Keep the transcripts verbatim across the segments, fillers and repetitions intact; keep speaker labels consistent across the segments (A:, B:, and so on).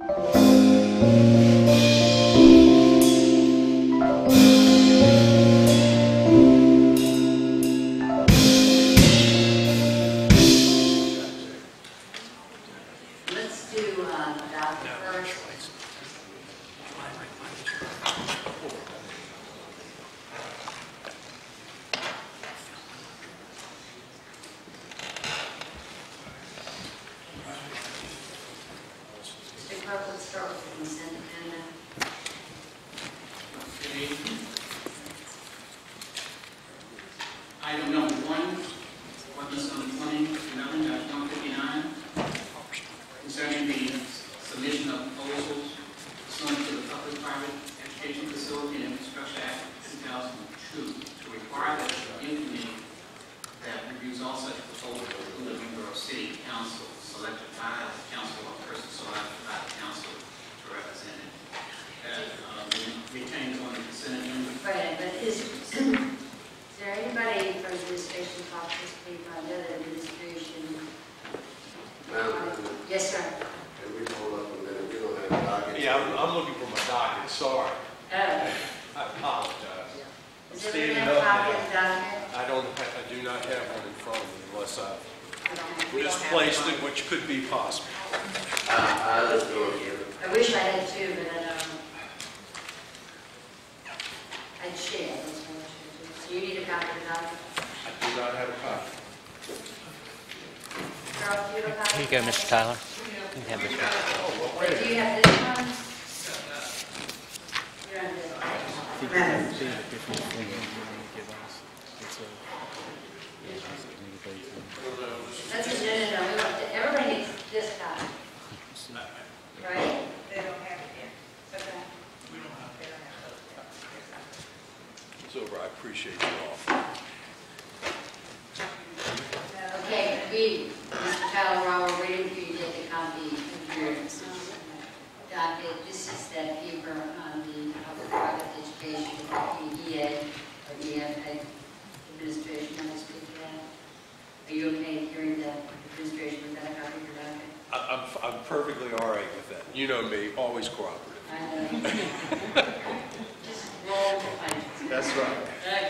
A: Docket, this is that paper on the uh, private education, the E A, or E F A administration. I will speak to that. Are you okay hearing that administration with that copy of your docket?
B: I'm, I'm perfectly all right with that. You know me, always cooperative.
A: I know. Just roll the punches.
B: That's right.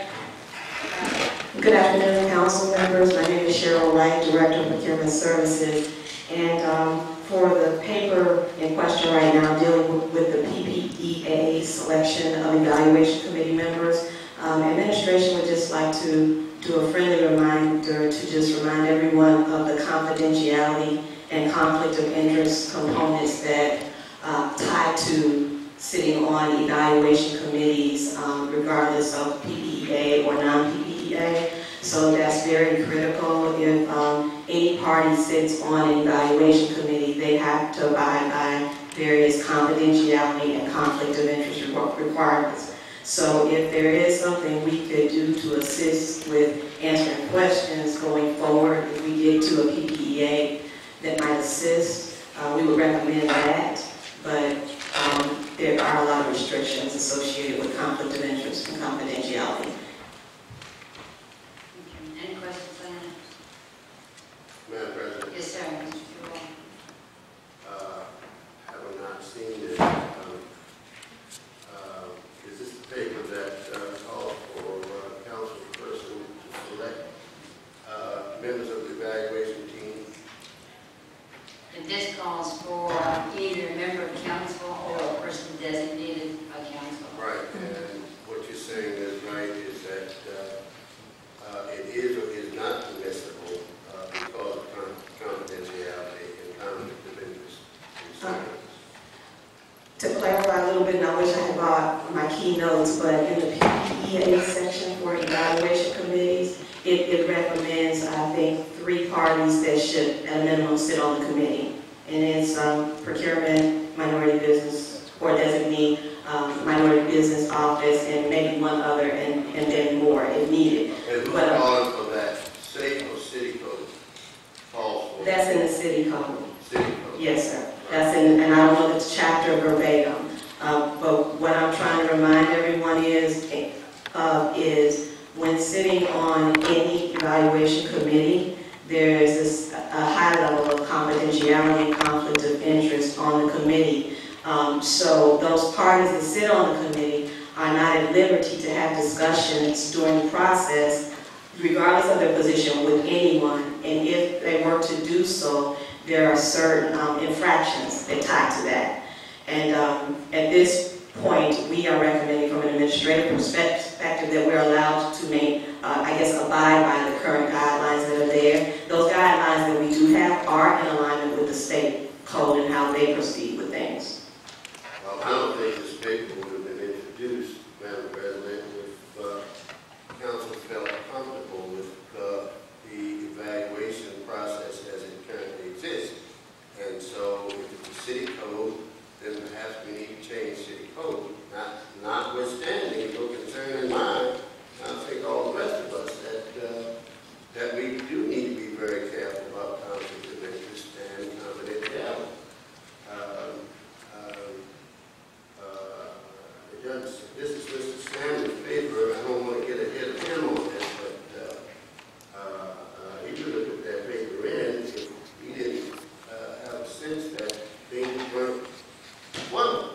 A: Uh,
C: Good afternoon, council members. My name is Cheryl Wright, Director of Procurement Services. And um, for the paper in question right now, dealing with, with the P P E A selection of evaluation committee members, um, administration would just like to do a friendly reminder to just remind everyone of the confidentiality and conflict of interest components that uh, tie to sitting on evaluation committees, um, regardless of P P E A or non-P P E A. So that's very critical. If um, any party sits on an evaluation committee, they have to abide by various confidentiality and conflict of interest requirements. So if there is something we could do to assist with answering questions going forward, if we get to a P P E A that might assist, uh, we would recommend that. But um, there are a lot of restrictions associated with conflict of interest and confidentiality.
A: Any questions on that?
D: Madam President?
A: Yes, sir. Mister Joel.
D: Uh, have not seen this. Um, uh, is this the paper that uh, calls for uh, council person to select uh, members of the evaluation team?
A: And this calls for either a member of council or a person designated by council.
D: Right, and what you're saying is right, is that uh, uh, it is or is not permissible uh, because of confidentiality and conflict of interest.
C: Uh, to clarify a little bit, and I wish I had brought my keynotes, but in the P P E A section for evaluation committees, it, it recommends, I think, three parties that should, at a minimum, sit on the committee. And it's um, procurement, minority business, or designee, um, minority business office, and maybe one other, and, and then more if needed.
D: And who's
C: but,
D: calling for that? State or city code? Calls for
C: that's in the city code.
D: City code.
C: Yes, sir. That's in, and I don't know the chapter verbatim. Um, but what I'm trying to remind everyone is, uh, is when sitting on any evaluation committee, there is this, a high level of confidentiality and conflict of interest on the committee. Um, so those parties that sit on the committee are not at liberty to have discussions during the process, regardless of their position, with anyone. And if they were to do so, there are certain um, infractions that tie to that. And um, at this point, we are recommending from an administrative perspective that we're allowed to make, uh, I guess, abide by the current guidelines that are there. Those guidelines that we do have are in alignment with the state code and how they proceed with things.
D: Well, I don't think this paper would have been introduced, Madam President, if uh, council felt comfortable with uh, the evaluation process as it currently exists. And so if it's a city code, then perhaps we need to change city code. Not, notwithstanding your concern in mind, I think all the rest of us that, uh, that we do need to be very careful about conflict of interest and confidentiality. Um, um, uh, Judge, this is Mister Sanders' paper. I don't want to get ahead of him on this, but uh, uh, uh, he could have put that paper in if he didn't uh, have a sense that things weren't one.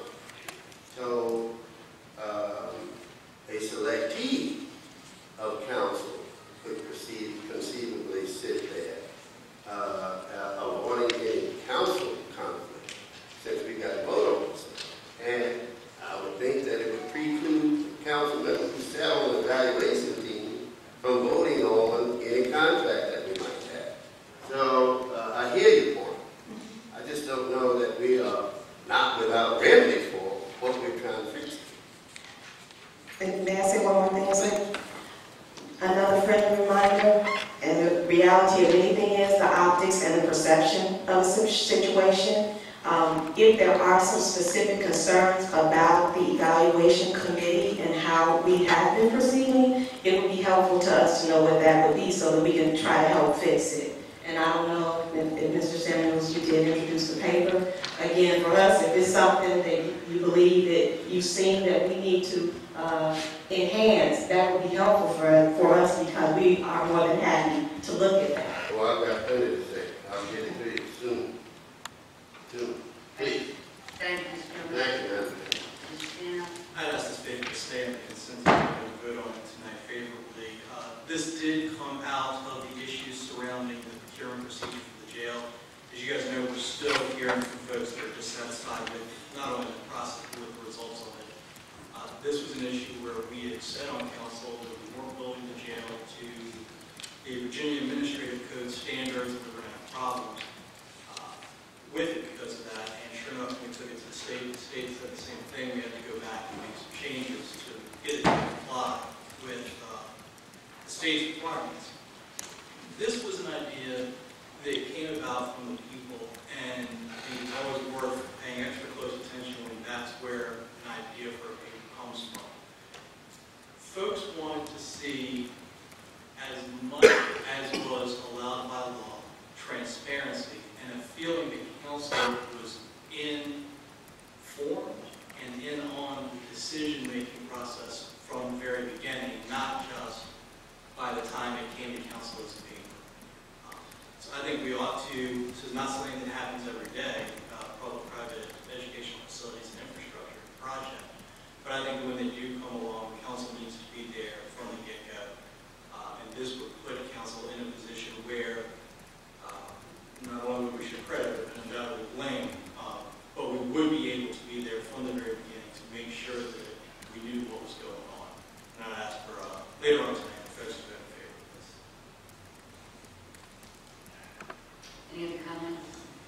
D: So um, a selectee of council could proceed, conceivably sit there, uh, uh, avoiding any council conflict, since we got to vote on this. And I would think that it would preclude council members who sat on the evaluation team from voting on any contract that we might have. So uh, I hear your point. I just don't know that we are not without remedy for what we're trying to fix.
C: And may I say one more thing, sir? Another friendly reminder, and the reality of anything is the optics and the perception of a situation. Um, if there are some specific concerns about the evaluation committee and how we have been proceeding, it would be helpful to us to know what that would be so that we can try to help fix it. And I don't know if, if Mister Samuels, you did introduce the paper. Again, for us, if it's something that you believe that you've seen that we need to uh, enhance, that would be helpful for, for us because we are more than happy to look at that.
D: Well, I've got plenty to say. I'll get it to you soon. Soon. Please.
A: Thank you, Mister
D: Thank you, ma'am.
A: Mister Stanley.
E: I'd ask this paper to stay on the consent agenda and vote on it tonight favorably. Uh, this did come out of the issues surrounding the procurement procedure for the jail. As you guys know, we're still hearing from folks that are dissatisfied with not only the process, but with the results of it. Uh, this was an issue where we had said on council that we weren't building the jail to the Virginia Administrative Code standards, and we were going to have problems uh, with it because of that. And sure enough, when we took it to the state, the state said the same thing. We had to go back and make some changes to get it to comply with uh, the state's requirements. This was an idea that came about from the people, and it's always worth paying extra close attention when that's where an idea for a paper comes from. Folks wanted to see as much as was allowed by law, transparency, and a feeling that council was informed and in on the decision-making process from the very beginning, not just by the time it came to council as a paper. So I think we ought to, this is not something that happens every day, uh, public-private educational facilities and infrastructure project, but I think when they do come along, the council needs to be there from the get-go. Uh, and this would put council in a position where uh, not only would we should credit and undoubtedly blame, uh, but we would be able to be there from the very beginning to make sure that we knew what was going on. And I'd ask for, uh, later on tonight, folks to vote in favor of this.
A: Any other comments?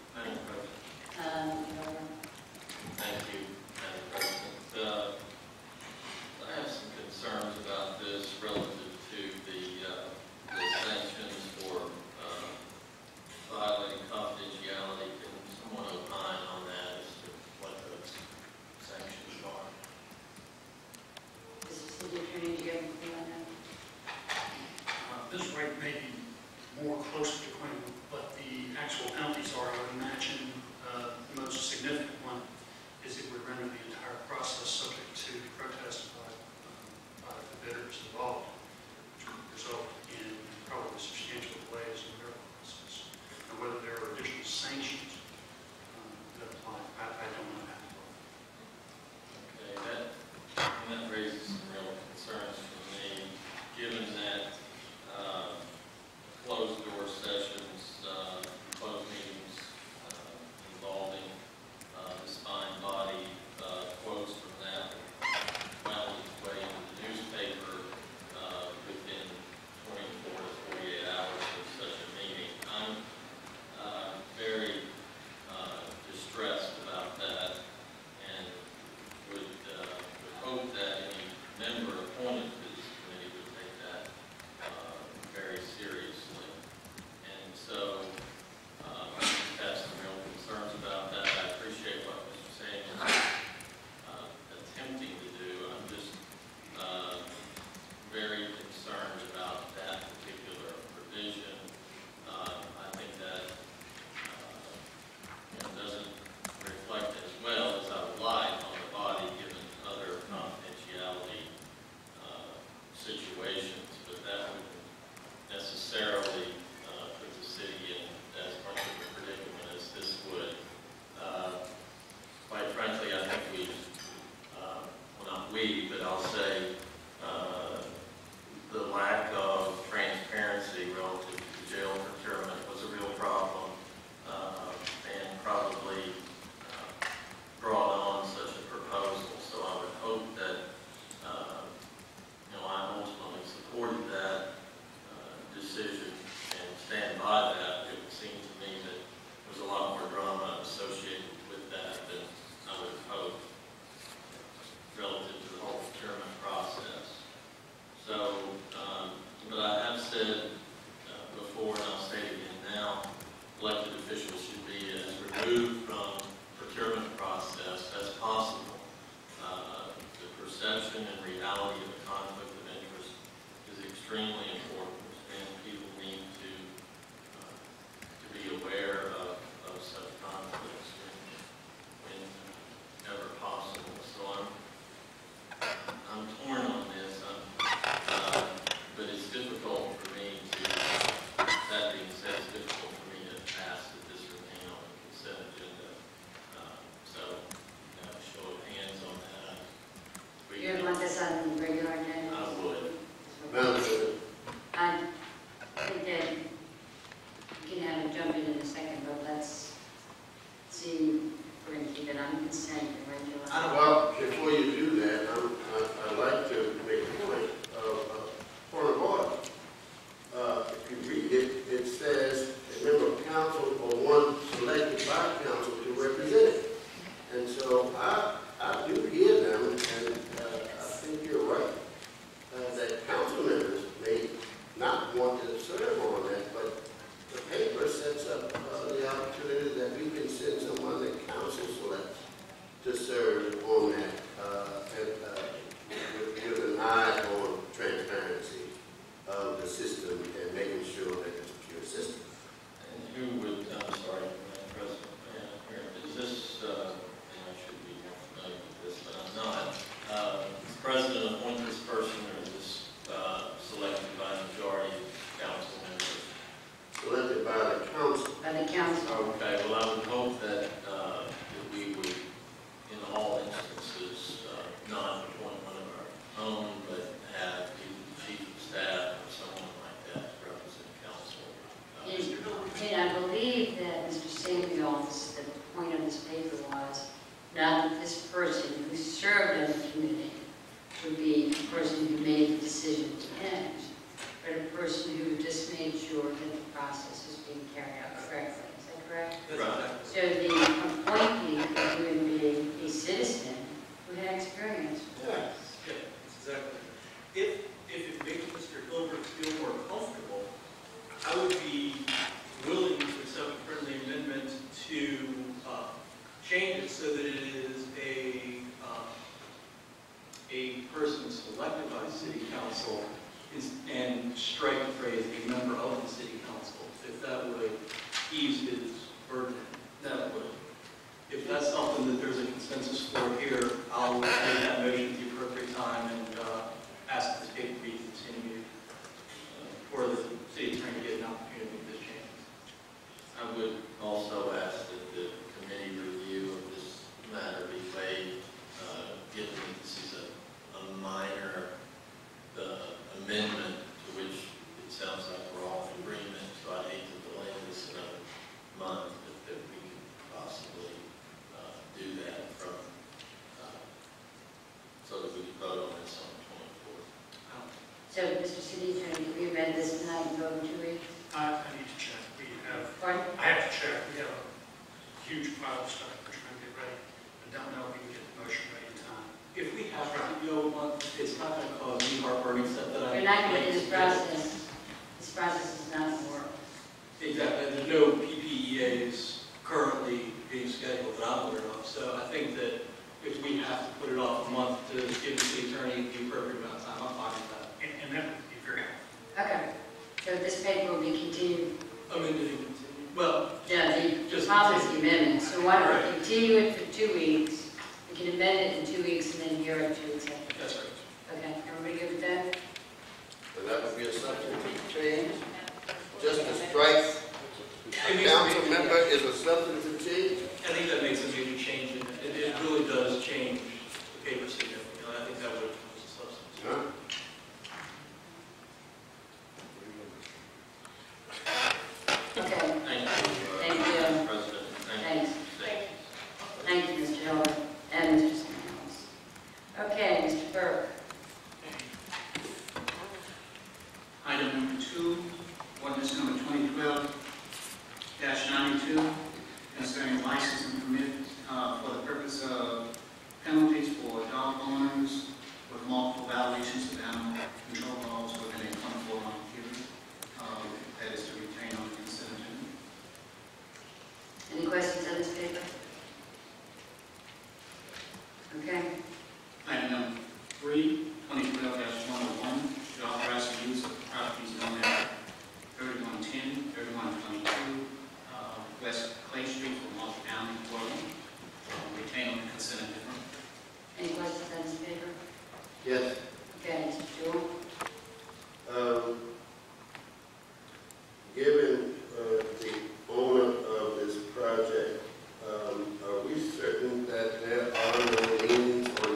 A: then on consent, right, Joe?
E: I don't-
D: Well, before you do that, I'm, I- I'd like to make a point of, uh, point of order. Uh, if you read it, it says a member of council or one selected by council to represent it. And so I, I do hear them, and uh, I think you're right, uh, that council members may not want to serve on that, but the paper sets up uh, the opportunity that we can send someone that council selects to serve on that, uh, and uh, with, with an eye on transparency of the system and making sure that it's a pure system.
F: And who would, I'm sorry, Madam President, Madam Mayor, is this, uh, and I should be more familiar with this, but I'm not. Uh, Does the President appoint this person, or is this uh, selected by a majority of council members?
D: Selected by the council.
A: By the council.
F: Okay, well, I would hope that, uh, that we would, in all instances, uh, not appoint one of our own, but have either the chief of staff or someone like that to represent council. Uh, Mister
A: And I believe that Mister Samuel's, the point of this paper was, not that this person who served on the committee would be a person who made the decision to end, but a person who just made sure that the process is being carried out correctly. Is that correct?
E: That's
F: Right.
A: So the appointee would be a citizen who had experience.
D: Yes.
E: Yeah, that's exactly. If, if it makes Mister Gilbert feel more comfortable, I would be willing to accept a friendly amendment to uh, change it so that it is a, uh, a person selected by the city council is, and strike the phrase, a member of the city council, if that would ease his burden. That would. If that's something that there's a consensus for here, I'll make that motion at the appropriate time and uh, ask this paper be continued uh, for the city attorney to get an opportunity to make this change.
F: I would also ask that the committee review of this matter be waived, uh, given that this is a, a minor uh, amendment to which it sounds like we're all in agreement, so I hate to delay this another month, but that we could possibly uh, do that from, uh, so that we can vote on this on the twenty-fourth.
A: So, Mister City Attorney, can we amend this tonight and vote in two weeks?
G: I, I need to check. We have,
A: Pardon?
G: I have to check. We have a huge pile of stuff we're trying to get ready. I don't know if we can get the motion ready in time.
E: If we have to go a month, it's not going to cause me heartburn except that I...
A: We're not going to do this process. This process is not going to work.
E: Exactly. There's no P P E As currently being scheduled that I'm aware of. So I think that if we have to put it off a month to give the city attorney the appropriate amount of time, I'm fine with that.
G: And, and that would be very helpful.
A: Okay. So this paper will be continued.
E: Amended and continued. Well,
A: Yeah, the
E: Just
A: policy amendment. So why don't
E: Right.
A: we continue it for two weeks? We can amend it in two weeks and then hear it two weeks after.
E: that's right.
A: Okay, everybody good with that?
D: And that would be a substantive change. Just to strike
E: It
D: a
E: makes-
D: council member is a substantive change.
E: I think that makes a major change, and it, it really does change the paper significantly. I think that would cause a substance.
D: Huh?
A: Okay,
F: Thank you, uh,
A: Thank you.
F: Madam President. Thank you.
A: Thanks. Thank you, Mister Hiller and Mister Samuels. Okay, Mister Burke.
G: Item number two, ordinance number twenty twelve ninety-two, concerning license and permit uh, for the purpose of penalties for dog owners with multiple violations of animal control laws within a twenty-four month period. Um, That is to retain on the consent agenda.
A: Any questions on this paper? Okay.
G: Item number three, twenty twelve one oh one, to authorize the use of properties known as thirty-one ten, thirty-one twenty-two, uh, West Clay Street for multi-family dwelling. Uh, Retain on the consent agenda.
A: Any questions on this paper?
D: Yes.
A: Okay, Mister Jewell.
D: Um, Given uh, the owner of this project, um, are we certain that there are no liens on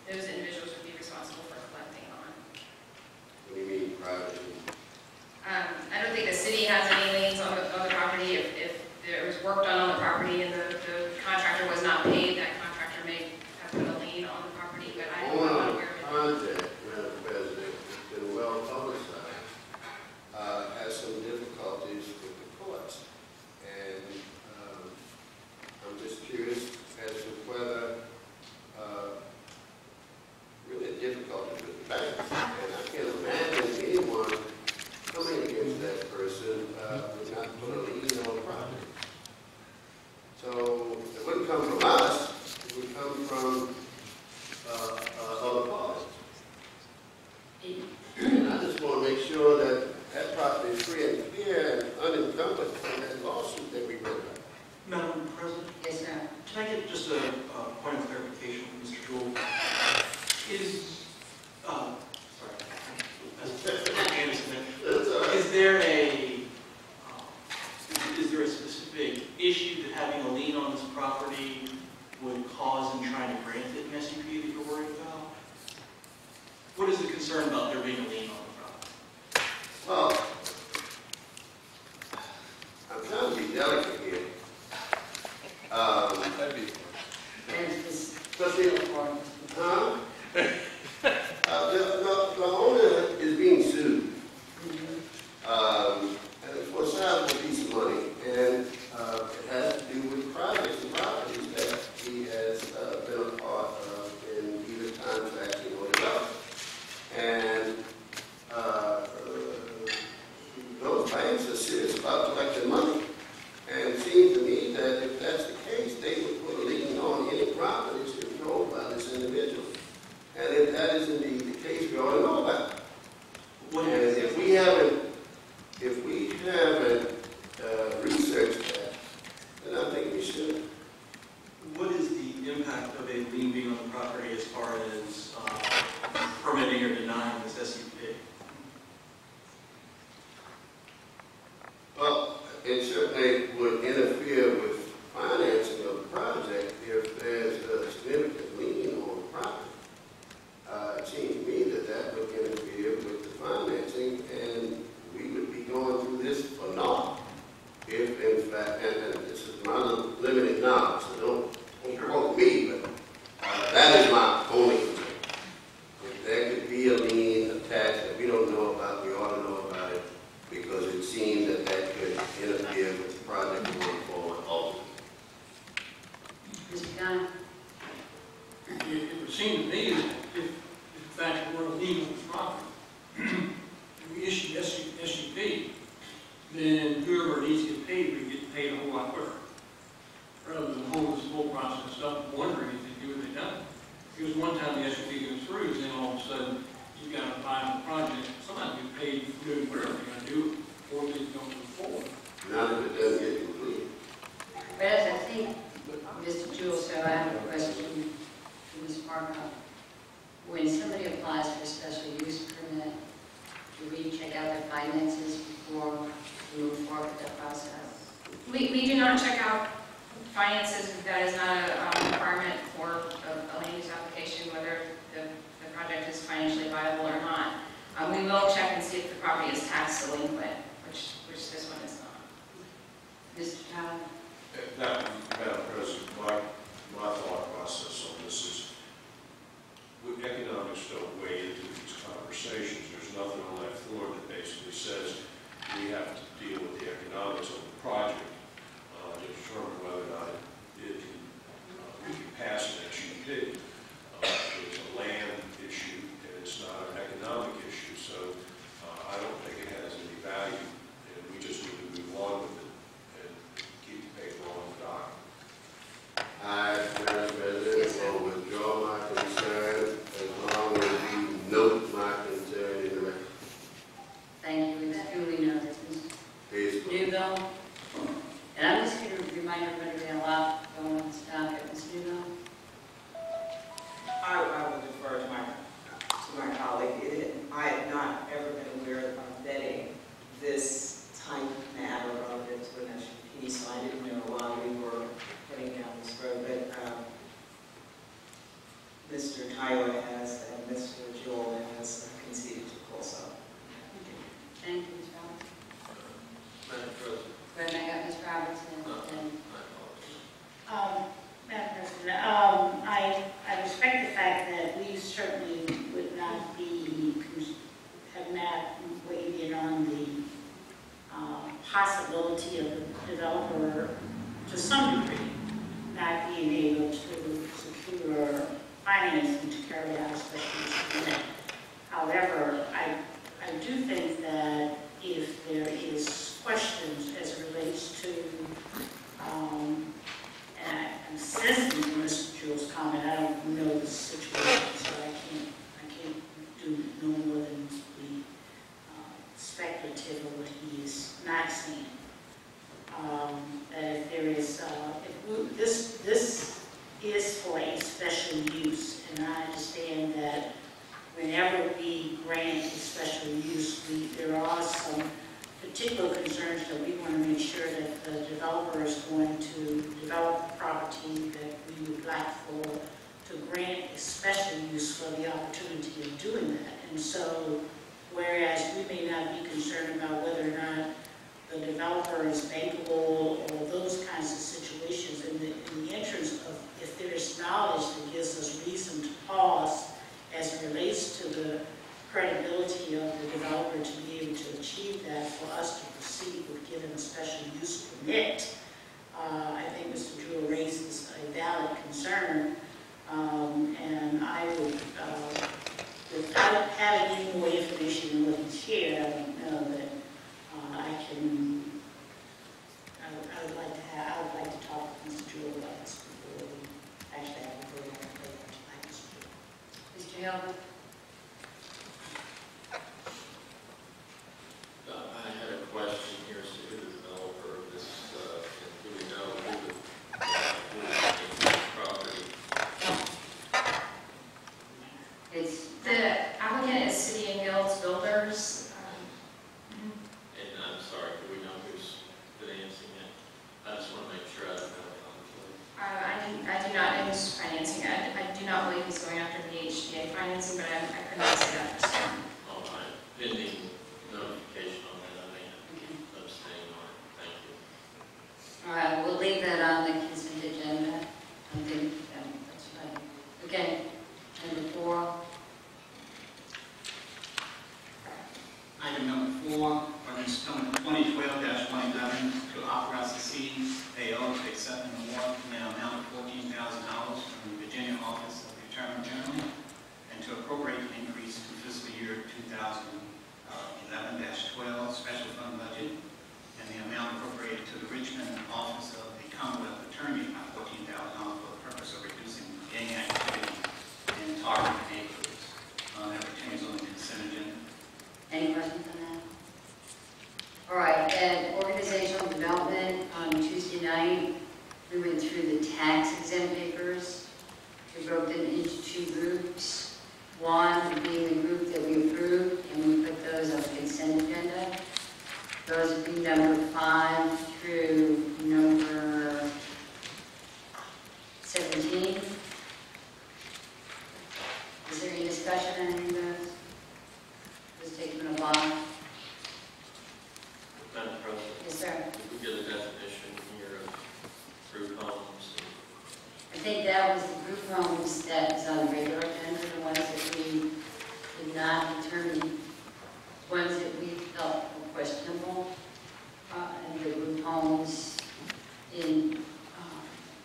H: those individuals would be responsible for collecting on.
D: What do you mean privately?
H: Um, I don't think the city has any liens on the, on the property. If, if there was work done on the property and the, the contractor was not paid, that contractor may have put a lien on the property, but I don't know where.
D: Project, Madam President, has been well publicized, uh, has some difficulties with the courts. And um, I'm just curious as to whether uh, really difficulty with the banks. And I can't imagine anyone coming against that person uh, would not put a lien on the property. So it wouldn't come from us, it would come from uh, uh, other parties. And I just want to make sure that that property is free and clear and unencumbered from that lawsuit that we read about.
E: Madam President,
A: Yes, sir.
E: can I get just a, a point of clarification from Mister Jewell? Is, uh, sorry, is there a, uh, is there a specific issue that having a lien on this property would cause in trying to grant it an S U P that you're worried about? What is the concern about there being a lien on the property?
D: Well, I'm trying to be delicate here. Um,
B: That'd be
A: And this,
D: but the, huh? Uh, the, the, the owner is being sued. Um, and it's for a sizable piece of money. And uh, it has to do with projects and properties that he has uh, been a part of in either contracting or development. And uh, those banks are serious about collecting money. And it seems to me that if that's the case, they would put a lien on any properties controlled by this individual. And if that is indeed the case, we ought to know about it.
E: What
D: And
E: is
D: if we haven't, if we haven't uh, researched that, then I think we should.
E: What is the impact of a lien being on the property as far as uh, permitting or denying this S U P?
D: Well, it certainly would interfere with financing of the project if there's a significant lien on the property. Uh, it seems to me that that would interfere with the financing, and we would be going through this for naught. If, in fact, and, and this is my limited knowledge, so don't, don't quote me, but uh, that is my only concern. If there could be a lien attached that we don't know about, we ought to know about it, because it seems that that could interfere with the project going forward ultimately.
A: Mister Gunn,
I: It, it would seem to me that if, if in fact it were a lien on the property, and we issued S U P, then whoever needs to get paid would get paid a whole lot quicker. Rather than hold this whole process up, wondering if they do what they done. Because one time the S U P goes through, then all of a sudden you've got to buy the project. Somebody get paid for doing whatever they're going to do, or they don't move forward.
D: Not if it doesn't get completed.
A: but as I think Mister Jewell said, I have a question to Miz Markov. When somebody applies for a special use permit, do we check out their finances before we move forward with that process?
H: We, we do not check out finances. That is not a um, requirement for a, a land use application, whether the, the project is financially viable or not. Um, we will check and see if the property is tax delinquent, which, which this one is not.
A: Mister Town?
J: That, Madam President, my, my thought process on this is, with economics don't weigh into these conversations. There's nothing on that floor that basically says we have to deal with the economics of the project uh, to determine whether or not it can, uh, we can pass an S U P. Uh, it's a land issue, and it's not an economic issue, so uh, I don't think it has any value, and we just need to move on with it and keep the paper on the dock.
D: I, Madam President, will withdraw my concern as long as you note my concern in the record.
A: Thank you, it's duly noted. Mister
K: Mister Tyler has and Mister Joel has conceded to also.
A: Thank you, Miz Roberts.
F: Madam President.
A: When I got Miz Roberts and, and
F: I apologize.
L: Um, Madam President, um, I, I respect the fact that we certainly would not be, have not weighed in on the uh, possibility of the developer, to some degree, not being able to secure financing to carry out a special use permit. However, I, I do think that if there is questions as it relates to, um, and I- I'm sensitive to Mister Jewell's comment, I don't know the situation, so I can't, I can't do no more than be uh, speculative of what he is not saying. Um, that if there is, uh, if we, this, this is for a special use, and I understand that whenever we grant a special use, we, there are some particular concerns that we want to make sure that the developer is going to develop the property that we would like for, to grant a special use for the opportunity of doing that. And so, whereas we may not be concerned about whether or not the developer is bankable or those kinds of situations, in the, in the interest of, if there is knowledge that gives us reason to pause as it relates to the credibility of the developer to be able to achieve that, for us to proceed with giving a special use permit. Uh, I think Mister Drew raises a valid concern, um, and I would, uh, without having any more information than what he shared, I don't know that uh, I can, I would, I would like to have, I would like to talk with Mister Drew about this before we actually have a vote on it tonight, Mister Drew.
A: Mister Hilbert.
F: Uh, I had a question here as to who the developer of this, uh, do we know who the, uh, who the property?
A: It's,
H: The applicant is City and Guilds Builders. Um,
F: And I'm sorry, do we know who's financing it? I just want to make sure I don't have a conflict.
H: Uh, I do, I do not know who's financing it. I, I do not believe he's going after the H D A financing, but I, I couldn't say that for certain.
F: All right, pending notification on that, I may abstain on it. Thank you.
A: all right, we'll leave that on the consent agenda. I think um, that's fine. Okay, number four.
G: Item number four, ordinance number twenty twelve one eleven, to authorize the C A O to accept an award in an amount of fourteen thousand dollars from the Virginia Office of the Attorney General, and to appropriate an increase to fiscal year two thousand eleven twelve special fund budget, and the amount appropriated to the Richmond Office of the Commonwealth Attorney by fourteen thousand dollars for the purpose of reducing gang activity in targeted neighborhoods. Uh, that retains on the consent agenda.
A: Any questions on that? All right, and organizational development, on Tuesday night, we went through the tax exempt papers. We broke them into two groups. One being the group that we approved, and we put those on the consent agenda. Those would be number five through number seventeen. Is there any discussion on any of those? Just take them in a block.
F: Madam President?
A: Yes, sir.
F: Did we get a definition here of group homes?
A: I think that was the group homes that is on the radar agenda, the ones that we did not determine, ones that we felt were questionable, uh, and the group homes in, um,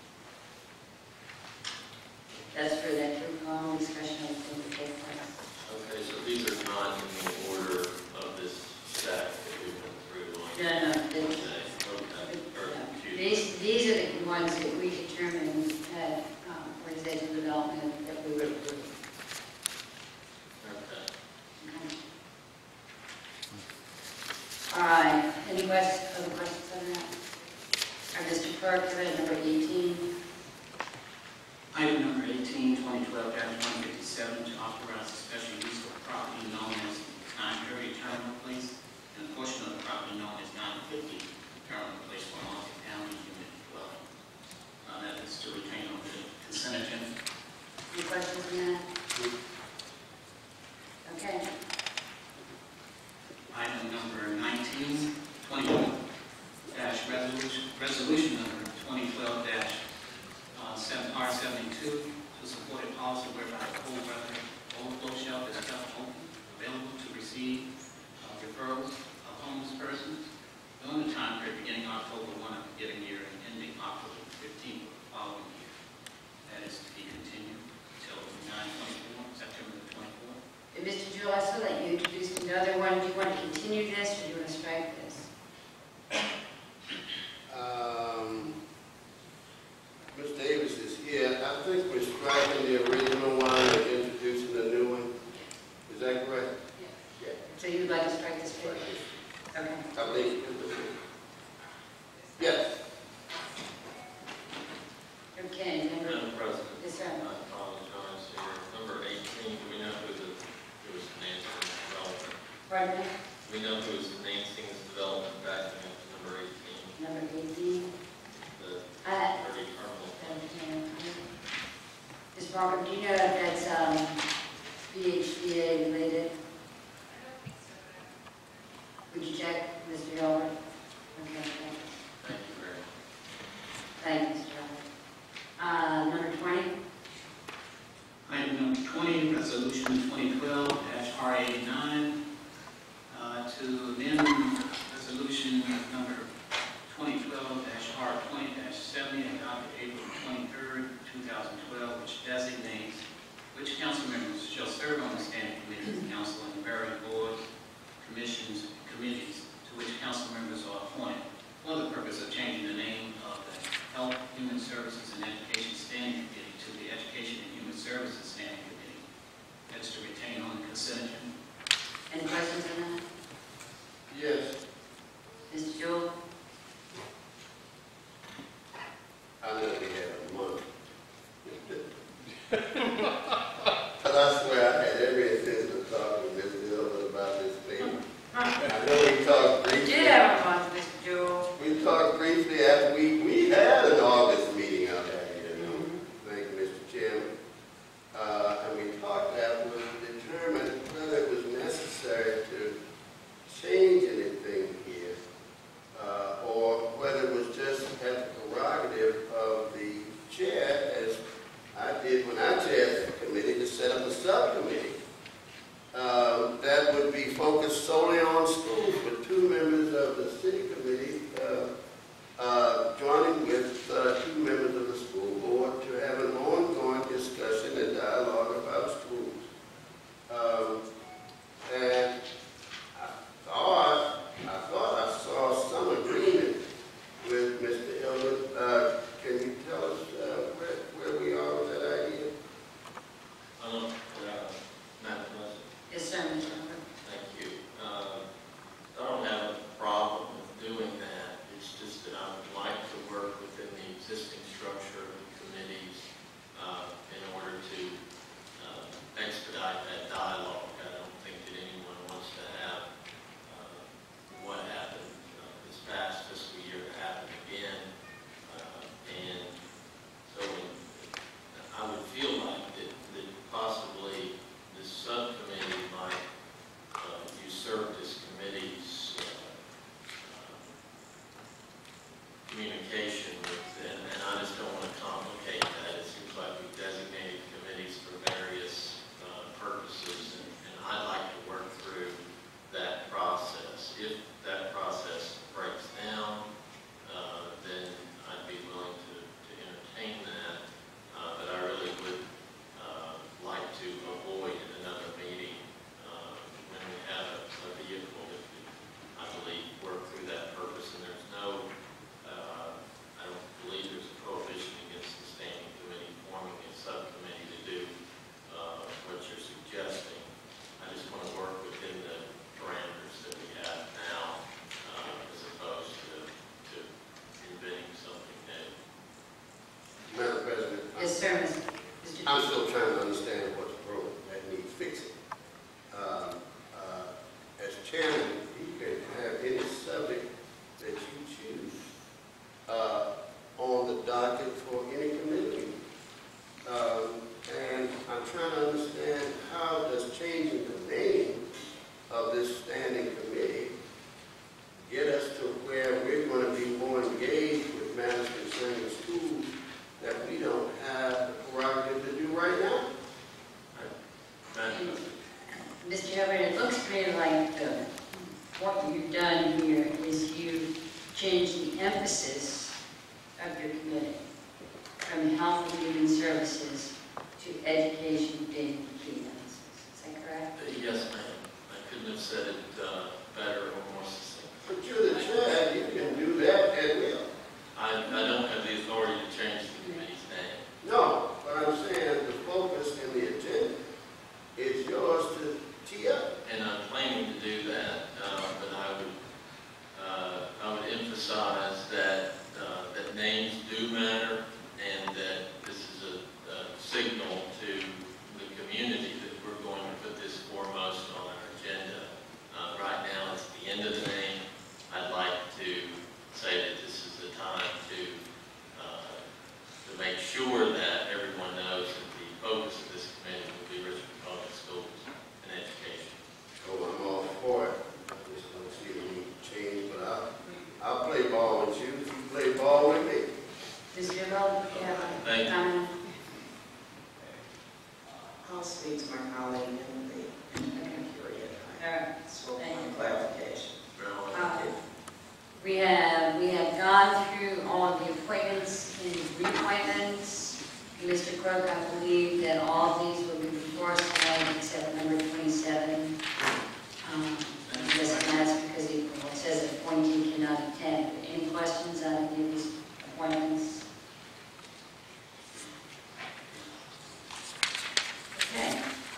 A: that's for that group home discussion I think will take place.
F: Okay, so these are not in the order of this stack that we went through on
A: No, no,
F: today.
A: the-
F: Okay, or
A: Yeah.
F: confused.
A: These, these are the ones that we determined had um, organizational development that we would approve.
F: Okay.
A: Okay. All right, any questions, other questions on that? All right, Mister Clerk, go ahead, number eighteen.
G: Item number eighteen, twenty twelve one fifty-six,
A: on that? Okay.
G: Item number nineteen, twenty-one, dash resolution, resolution number twenty twelve dash R seventy-two, to support a policy whereby the cold weather overflow shelter is kept open, available to receive uh, referrals of homeless persons during the time period beginning October first of the given year and ending October fifteenth of the following year. That is to be continued until nine twenty-four, September the twenty-fourth.
A: And Mister Jewell, I saw that you introduced another one. Do you want to continue this or do you want to strike this?
D: Um, Miz Davis is here. I think we're striking the original one and introducing a new one. Is that correct? Yeah.
A: So you'd like to strike this
D: Right.
A: page? Okay.
D: I believe. Yes.
A: Okay, number,
F: Madam President,
A: yes, sir.
F: I apologize here. Number eighteen, do we know who the, who was financing this development?
A: Pardon me?
F: Do we know who was financing this development back in number eighteen?
A: Number eighteen.
F: The
A: Uh,
F: thirty terminal.
A: Miz Parker, do you know if that's um, B H D A related? Would you check, Mister Yarborough? Okay, thank you.
F: Thank you very much.
A: Thank you, Mister Yarborough. Uh, number twenty.
G: Item number twenty, resolution twenty twelve dash R eighty-nine, uh, to amend resolution number twenty twelve dash R twenty dash seventy adopted April twenty-third, two thousand twelve, which designates which council members shall serve on the standing committees of the council and the varying boards, commissions, and committees to which council members are appointed for the purpose of changing the name of the Health, Human Services, and Education Standing Committee to the Education and Human Services Standing Committee. That's to retain on the consent agenda.
A: Any questions on that?
D: Yes.
A: Mister Jewell?
D: I know we had a month. But I swear I had every intention of talking to Mister Gilbert about this thing. I know we talked
A: You
D: briefly.
A: did have a month, Mister Jewell.
D: We talked briefly after we, we had an August meeting out there, you know. Thank you, Mister Chairman. Uh, and we talked afterwards to determine whether it was necessary to change anything here, uh, or whether it was just at the prerogative of the chair, as I did when I chaired the committee, to set up a subcommittee to understand how does changing the name of this standing committee get us to where we're going to be more engaged with matters concerning schools that we don't have the prerogative to do right now?
A: Mister Hubbard, it looks to me like the, what you've done here is you changed the emphasis of your committee from health and human services to education being the key emphasis. Is that correct?
F: Uh, Yes, ma'am. I couldn't have said it uh, better or more succinct.
D: But you're the chair, you can do that at will.
F: I, I don't have the authority to change the committee's name.
D: No, but I'm saying the focus and the agenda is yours to tee up.
F: And I'm planning to do that, uh, but I would, uh, I would emphasize that, uh, that names do matter and that this is a, a signal to the community that we're going to put this foremost on our agenda. Uh, right now, it's the end of the name. I'd like to say that this is the time to, uh, to make sure that everyone knows that the focus of this committee will be Richmond Public Schools and education.
D: Oh, I'm all for it. I just don't see any change, but I'll, I'll play ball with you if you play ball with me.
A: Mister Hubbard, you have a
F: Thank you.
A: comment?
K: I'll speak to my colleague in the period.
A: All right.
K: So, one clarification.
A: Uh, We have, we have gone through all of the appointments and reappointments. Mister Crook, I believe that all of these will be before us tonight except number twenty-seven. Um, Just that's because it says appointee cannot attend. Any questions on any of these appointments? Okay.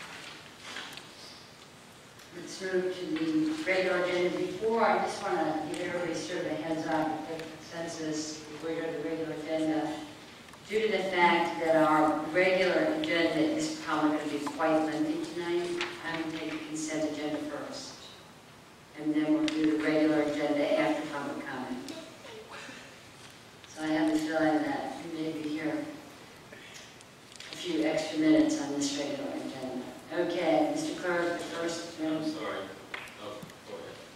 A: Let's move to the regular agenda. Before, I just want to give everybody sort of a heads up, a consensus before we go to the regular agenda. Due to the fact that our regular agenda is probably going to be quite lengthy tonight, I'm going to take the consent agenda first. And then we'll do the regular agenda after public comment. So I have the feeling that we may be here a few extra minutes on this regular agenda. Okay, Mister Clerk, the first.
F: I'm sorry. Oh, go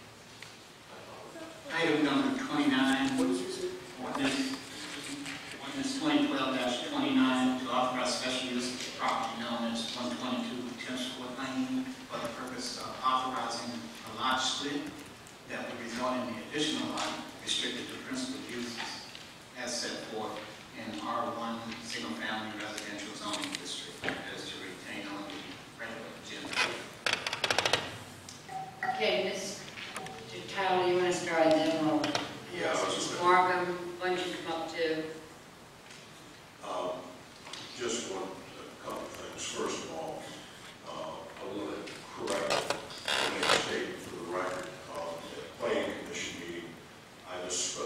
F: ahead.
G: Item number twenty-nine. Ordinance, ordinance twenty twelve twenty-nine to authorize special use of the property known as one twenty-two Chestnut Hill for the purpose of authorizing a lot split that would result in the additional lot restricted to principal uses as set forth in R one single family residential zoning district as to retain on the regular agenda.
A: Okay, Mister Tyler, you want to start, then we'll.
J: Yeah, I was just gonna-
A: Markham, why don't you come up too?
J: Um, just one, a couple of things. First of all, uh, I want to correct, make a statement for the record. Uh, at the planning commission meeting, I misspoke.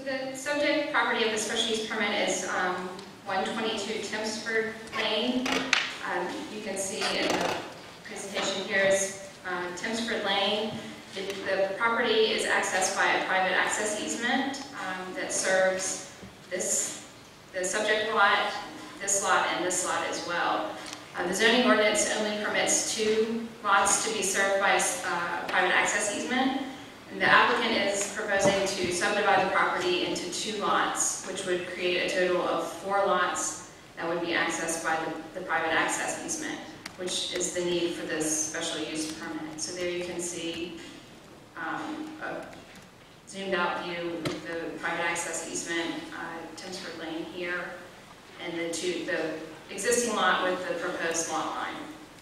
H: the subject property of the special use permit is um, one twenty-two Tempsford Lane. Um, you can see in the presentation here is uh, Tempsford Lane. The, the property is accessed by a private access easement um, that serves this, the subject lot, this lot, and this lot as well. Uh, the zoning ordinance only permits two lots to be served by a uh, private access easement. And the applicant is proposing to subdivide the property into two lots, which would create a total of four lots that would be accessed by the, the private access easement, which is the need for this special use permit. So there you can see um, a zoomed out view of the private access easement, uh, Tempsford Lane here, and the two, the existing lot with the proposed lot line.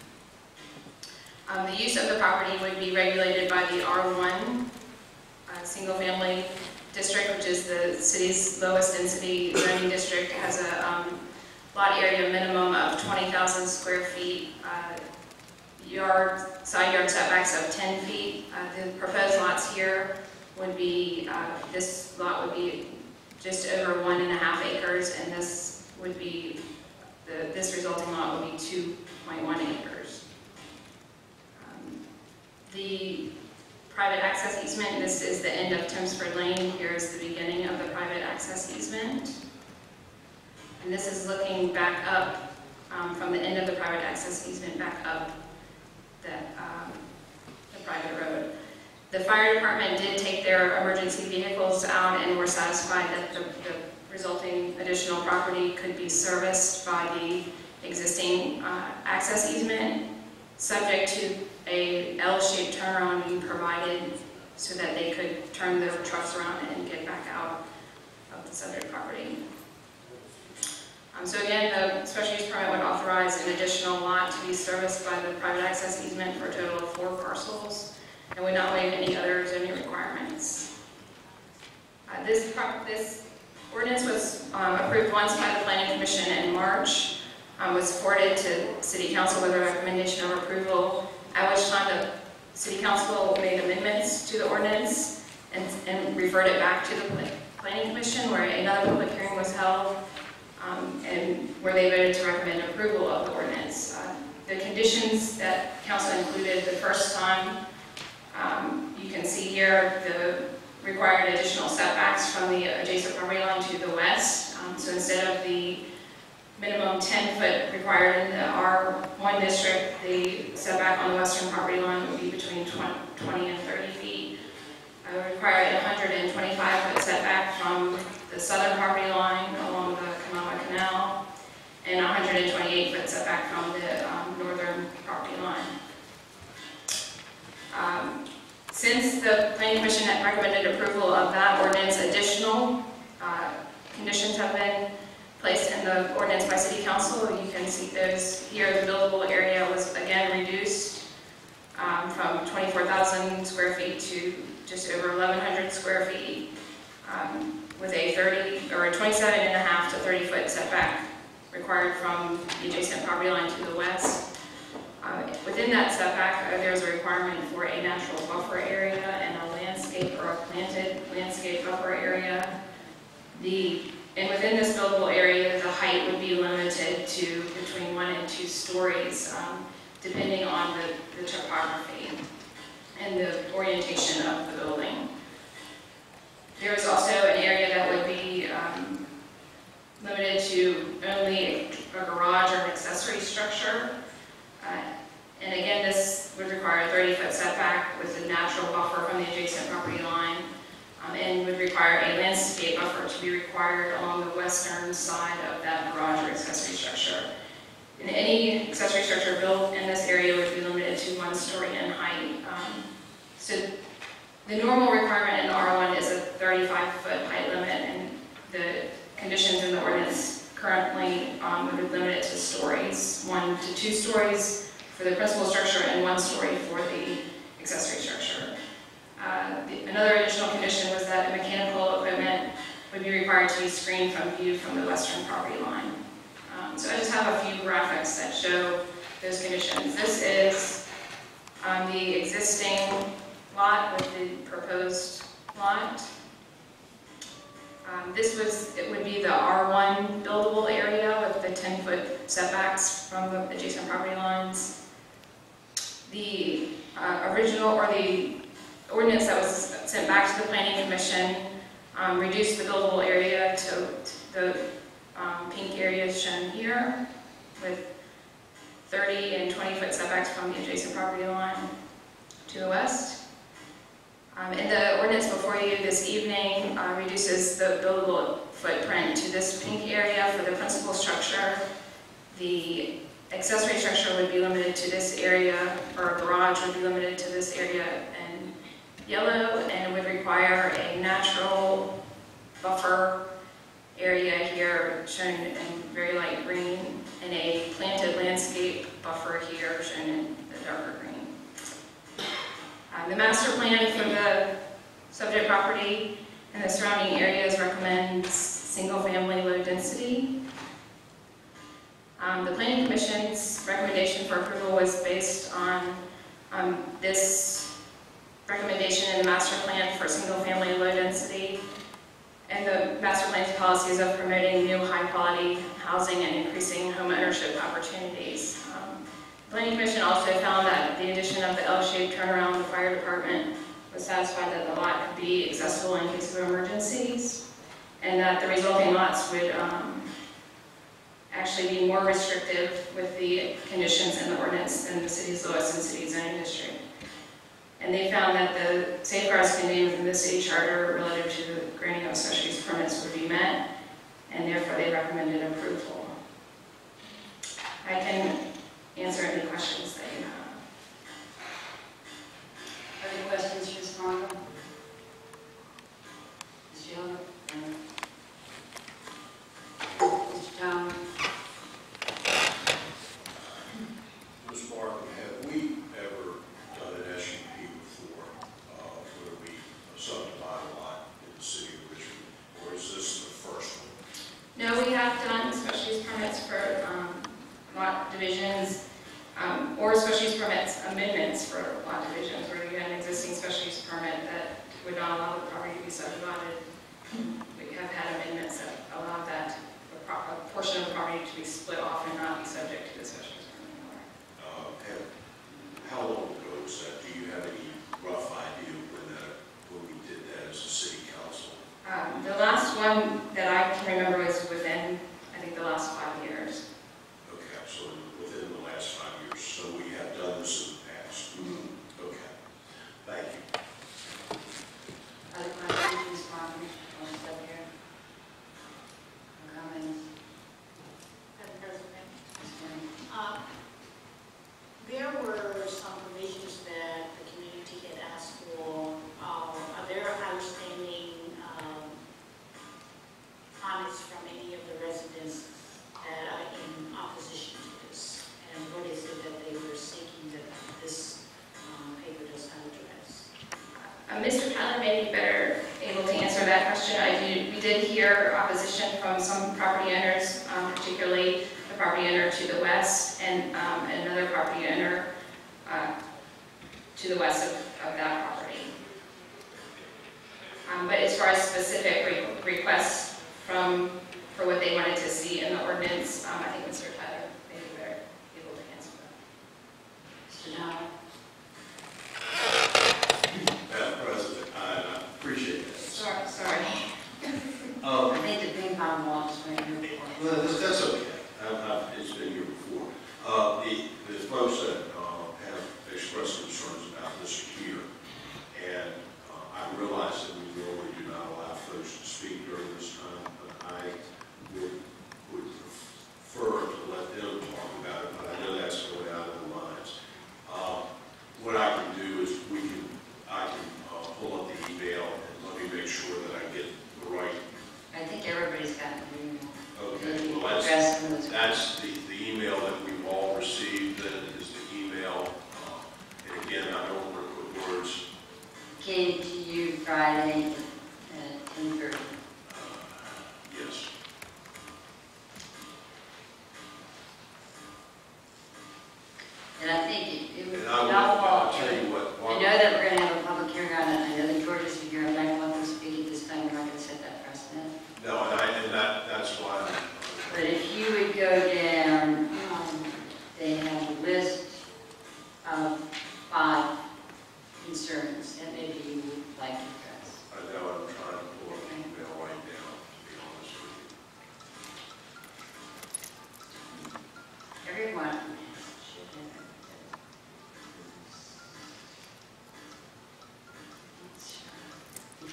H: Um, the use of the property would be regulated by the R one uh, single-family district, which is the city's lowest density zoning district. It has a um, lot area minimum of twenty thousand square feet, uh, yard, side yard setbacks of ten feet. Uh, the proposed lots here would be, uh, this lot would be just over one and a half acres, and this would be, the, this resulting lot would be two point one acres. Um, the private access easement, this is the end of Tempsford Lane. Here is the beginning of the private access easement. And this is looking back up um, from the end of the private access easement back up the, um, the private road. The fire department did take their emergency vehicles out and were satisfied that the, the resulting additional property could be serviced by the existing uh, access easement, subject to a L-shaped turnaround being provided so that they could turn their trucks around and get back out of the subject property. Um, so again, the special use permit would authorize an additional lot to be serviced by the private access easement for a total of four parcels, and would not waive any other zoning requirements. Uh, this, this ordinance was um, approved once by the Planning Commission in March, um, was forwarded to City Council with a recommendation of approval, at which time the City Council made amendments to the ordinance and, and referred it back to the Planning Commission, where another public hearing was held, um, and where they voted to recommend approval of the ordinance. Uh, the conditions that Council included the first time, um, you can see here the required additional setbacks from the adjacent property line to the west. Um, so instead of the minimum ten foot required in the R one district, the setback on the western property line would be between twenty and thirty feet. I would require a one hundred twenty-five foot setback from the southern property line along the Kanawha Canal, and one hundred twenty-eight foot setback from the um, northern property line. Um, since the Planning Commission had recommended approval of that ordinance, additional uh, conditions have been placed in the ordinance by City Council. You can see those here. The buildable area was again reduced um, from twenty-four thousand square feet to just over eleven hundred square feet, um, with a thirty or a twenty-seven and a half to thirty foot setback required from the adjacent property line to the west. Uh, within that setback, uh, there's a requirement for a natural buffer area and a landscape or a planted landscape buffer area. The And within this buildable area, the height would be limited to between one and two stories, um, depending on the, the topography and the orientation of the building. There is also an area that would be um, limited to only a garage or an accessory structure. Uh, and again, this would require a thirty foot setback with a natural buffer from the adjacent property line. Um, and would require a landscape buffer to be required along the western side of that garage or accessory structure. And any accessory structure built in this area would be limited to one story in height. Um, so the normal requirement in R one is a thirty-five foot height limit, and the conditions in the ordinance currently um, would limit it to stories, one to two stories for the principal structure and one story for the accessory structure. Uh, the, another additional condition was that mechanical equipment would be required to be screened from view from the western property line. Um, so I just have a few graphics that show those conditions. This is um, the existing lot with the proposed lot. Um, This was, it would be the R one buildable area with the ten-foot setbacks from the adjacent property lines. The uh, original, or the ordinance that was sent back to the Planning Commission um, reduced the buildable area to the um, pink areas shown here, with thirty and twenty-foot setbacks from the adjacent property line to the west. Um, and the ordinance before you this evening uh, reduces the buildable footprint to this pink area for the principal structure. The accessory structure would be limited to this area, or a garage would be limited to this area in yellow, and it would require a natural buffer area here shown in very light green, and a planted landscape buffer here shown in the darker green. Um, the master plan for the subject property and the surrounding areas recommends single-family low density. Um, the Planning Commission's recommendation for approval was based on um, this recommendation in the master plan for single-family low density, and the master plan's policies of promoting new high-quality housing and increasing home ownership opportunities. Um, the Planning Commission also found that the addition of the L-shaped turnaround in the fire department was satisfied that the lot could be accessible in case of emergencies, and that the resulting lots would um, actually be more restrictive with the conditions in the ordinance than the city's lowest and city zoning district. And they found that the safeguards contained within the city charter relative to the granting of special use permits would be met, and therefore they recommended approval. I can answer any questions that you have.
A: Other questions for Miz Margo? Miz Yoder? Mister Tom?
J: Miz Markham, have we ever done an S U P before, uh, where we subdivide a lot in the city of Richmond, or is this the first one?
H: No, we have done special use permits for um, lot divisions, um, or special use permits amendments for lot divisions, where you had an existing special use permit that would not allow the property to be subdivided. We have had amendments that allow that a, pro a portion of the property to be split off and not be subject to the special use permit anymore.
J: Uh, and how long ago was that? Do you have any rough idea when that, when we did that as a city council?
H: Um, the last one that I can remember was within, I think, the last five years.
J: Okay, so within the last five years. So we have done this in the past.
H: Mm-hmm.
J: Okay. Thank you.
A: Other questions, Miz Margo? Or step here? No comments?
L: Madam President,
A: Miz Yoder?
L: uh, there were some provisions that the community had asked for. Uh, Are there outstanding um, comments from any of the residents that are in opposition to this? And what is it that they were seeking that this um, paper does not address?
H: Uh, Mister Tyler may be better able to answer that question. I did, we did hear opposition from some property owners, um, particularly the property owner to the west and um, another property owner uh, to the west of, of that property. Um, but as far as specific re requests from for what they wanted to see in the ordinance, um, I think Mister Tyler may be better able to answer that.
A: Mister Dowd?
J: Madam President, I, I appreciate that.
H: Sorry, sorry.
J: Um,
A: I think the ping pong ball just went here before.
J: Well, that's, that's okay. I've, I've, it's been here before. Uh, the, the folks that uh, have expressed concerns about this are here, and uh, I realize that we normally do not allow folks to speak during this time, but I would, would prefer to let them talk about it, but I know that's going out of the lines. Uh, what I can do is we can, I can uh, pull up the email and let me make sure that I get the right.
A: I think everybody's gotten the email.
J: Okay, well, that's,
A: Address them as-
J: that's the, the email that we've all received, that is the email, uh, and again, I don't want to put words,
A: Came to you Friday at ten thirty.
J: uh, yes.
A: And I think it, it would be
J: And I will,
A: helpful.
J: I'll tell you what.
A: I know that we're going to have a public hearing on it. I know that Georgia's here. I'd like to let them speak at this time. We're not going to set that precedent.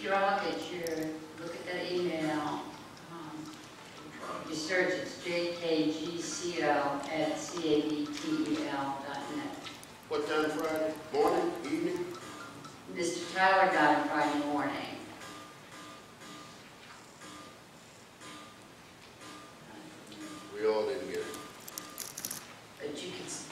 A: you all look at your, look at that email, um, you search, it's J K G C L at C A B T E L dot net.
D: What time Friday? Morning, evening?
A: Mister Tyler got it Friday morning.
D: We all didn't get it.
A: But you can, s-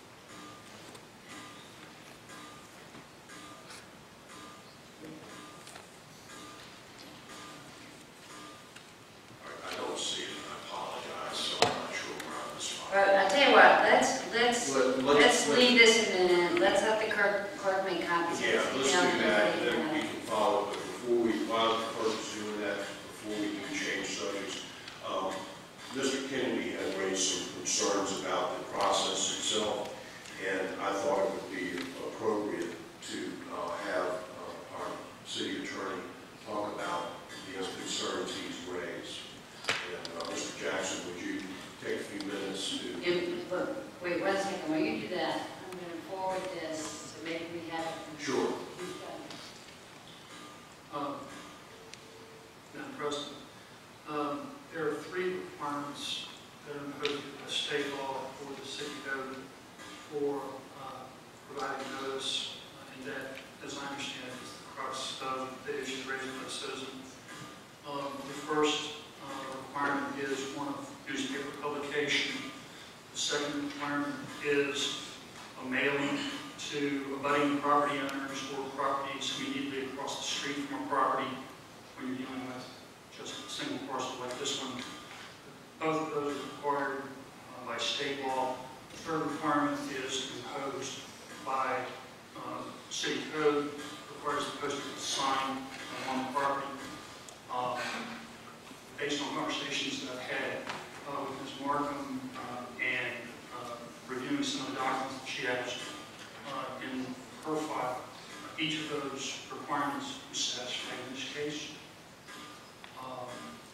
J: I I don't see it, I apologize, so I'm not sure where I was finding.
A: but I tell you what, let's, let's,
J: Let-
A: let's leave this a minute, let's have the clerk, clerk make copies of
J: Yeah,
A: this
J: let's
A: email.
J: do that,
A: and
J: then we
A: everything.
J: can follow, but before we, while the clerk is doing that, before we do change subjects, um, Mister Kennedy had raised some concerns about the process itself, and I thought it would be appropriate to uh, have uh, our city attorney talk about these concerns he's raised. And uh, Mister Jackson, would you take a few minutes to?
A: You- look, wait one second, while you do that, I'm gonna forward this, so maybe we have it.
J: Sure.
A: Who's got it?
I: Um, Madam President, um, there are three requirements that are imposed by state law for the city code for uh, providing notice, uh, and that, as I understand it, is the crux of the issues raised by the citizen. Um, the first uh, requirement is one of newspaper publication. The second requirement is a mailing to abutting property owners or properties immediately across the street from a property when you're dealing with just a single parcel like this one. Both of those are required uh, by state law. The third requirement is imposed by uh, city code, requires the posting of a sign on the property. Um, based on conversations that I've had uh, with Miz Markham uh, and uh, reviewing some of the documents that she has uh, in her file, each of those requirements is satisfied in this case. Um,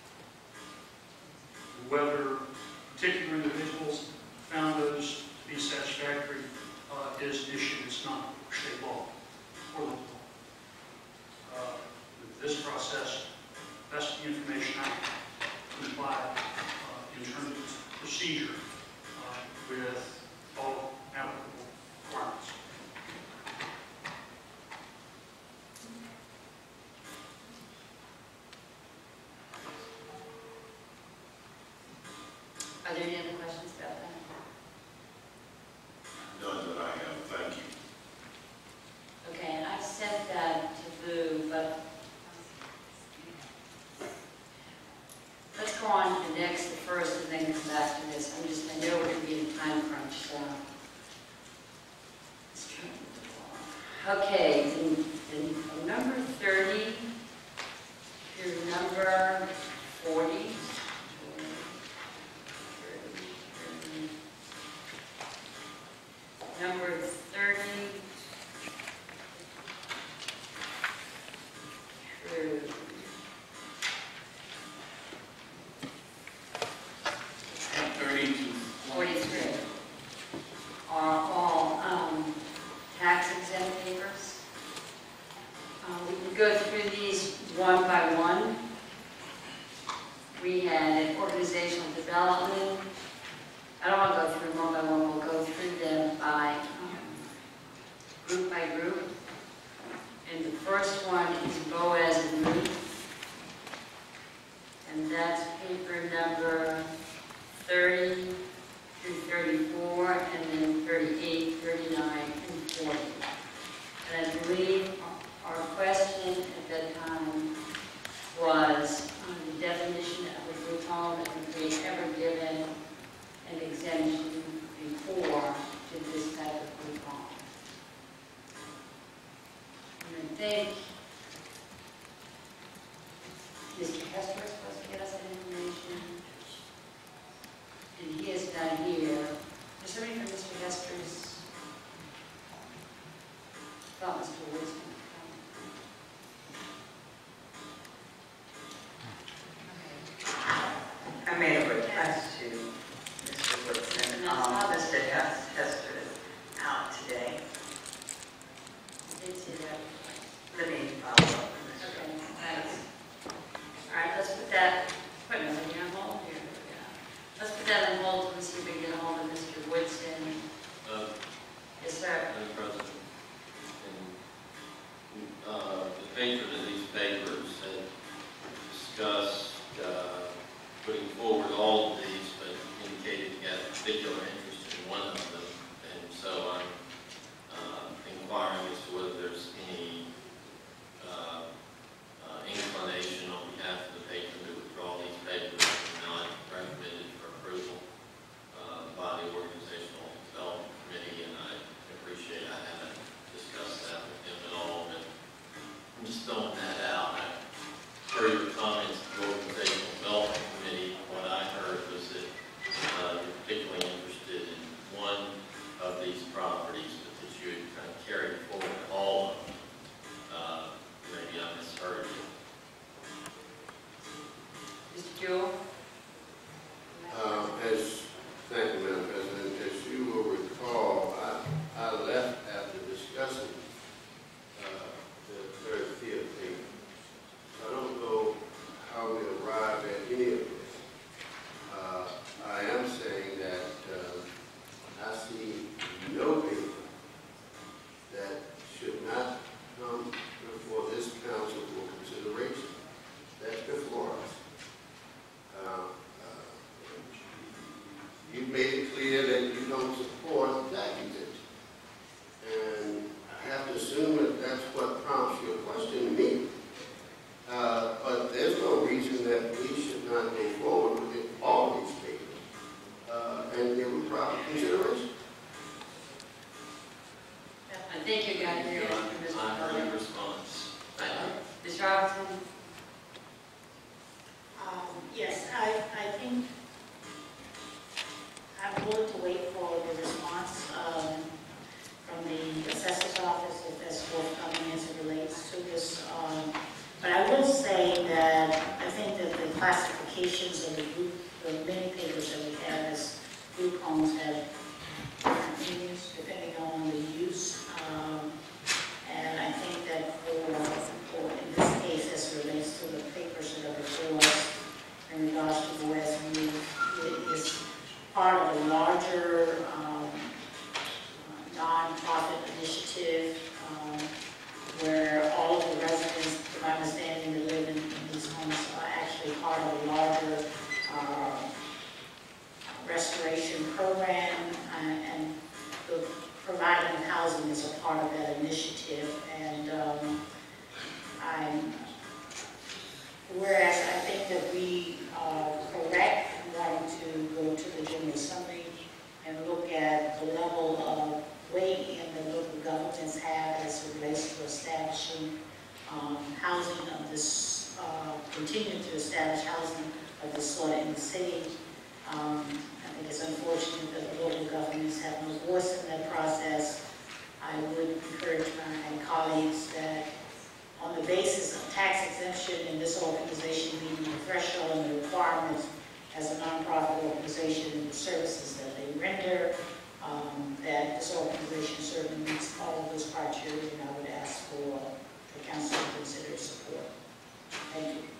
I: whether particular individuals found those to be satisfactory uh, is an issue that's not state law or local law. Uh, with this process, that's the information I comply uh, in terms of procedure uh, with all applicable requirements.
A: Are there any other questions about that?
J: None that I have, thank you.
A: Okay, and I sent that to Boo, but let's go on to the next, the first, and then come back to this. I'm just, I know we're going to be in time crunch, so. Let's try to move along. Okay, in, in from number thirty to number forty. Number thirty through
G: thirty to
A: forty-three are all um, tax exempt papers. Uh, we can go through these one by one. We had organizational development. I don't want to go through them one by one. We'll go through them by um, group by group. And the first one is Boaz and Ruth. And that's paper number thirty through thirty-four, and then thirty-eight, thirty-nine, and forty. And I believe our question at that time was on the definition of a group home, and if we ever given an exemption before to this type of group home. And I think Mister Hester is supposed to get us that information. And he is down here. Is somebody from Mister Hester's? I thought Mister Woods was going to come.
K: I made a request to Mister Woodson. Um, Mister Hes- Hester is out today.
A: I did see that.
K: Let me
A: Thank you, guys.
F: Your timely response. Thank you.
A: Miz Robinson?
L: Um, Yes, I, I think I'm willing to wait for the response um, from the assessor's office if that's forthcoming as it relates to this. Um, But I will say that I think that the classifications of the group, the many papers that we have as group homes have different meanings depending on the use. Um, And I think that for, for, in this case, as it relates to the papers that are before us, in regards to Boaz and Ruth, it is part of a larger um, non-profit initiative um, where all of the residents, to my understanding, that live in, in these homes are actually part of a larger uh, restoration program, and, and the providing of housing is a part of that initiative. And um, I'm Whereas I think that we are correct in wanting to go to the General Assembly and look at the level of weigh-in that local governments have as it relates to establishing um, housing of this, uh, continuing to establish housing of this sort in the city. Um, I think it's unfortunate that the local governments have no voice in that process. I would encourage my colleagues that on the basis of tax exemption in this organization meeting the threshold and the requirements as a nonprofit organization and the services that they render, um, that this organization certainly meets all of those criteria, and I would ask for the council to consider support. Thank you.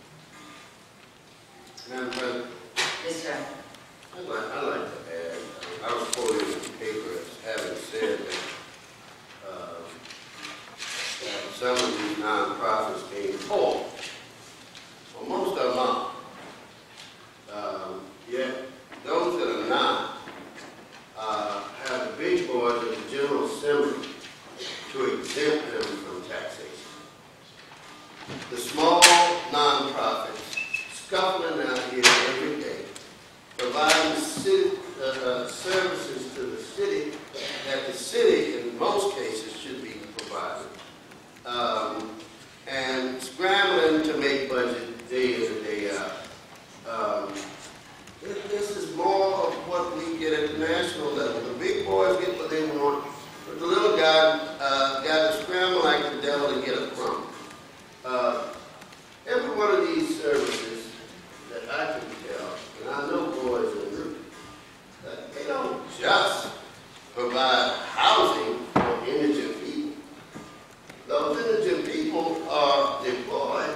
D: Madam President,
A: Yes, sir.
D: I'd like, I'd like to add, I was quoted in the paper as having said that uh, that some of these nonprofits being poor. Well, most of them are. Um, yet, those that are not uh, have the big boys at the General Assembly to exempt them from taxation. The small nonprofits scuffling out here every day, providing city, uh, uh, services to the city that the city, in most cases, should be providing. Um, and scrambling to make budget day in and day out. Um, this is more of what we get at the national level. The big boys get what they want, but the little guy uh, got to scramble like the devil to get a crumb. Uh, every one of these services that I can tell, and I know Boaz and Ruth, that they don't just provide housing for indigent people. Those indigent people are deployed.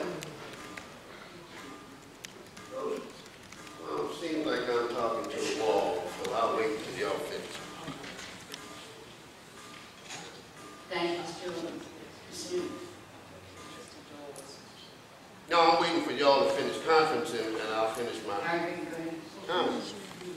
D: Those, well, it seems like I'm talking to the wall, so I'll wait until y'all finish.
A: Thank you, Mister Mister
D: No, I'm waiting for y'all to finish conferencing, and I'll finish my
A: Margaret, go ahead.
D: comments.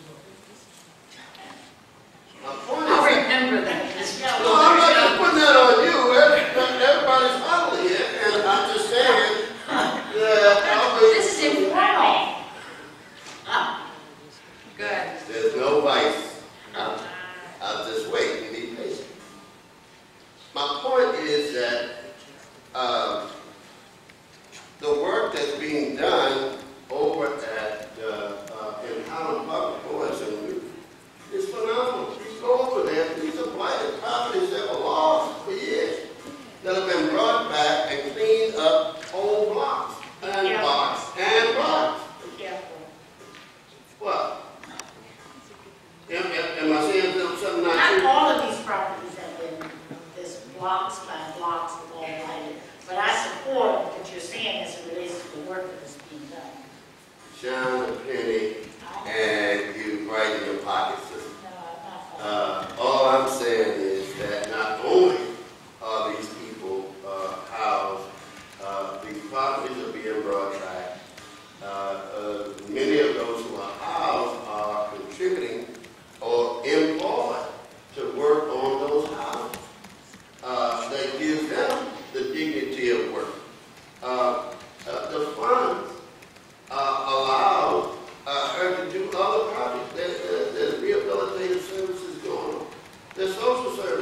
D: My point
A: I'll
D: is,
A: remember that. Miz
D: no, I'm not just putting that on you. Everybody's following here, and I'm just saying that I'll wait.
A: This is informal. Ah, good.
D: There's no vice. I'll just wait and be patient. My point is that uh, the work that's being done over at uh, uh, in Highland Park, Boaz and Ruth, is phenomenal. Please go over there. These are blighted properties that were lost for years, that have been brought back and cleaned up whole blocks and
L: Yeah.
D: blocks and blocks.
L: Be careful.
D: What? Am, am, am I saying something not
L: Not
D: true?
L: all of these properties have been, there's blocks by blocks of all blighted, but I support what you're saying as it relates to the work that is being done.
D: Shine a penny and you right in your pocket, sister.
L: No, I'm not.
D: Uh, all I'm saying is that not only are these people uh, housed, uh, these properties are being brought back. Uh, uh, many of those who are housed are contributing or employed to work on those houses. Uh, that gives them the dignity of work. Uh, uh, the funds uh, allow uh, her to do other projects. There, there, there's rehabilitative services going on. There's social services.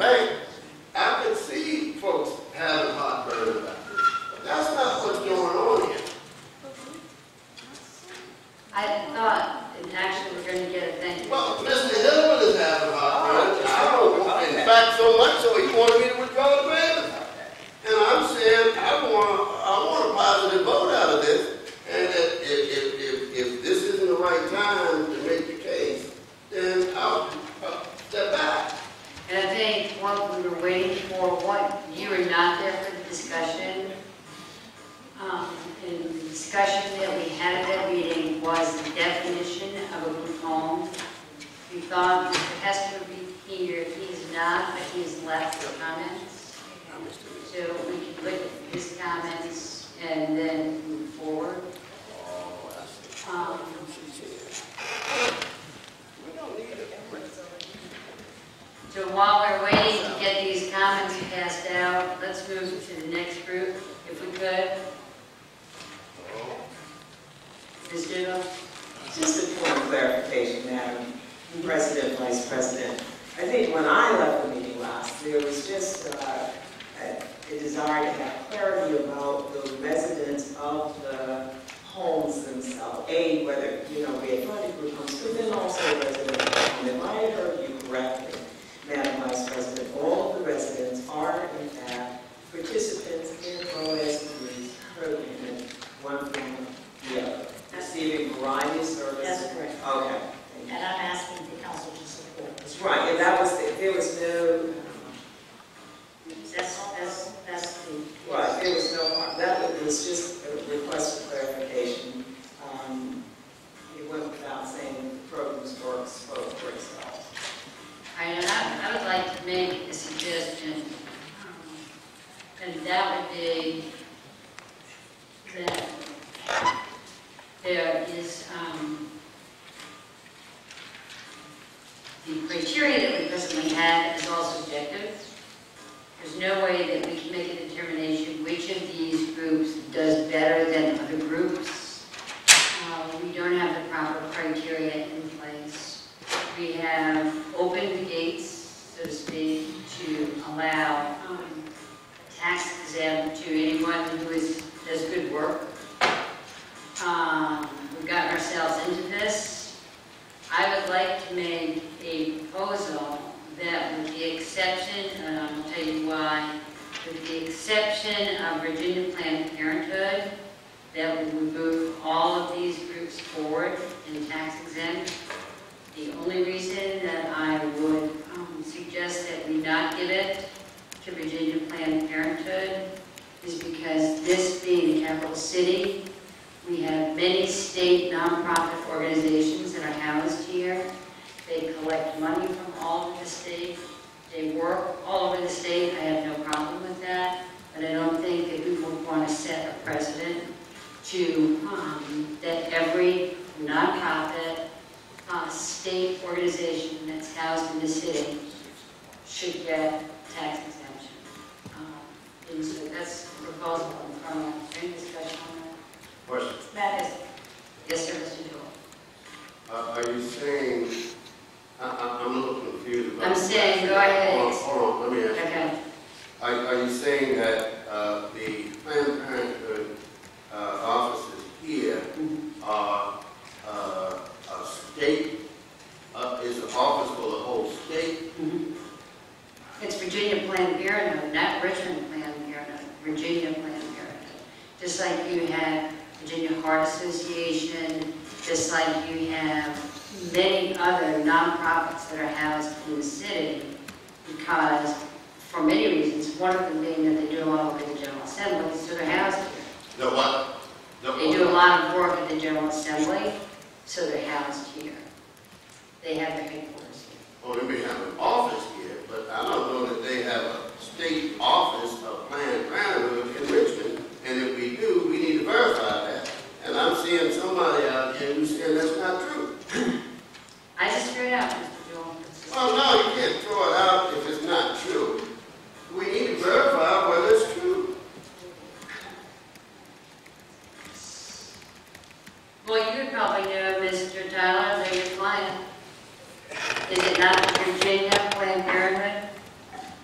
D: bank, I could see folks having heartburn about this. But that's not what's going on here.
A: I thought, and actually, we're going to get a thank you.
D: Well, Mister Hillman is having heartburn. I don't want, in fact, so much so he wanted me to withdraw the grant. And I'm saying I want, I want a positive vote out of this. And that if, if, if, if this isn't the right time to make the case, then I'll, I'll step back.
A: And I think what we were waiting for, what, you were not there for the discussion. Um, and the discussion that we had at that meeting was the definition of a group home. We thought Mister Hester would be here, he's not, but he's left the comments. So we can look at his comments and then move forward. Um, So while we're waiting to get these comments passed out, let's move to the next group, if we could. Miz Doodle?
K: Just a point of clarification, Madam President, Vice President. I think when I left the meeting last, there was just uh, a, a desire to have clarity about the residents of the homes themselves. A, whether, you know, we had funded group homes, but then also residents. And if I had heard you correctly, Madam Vice President, all of the residents are, in fact, participants in Boaz and Ruth's program, one from the other, receiving variety of services.
L: That's correct.
K: Okay.
L: And I'm asking the council to support this.
K: Right, and that was, the, there was no,
L: That's, that's, that's the.
K: right, there was no, that was just a request for clarification. Um, it went without saying the program's work spoke for itself.
A: All right, and I, I would like to make a suggestion, and that would be that there is um, the criteria that we presently have is all subjective. There's no way that we can make a determination which of these groups does better than other groups. Uh, we don't have the proper criteria in place. We have opened the gates, so to speak, to allow um, tax exempt to anyone who is, does good work. Um, we've gotten ourselves into this. I would like to make a proposal that with the exception, and I'll tell you why, with the exception of Virginia Planned Parenthood, that would move all of these groups forward in tax exempt. The only reason that I would um, suggest that we not give it to Virginia Planned Parenthood is because this being the capital city, we have many state nonprofit organizations that are housed here. They collect money from all over the state. They work all over the state. I have no problem with that. But I don't think that we would want to set a precedent to um, that every nonprofit uh, state organization that's housed in the city should get tax exemption. Um, and so that's the proposal I'm throwing out. Is there any discussion on that?
D: Question.
A: Matt is, yes, sir, Mister Joel.
D: Uh, are you saying, I, I, I'm a little confused about
A: I'm saying, go ahead.
D: Hold on, hold on, let me ask you.
A: Okay.
D: Are, are you saying that uh, the Planned Parenthood uh, offices here are uh, a state, uh, is an office for the whole state?
A: Mm-hmm. It's Virginia Planned Parenthood, not Richmond Planned Parenthood, Virginia Planned Parenthood. Just like you have Virginia Heart Association, just like you have many other nonprofits that are housed in the city, because for many reasons, one of them being that they do a lot of work at the General Assembly, so they're housed here.
D: The what? The
A: They do a lot of work at the General Assembly, so they're housed here. They have their headquarters here.
D: Well, they may have an office here, but I don't know that they have a state office of Planned Parenthood in Richmond, and if we do, we need to verify that. And I'm seeing somebody out here who's saying that's not true.
A: I just threw it out, Mister Joel.
D: Well, no, you can't throw it out if it's not true. We need to verify whether it's true.
A: Well, you would probably know, Mister Tyler, they're your client. Is it not Virginia Planned Parenthood?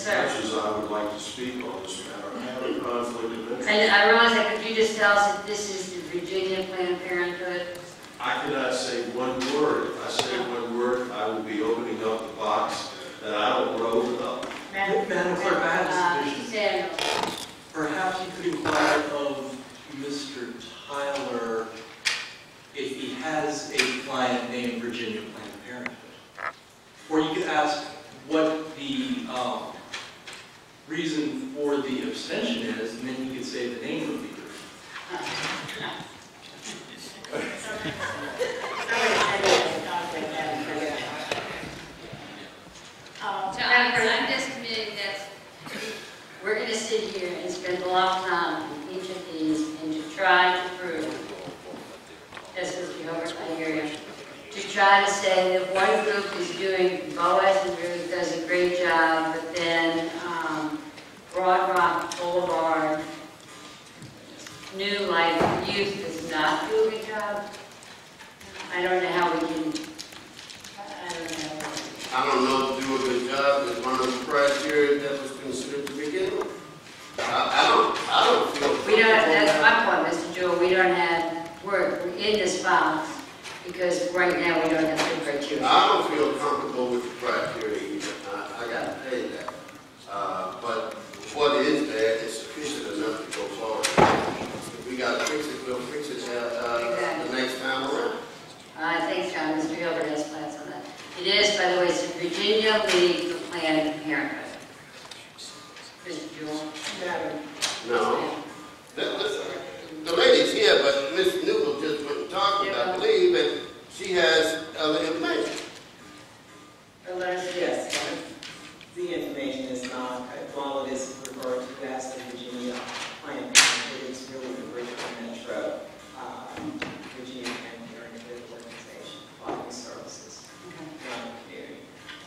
A: sir.
J: much as I would like to speak on this matter, I have a conflict of interest.
A: And I realize that, could you just tell us if this is the Virginia Planned Parenthood?
J: I cannot say one word. If I say one word, I will be opening up the box that I don't want to open up.
L: Madam
E: Madam Clerk, I have a
A: Uh,
E: suggestion.
A: Samuel.
E: Perhaps you could inquire of Mister Tyler if he has a client named Virginia Planned Parenthood. Or you could ask what the um, reason for the abstention is, and then you could say the name of the group.
L: Um,
A: So I'm, I'm just committing that we're going to sit here and spend a lot of time on each of these and to try to prove, as Mister Hilbert, I hear you, to try to say that one group is doing, Boaz and Ruth does a great job, but then um, Broad Rock Boulevard, New Life Youth does not do a good job. I don't know how we can, I don't know.
D: I don't know if do a good job is one of the criteria that was considered to begin with. I, I don't, I don't feel.
A: We don't, that's my point, Mister Jewell, we don't have, we're, we're in this box because right now we don't have the criteria.
D: I don't feel comfortable with the criteria either. I, I gotta tell you that. Uh, but what is there is sufficient enough to go forward. If we gotta fix it, we'll fix it, uh, uh,
A: Exactly.
D: the next time around.
A: I think uh, Mister Hilbert has plans on that. It is, by the way, it's the Virginia League for Planned Parenthood. Mister Jewell?
K: Madam,
D: No. The, the, the lady's here, but Miss Newell just went and talked with, I believe, and she has other information.
A: Or let us
K: yes, the information is not, while it is referred to as the Virginia Planned Parenthood, it's really the Richmond Metro, um, Virginia Planned Parenthood organization, offering services, not the community.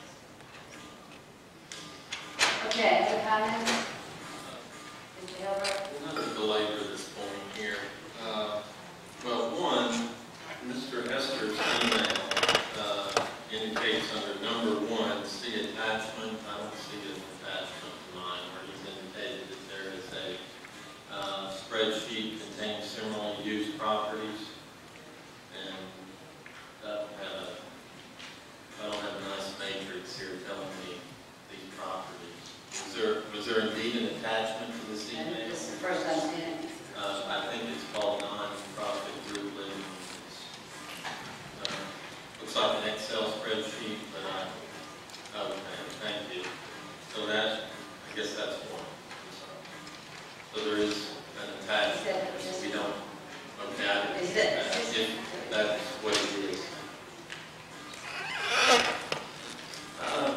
A: Okay, other comments? Mister Hilbert?
F: Not to belabor this point here. Uh, Well, one, Mister Esther's email uh, indicates under number one, see attachment. I don't see an attachment to mine where he's indicated that there is a uh, spreadsheet containing similarly used properties. And that will have a, I don't have a nice matrix here telling me these properties. Was there, was there indeed an attachment to this
A: And
F: email?
A: this is the first I've seen it.
F: Uh, I think it's called non-profit group living. Uh, Looks like an Excel spreadsheet, but I, okay, thank you. So that, I guess that's one. So there is an attachment, we don't, okay, I-
A: Is that-
F: if that's what it is. Um,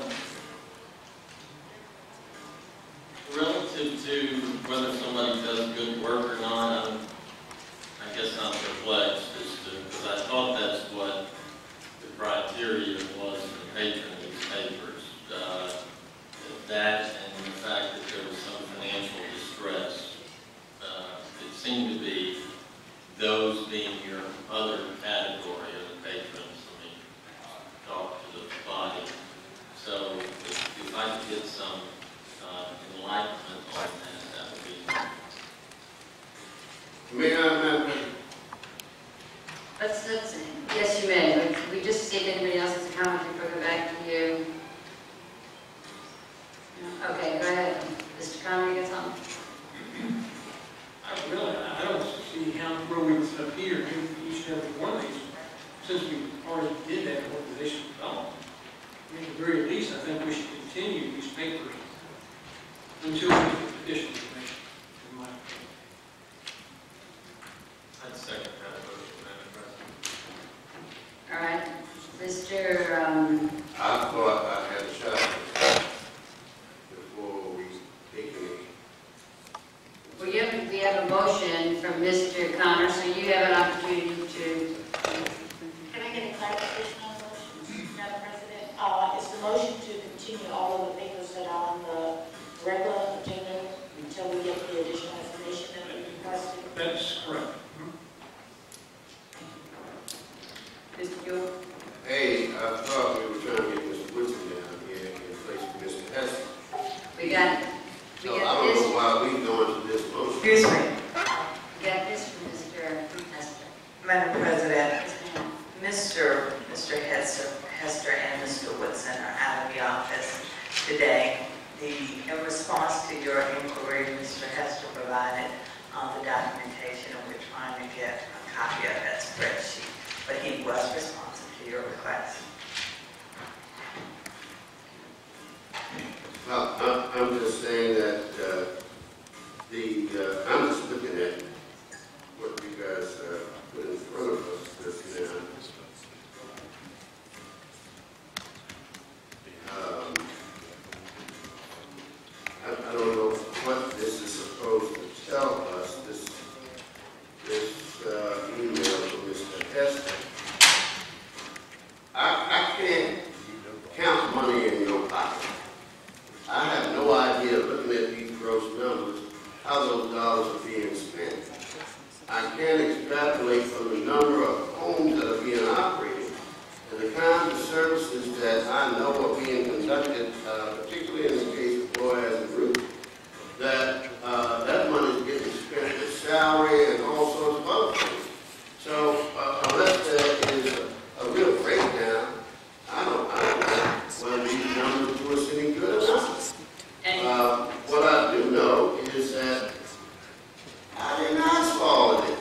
F: Relative to whether somebody does good work or not, I'm, I guess I'm perplexed as to, because I thought that's what the criteria was for patron of these papers. Uh, that and the fact that there was some financial distress. Uh, it seemed to be those being your other category of the patrons. I mean, talk to the body. So if, if I could get some uh, enlightenment on that, that would be.
D: May I, Madam President?
A: Let's, let's, yes, you may. But we just see if anybody else has a comment before we go back to you. No? Okay, go ahead. Mister Conner, you got something?
I: I really, I don't see how, where we would appear in each and every one of these, since we already did that organization development. I mean, at the very least, I think we should continue these papers until we get additional information, in my opinion.
F: I'd second that motion, Madam President.
A: All right. Mister Um,
D: I thought I had a shot before we take any.
A: well, you have, we have a motion from Mister Conner, so you have an opportunity to.
L: Can I get a clarification on the motion, Madam President? Uh, is the motion to continue all of the papers that are on the regular agenda until we get the additional information that we requested?
I: That's correct.
A: Mister Jewell?
D: Hey, I thought we were trying to get Mister Woodson down here in place of Mister Hester.
A: We got
M: Madam President, Mister Mister Hester, Hester and Mister Woodson are out of the office today. The, in response to your inquiry, Mister Hester provided uh, the documentation, and we're trying to get a copy of that spreadsheet, but he was responsive to your request.
D: Well, I'm, I'm just saying that uh, the, uh, I'm just looking at what you guys uh, put in front of us just now. Um, I, I don't know what this is supposed to tell us, this, this uh, email from Mister Hester. I, I can't count money in your pocket. I have no idea, looking at these gross numbers, how those dollars are being spent. I can't extrapolate from the number of homes that are being operated and the kinds of services that I know are being conducted, uh, particularly in the case of Boaz and Ruth, that uh, that money is getting spent with salary and all sorts of other things. So uh, unless there is a, a real breakdown, I don't, I don't know whether these numbers do us any good or not. Uh, what I do know is that I didn't ask for all of this.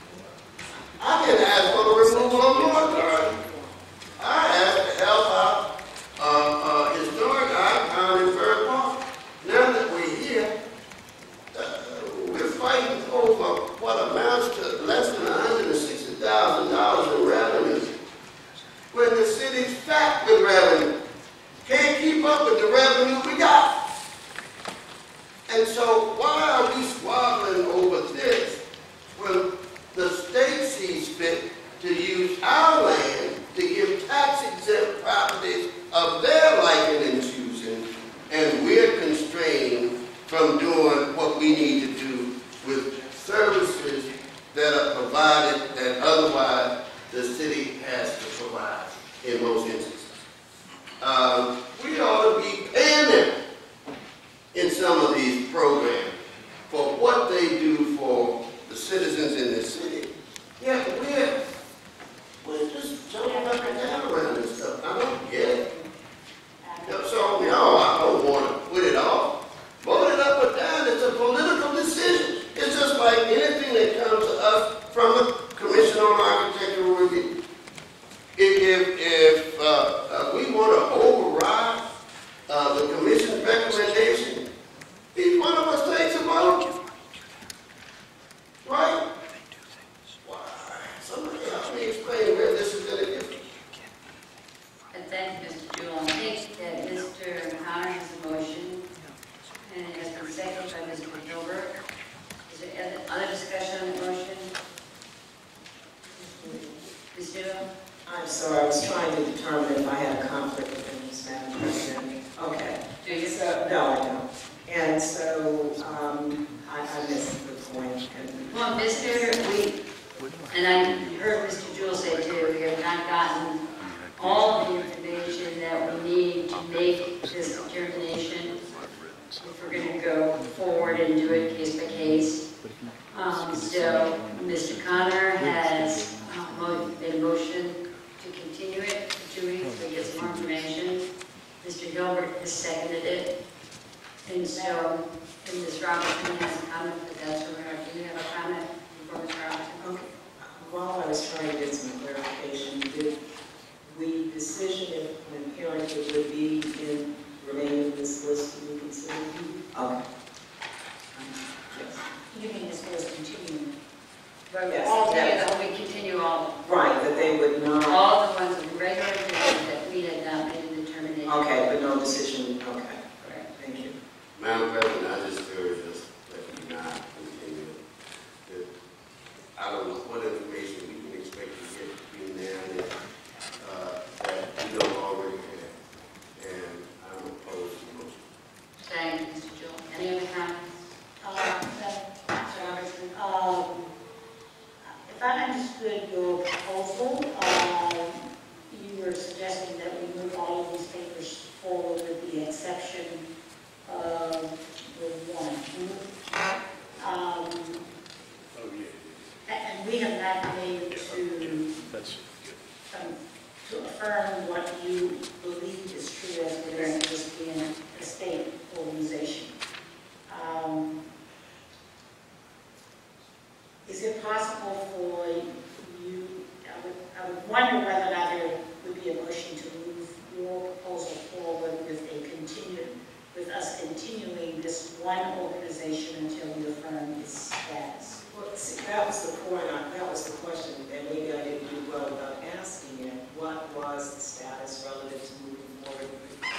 D: I didn't ask for the removal of moratorium. I asked to help out uh, uh, historic icon in Byrd Park. Now that we're here, uh, we're fighting over what amounts to less than one hundred sixty thousand dollars in revenue, when the city's fat with revenue. Can't keep up with the revenue we got. And so why are we squabbling over this when the state sees fit to use our land to give tax-exempt properties of their liking and choosing, and we're constrained from doing what we need to do with services that are provided that otherwise the city has to provide in most instances. Um, we ought to be paying them in some of these programs for what they do for the citizens in this city. Yeah, we're, we're just jumping up and down around this stuff. I don't get it. So, no, I don't want to put it off. Vote it up or down. It's a political decision. It's just like anything that comes to us from the Commission on Architectural Review. If, if, if uh, uh, we want to override uh, the Commission's recommendation, each one of us takes a vote. Right? Why? Somebody help me explain where this is going to get.
A: And thank you, Mister Jewell. I think that Mister Connor has a motion, and it has been seconded by Mister Gilbert. Is there other discussion on the motion? Miz Jewell?
K: I'm sorry, I was trying to determine if I had a conflict with interest, Madam President. Okay.
A: Do you?
K: So, no, I don't. And so, um, I, I missed the point. And
A: Well, Mister We, and I heard Mister Jewell say too, we have not gotten all the information that we need to make this determination if we're going to go forward and do it case by case. Um, so, Mister Connor has uh, mo made a motion to continue it for two weeks to get some more information. Mister Gilbert has seconded it. And so, and Miz Robinson has a comment, but that's where we are. Do you have a comment before Miz Robinson?
K: okay. While I was trying to get some clarification, did we decision if when parenthood would be in remain in this list to be considered? Okay. Yes.
L: You mean this was continuing?
K: Yes.
A: All
K: Yes.
A: together, we continue all,
K: Right, that they would not.
A: all the ones of the regular business that we had not made a determination.
K: Okay, but no decision. Okay.
A: Correct.
K: Thank you.
D: Madam President, I just urge us that we not continue. That I don't know what information we can expect to get between now and then uh, that we don't already have. And I'm opposed to the motion.
A: Thank you, Mister Jewell. Any other comments?
L: Uh,
A: Mister Robertson?
L: Um, If I understood your proposal, uh, you were suggesting that we move all of these papers forward with the exception of the one. Um,
J: Oh, yeah.
L: And we have not made a
B: That's good.
L: um, to affirm what you believe is true as it is this being a state organization. Um, Is it possible for you, I would, I would wonder whether or not there would be a motion to move your proposal forward with a continue, with us continuing this one organization until we affirm its status?
K: Well, see, that was the point, I- that was the question, and maybe I didn't do well about asking it. What was the status relative to moving forward?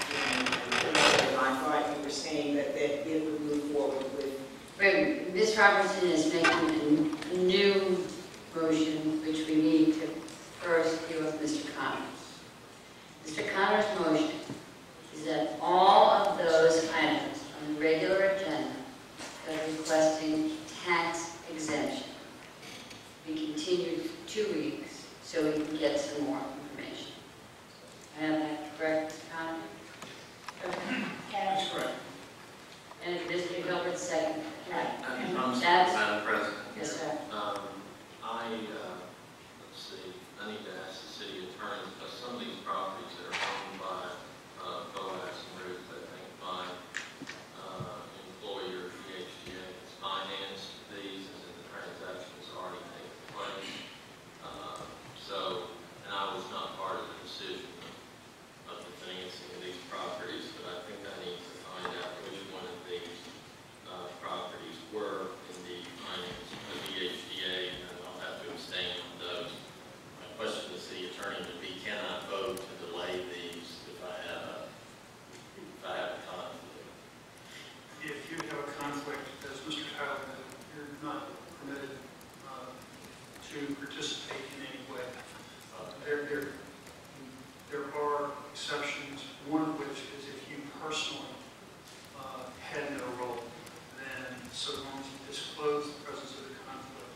K: And I thought you were saying that, that it would move forward with.
A: Wait, Miz Robertson is making a new motion, which we need to first deal with Mister Connors. Mister Connors' motion is that all of those items on the regular agenda that are requesting tax exemption be continued for two weeks so we can get some more information. I have that correct, Mister Connors? Okay.
L: That's
I: correct.
A: And Mister Gilbert's second. Right.
F: I'm sorry,
A: That's-
F: Madam President.
A: Yes, sir.
F: Um, I, uh, let's see, I need to ask the city attorney, because some of these properties that are owned by uh, Boaz and Ruth, I think my uh, employer, B H D A, has financed these as in the transactions already taken place. Uh, so, and I was not part of the decision of, of the financing of these properties, but I think I need to find out which one of these uh, properties were in the finance of the H D A, and I'll have to abstain on those. My question to the city attorney would be, can I vote to delay these if I have a, if I have a conflict?
I: If you have a conflict, as Mister Tyler said, you're not permitted uh, to participate in any way. Uh, there, there, there are exceptions, one of which is if you personally uh, had no role, then so long as you disclose the presence of the conflict,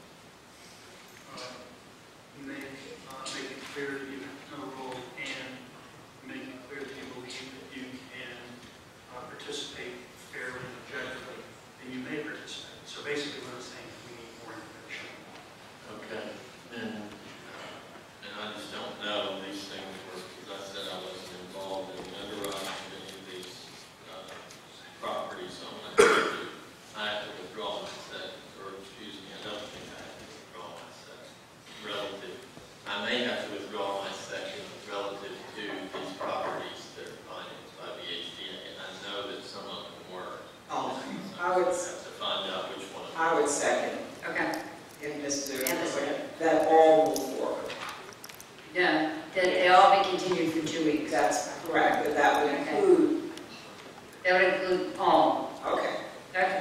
I: uh, make, uh, make it clear that you have no role and make it clear that you believe that you can uh, participate fairly and objectively, then you may participate. So basically what I'm saying is we need more information.
F: Okay, and, uh, and I just don't know, these things were, as I said, I wasn't involved in the underwriting of any of these uh, properties, so I'm going to have to, I have to withdraw my second, or excuse me, I don't think I have to withdraw my second, relative, I may have to withdraw my second relative to these properties that are financed by the H D A, and I know that some of them were.
K: Oh,
F: So
K: I would,
F: have to find out which one.
K: I would second,
A: Okay.
K: if Mister
A: And the second.
K: that all move forward.
A: Yeah, that they all be continued for two weeks.
K: That's correct, but that would
A: Okay.
K: include,
A: That would include all.
K: okay.
A: Okay.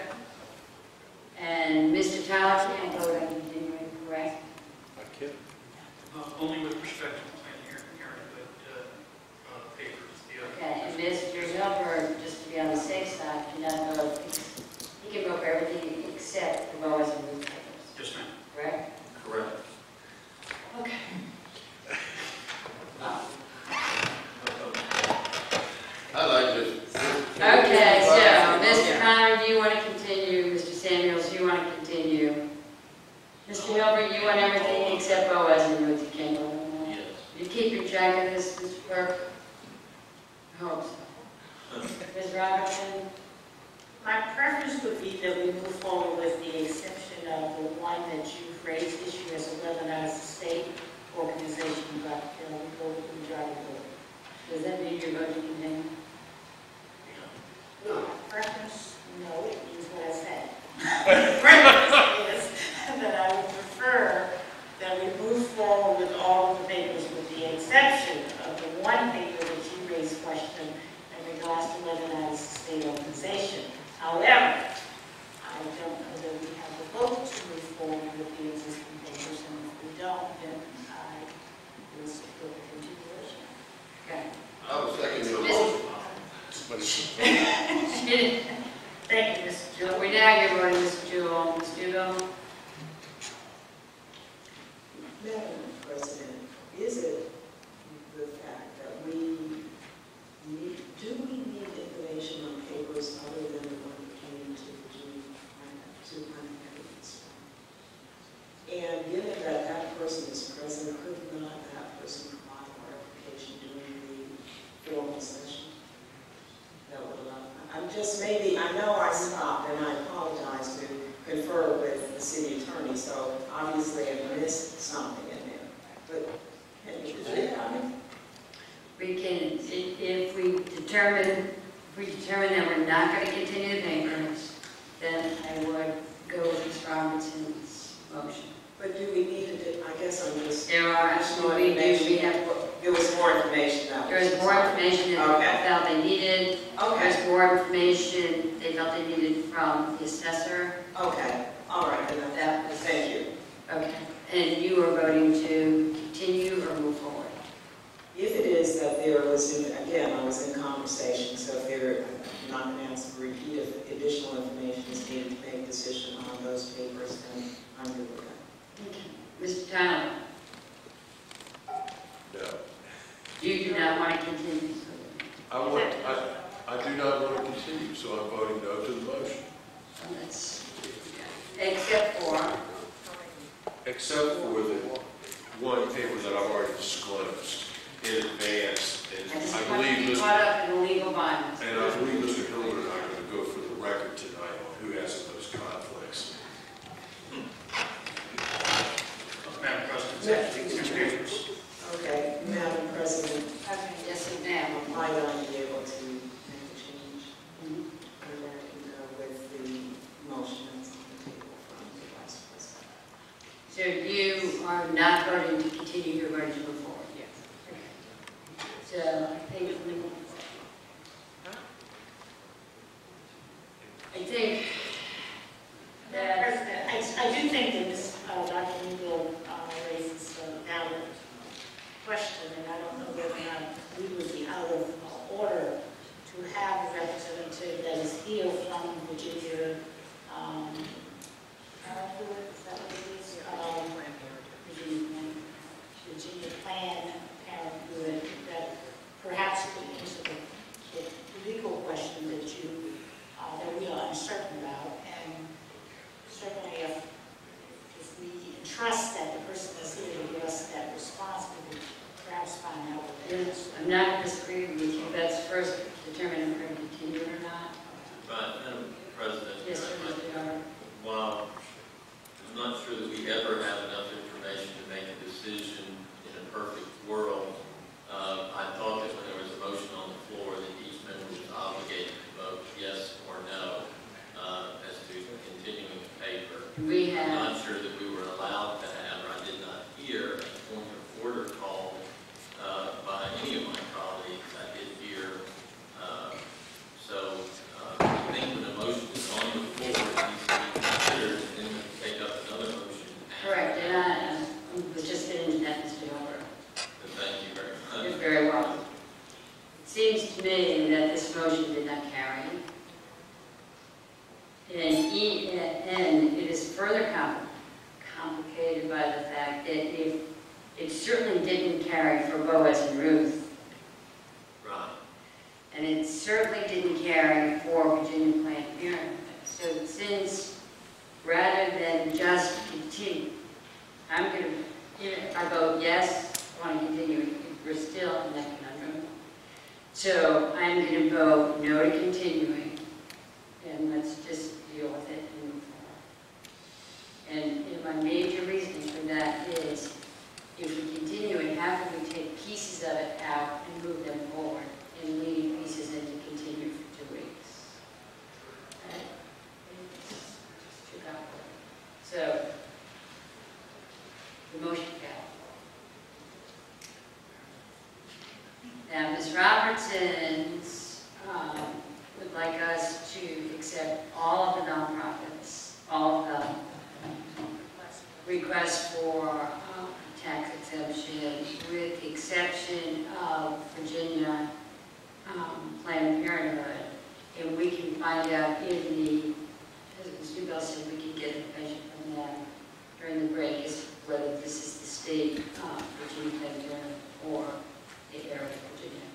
A: And Mister Tyler can't vote on continuing, correct?
B: I can.
I: Uh, only with respect to the plan here, hearing, but uh, uh, papers, the other.
A: Okay, and Mister Gilbert, just to be on the safe side, cannot vote, he can vote for everything except the Boaz and Ruth papers,
I: Yes, ma'am.
A: correct?
F: Correct.
A: Okay.
D: I like this.
A: Okay, so, Mister Connor, do you want to continue? Mister Samuels, do you want to continue? Mister Gilbert, you want everything except Boaz and Ruth, you can't vote on that?
F: Yes.
A: You keep your track of this, Mister Burke? I hope so. Miz Robertson?
L: My preference would be that we move forward with the exception of the one that you've raised issue as a levelized state organization, but uh, we go with the majority vote.
A: Does that mean you're voting to continue?
D: No.
L: Preference, no, it means what I said. Preference is that I would prefer that we move forward with all of the papers with the exception of the one paper that you raised question in regards to levelized state organization. However, I don't know that we have the vote to move forward with the existing papers, and if we don't, then I will support the continuation.
A: Okay.
D: I was second your
A: Miz-
D: motion.
B: But it's,
L: Thank you, Mister
A: Jewel, we now get voting, Mister Jewel. Mister Jewel?
K: Madam President, is it the fact that we need, do we need information on papers other than the one that came to the June, to finance? And given that that person is present, could not
A: determine, if we determine that we're not going to continue the papers, then I would go with Miz Robertson's motion.
K: But do we need to, I guess I'm just,
A: There are, absolutely, we do, we have,
K: there was more information that
A: there
K: was.
A: is more information that
K: Okay.
A: they felt they needed.
K: Okay,
A: There's more information they felt they needed from the assessor.
K: okay, all right, then that,
A: That was,
K: thank you.
A: okay. And you are voting to continue or move forward?
K: If it is that there was, in- again, I was in conversation, so if there, I'm not going to ask for repeat, if additional information is needed to make a decision on those papers, then I'm good with that.
A: Mister Tyler,
B: No.
A: you do not want to continue?
B: I want, I, I do not want to continue, so I'm voting no to the motion.
A: Let's, except for,
B: Except for the one paper that I've already disclosed in advance.
A: I
B: And
A: just
B: I
A: want to
B: believe,
A: be
B: Mister
A: caught up in the legal violence.
B: and I believe Mister Hilbert and I are going to go for the record tonight on who has the most conflicts.
G: Madam President, two papers.
K: Okay, Madam President,
A: Yes, ma'am.
K: might I be able to make a change?
A: Mhm.
K: And then I can go with the motion that's on the table from the Vice President.
A: So you are not voting to continue, you're voting to move forward? Yes. Okay. So I think, I think
L: Madam
A: that,
L: President, I, I do think that this, uh, Doctor Newell, uh, raises a valid question, and I don't know whether or not we would be out of uh, order to have a representative that is here from Virginia, um, Parenthood, is that what it is? Um, Virginia Plan, Virginia Plan Parenthood, that perhaps could answer the, the legal question that you, uh, that we are uncertain about, and certainly if, if we trust that the person that's here to give us that response, we would perhaps find out what that is.
A: I'm not disagreeing with you, let's first determine if we're going to continue or not.
F: But, Madam President,
A: Yes, sir,
F: I-
A: Mister Garber.
F: while I'm not sure that we ever have enough information to make a decision in a perfect world, uh, I thought that when there was a motion on the floor that each member was obligated to vote yes or no uh, as to continuing the paper.
A: We
F: I'm
A: have,
F: not sure that we were allowed to have, or I did not hear a point of order called uh, by any of my colleagues. I did hear, uh, so uh, I think when a motion is on the floor, it needs to be considered, and then we take up another motion.
A: correct, and I uh, was just getting into that, Mister Garber.
F: So thank you very much.
A: You're very welcome. It seems to me that this motion did not carry. And, e, and it is further com complicated by the fact that if it certainly didn't carry for Boaz and Ruth,
F: Right.
A: and it certainly didn't carry for Virginia Planned Parenthood. So since, rather than just continue, I'm going to, if I vote yes, I want to continue, we're still in that conundrum. So I'm going to vote no to continuing, and let's just deal with it and move forward. And, and my major reasoning for that is, if we continue it, how can we take pieces of it out and move them forward and leave pieces in to continue for two weeks? Right? It's too complicated. So, the motion failed. Now, Miz Robertson's um, would like us to accept all of the nonprofits, all of the requests for um, tax exemption, with the exception of Virginia um, Planned Parenthood. And we can find out in the, as Miz Newell said, we can get information from them during the break as to whether this is the state uh, Virginia Planned Parenthood or the area of Virginia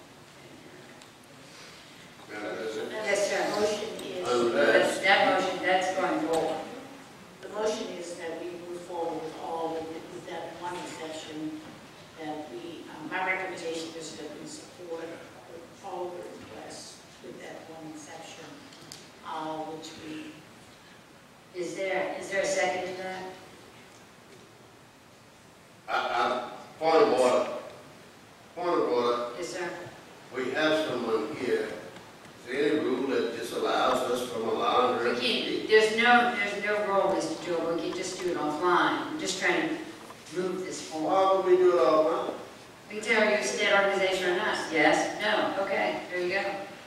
A: Planned
D: Madam President,
A: Parenthood. Yes, sir.
L: The motion is,
D: on
A: That's,
D: that,
A: that motion, that's going forward.
L: the motion is that we move forward with all, of it, with that one exception, that we, um, my recommendation is that we support all the requests with that one exception, uh, which we,
A: Is there, is there a second to that?
D: I, I, point of order, point of order,
A: Yes, sir. move this forward?
D: Why would we do it all at once?
A: I can tell you a state organization or not. Yes, no, okay, there you go.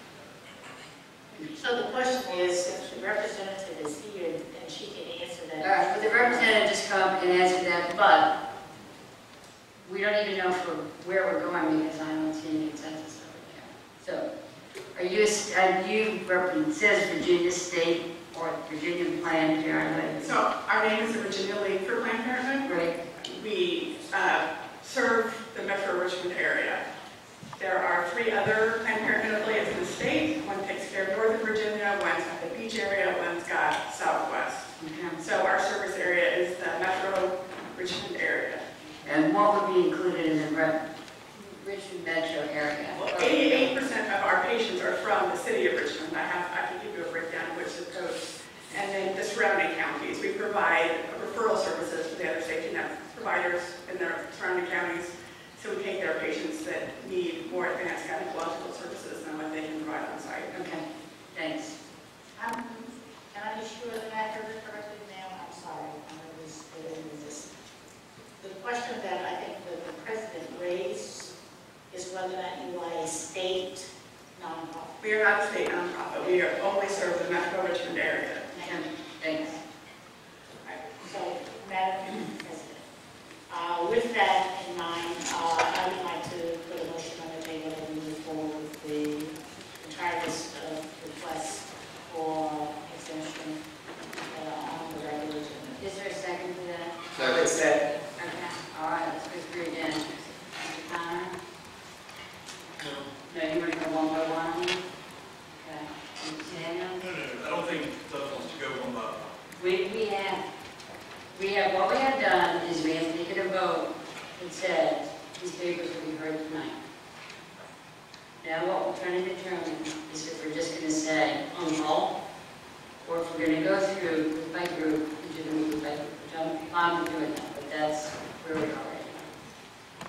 L: So the question is, since the representative is here and she can answer that.
A: All right, would the representative just come and answer that, but we don't even know for where we're going because I don't see any consensus over there. So, are you, are you represent, it says Virginia State or Virginia Planned Parenthood?
N: So our name is the Virginia League for Planned Parenthood.
A: Right.
N: We uh, serve the Metro Richmond area. There are three other Planned Parenthood affiliates in the state. One takes care of Northern Virginia, one's got the beach area, one's got Southwest.
A: Okay.
N: So our service area is the Metro Richmond area.
A: And what would be included in the Re- Richmond metro area?
N: Well, eighty-eight percent of our patients are from the city of Richmond. I have, I can give you a breakdown of which zip codes. And then the surrounding counties. We provide referral services to the other safety net providers in their surrounding counties. So we take their patients that need more advanced gynecological services than what they can provide on site.
A: Okay, thanks.
L: Um, Can I be sure that I heard it correctly, ma'am? I'm sorry, I'm going to this. The question that I think that the president raised is whether or not you are a state nonprofit.
N: We are not a state nonprofit. We are only serve the Metro Richmond area.
A: Okay, thanks.
L: So, Madam President, uh, with that in mind, uh, I would like to put a motion on the table that we move forward with the entire list of requests for exemption uh, on the regular agenda.
A: Is there a second to that?
K: Second. Second.
A: Okay, all right, let's go through again. Mister Connor? No, you want to go one by one? Okay. Mister Daniel?
E: No, no, no, I don't think Doug wants to go one by one.
A: We, we have, we have, what we have done is we have taken a vote that said these papers will be heard tonight. Now what we're trying to determine is if we're just going to say on all, or if we're going to go through group by group, legitimate group by group, which I'm fine with doing that, but that's where we are right now.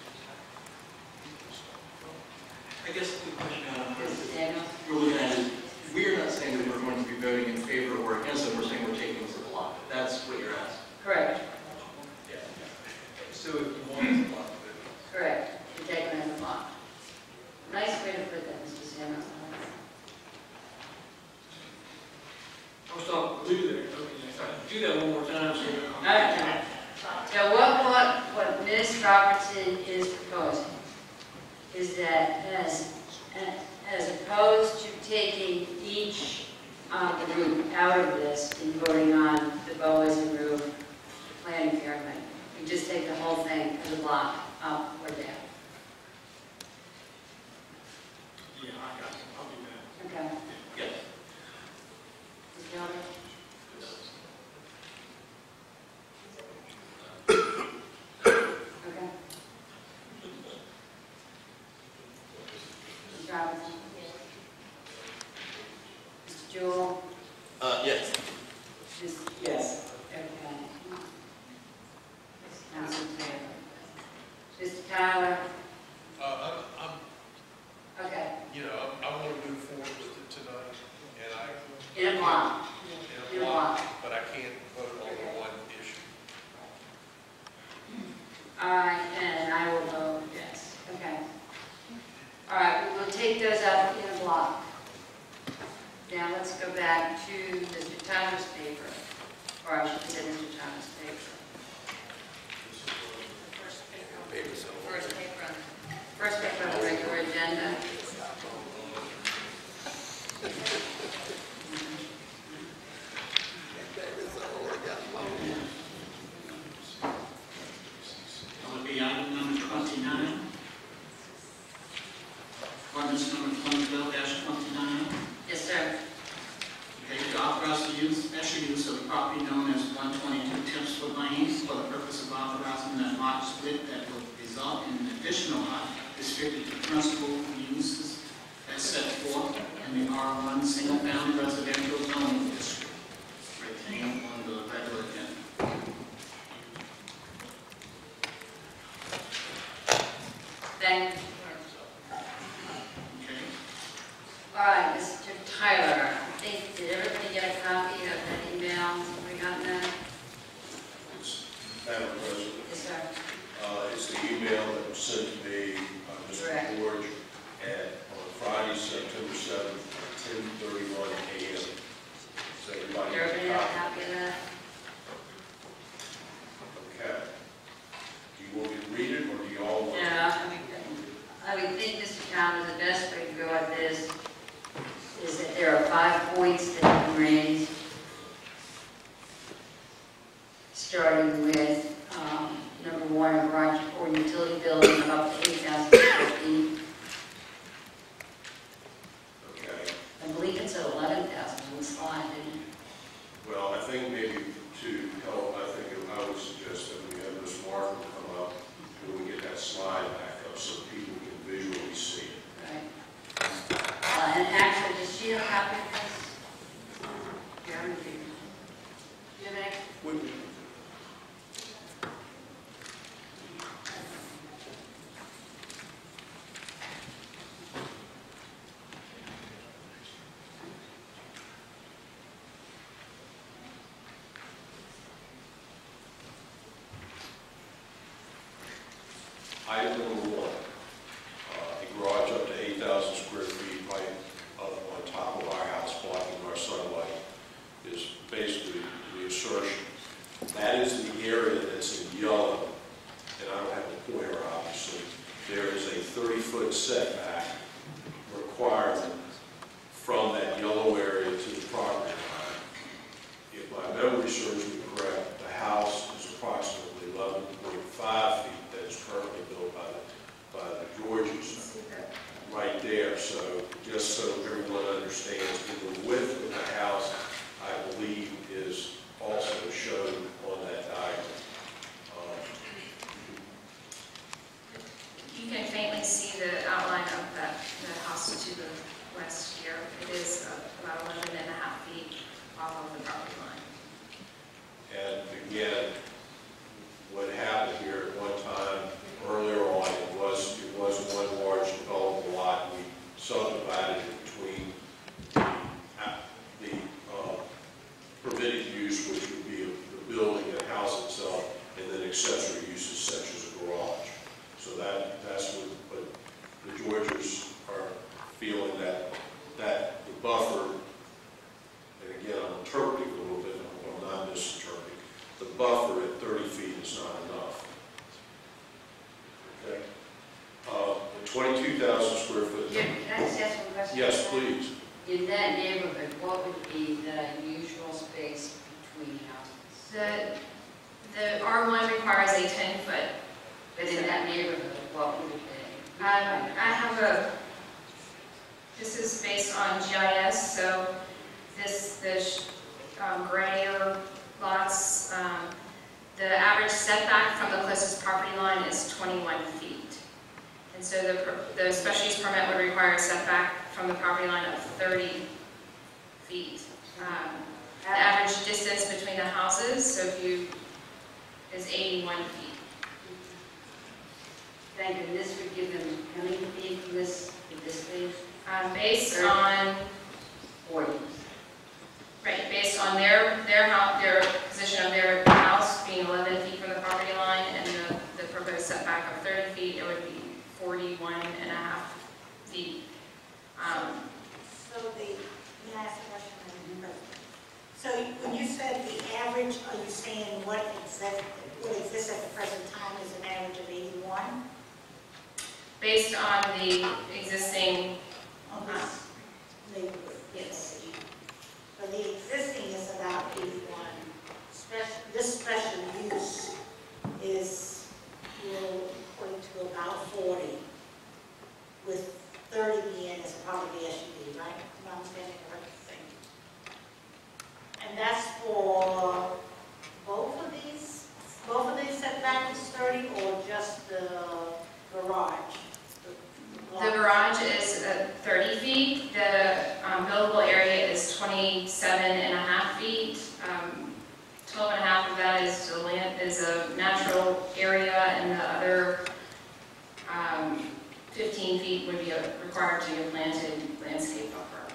E: I guess the question uh,
A: Mister Daniel?
E: we're looking at is, we're not saying that we're going to be voting in favor or against it, we're saying we're taking this as a block. That's what you're asking.
A: Correct.
E: Yeah. So if you want it as a block,
A: Correct. We're taking it as a block. Nice way to put that, Mister Samuel.
I: I'll stop, do that, okay, do that one more time, so.
A: Okay. So what, what, what Miz Robertson is proposing is that as, as opposed to taking each uh, group out of this and voting on the Boaz and Ruth, the planning pyramid, we just take the whole thing as a block, up or down.
I: Yeah, I got it, I'll do that.
A: Okay.
E: yes.
A: Miz Gilbert? Okay. Miz Robinson? Mister Jewell?
F: Uh, yes.
A: Miz
K: Yes.
A: Okay. Council Taylor? Mister Tyler?
J: Uh, I'm, I'm,
A: Okay.
J: you know, I, I want to move forward with it tonight, and I,
A: In a block.
J: in a block, but I can't vote on one issue.
A: All right, and I will vote yes. Okay. All right, we will take those up in a block. Now let's go back to Mister Tyler's paper, or I should say Mister Tyler's paper. First paper. First paper. First paper on the regular agenda.
G: That would be item number twenty-nine. Ordinance number twenty twelve twenty-nine.
A: Yes, sir.
G: Okay, to authorize the use, special use of the property known as one twenty-two Tempsford Lane for the purpose of authorizing that lot split that will result in an additional lot restricted to principal uses as set forth in the R one single family residential zoning district. Retained on the regular agenda.
A: Thank you.
G: Okay.
A: All right, Mister Tyler, I think, did everybody get a copy of that email? Have we gotten that?
B: Madam President,
A: Yes, sir. garage or utility building of up to eight thousand square feet.
J: Okay.
A: I believe it's at eleven thousand on the slide, isn't it?
J: Well, I think maybe to help, I think I would suggest that we have this marker come up and we get that slide back up so people can visually see it.
A: Right. Uh, and actually, does she have a copy of this? Yeah, I'm Do you have an extra?
J: Would- Item number one, uh, a garage up to eight thousand square feet right up on top of our house blocking our sunlight is basically the assertion. That is the area that's in yellow, and I don't have the pointer obviously. There is a thirty foot setback requirement from that yellow area to the property line. If my memory serves me correct, the house is approximately eleven point five feet that is currently built by the, by the Georges right there. So just so everyone understands, the width of the house, I believe, is also shown on that diagram. Um,
H: You can faintly see the outline of that, the house to the west here. It is uh, about eleven and a half feet off of the property line.
J: And again, what happened here at one time, earlier on, it was, it was one large developable lot. We subdivided it between uh, the uh, permitted use, which would be the building, the house itself, and then accessory uses such as a garage. So that, that's what, what the Georges are feeling, that, that the buffer, and again, I'm interpreting a little bit, I'm not misinterpreting, the buffer at thirty feet is not enough. Okay? Uh, twenty-two thousand square foot.
A: Yeah, can I just ask one question?
J: Yes, please.
A: In that neighborhood, what would be the unusual space between houses?
H: The, the R one requires a ten foot.
A: But in that neighborhood, what would it be?
H: Um, I have a, this is based on G I S, so this, this um, grayer lots, um, the average setback from the closest property line is twenty-one feet. And so the, the special use permit would require a setback from the property line of thirty feet. Um, the average distance between the houses, so if you, is eighty-one feet.
A: Thank you. And this would give them how many feet from this, to this space?
H: Um, based on,
A: Ordinance.
H: right, based on their, their house, their position of their house being eleven feet from the property line and the, the proposed setback of thirty feet, it would be forty-one and a half feet. Um,
L: So the, may I ask a question? Madam President? So when you said the average, are you saying what exists, what exists at the present time is an average of eighty-one?
H: based on the existing,
L: On this neighborhood?
H: yes.
L: So the existing is about eighty-one. Special, this special use is, will equate to about forty, with thirty being as part of the S U V, right? Am I understanding correctly? And that's for both of these, both of these setbacks is thirty, or just the garage?
H: The garage is uh, thirty feet, the um, buildable area is twenty-seven and a half feet. Um, twelve and a half of that is the land, is a natural area, and the other um, fifteen feet would be a, required to be a planted landscape buffer.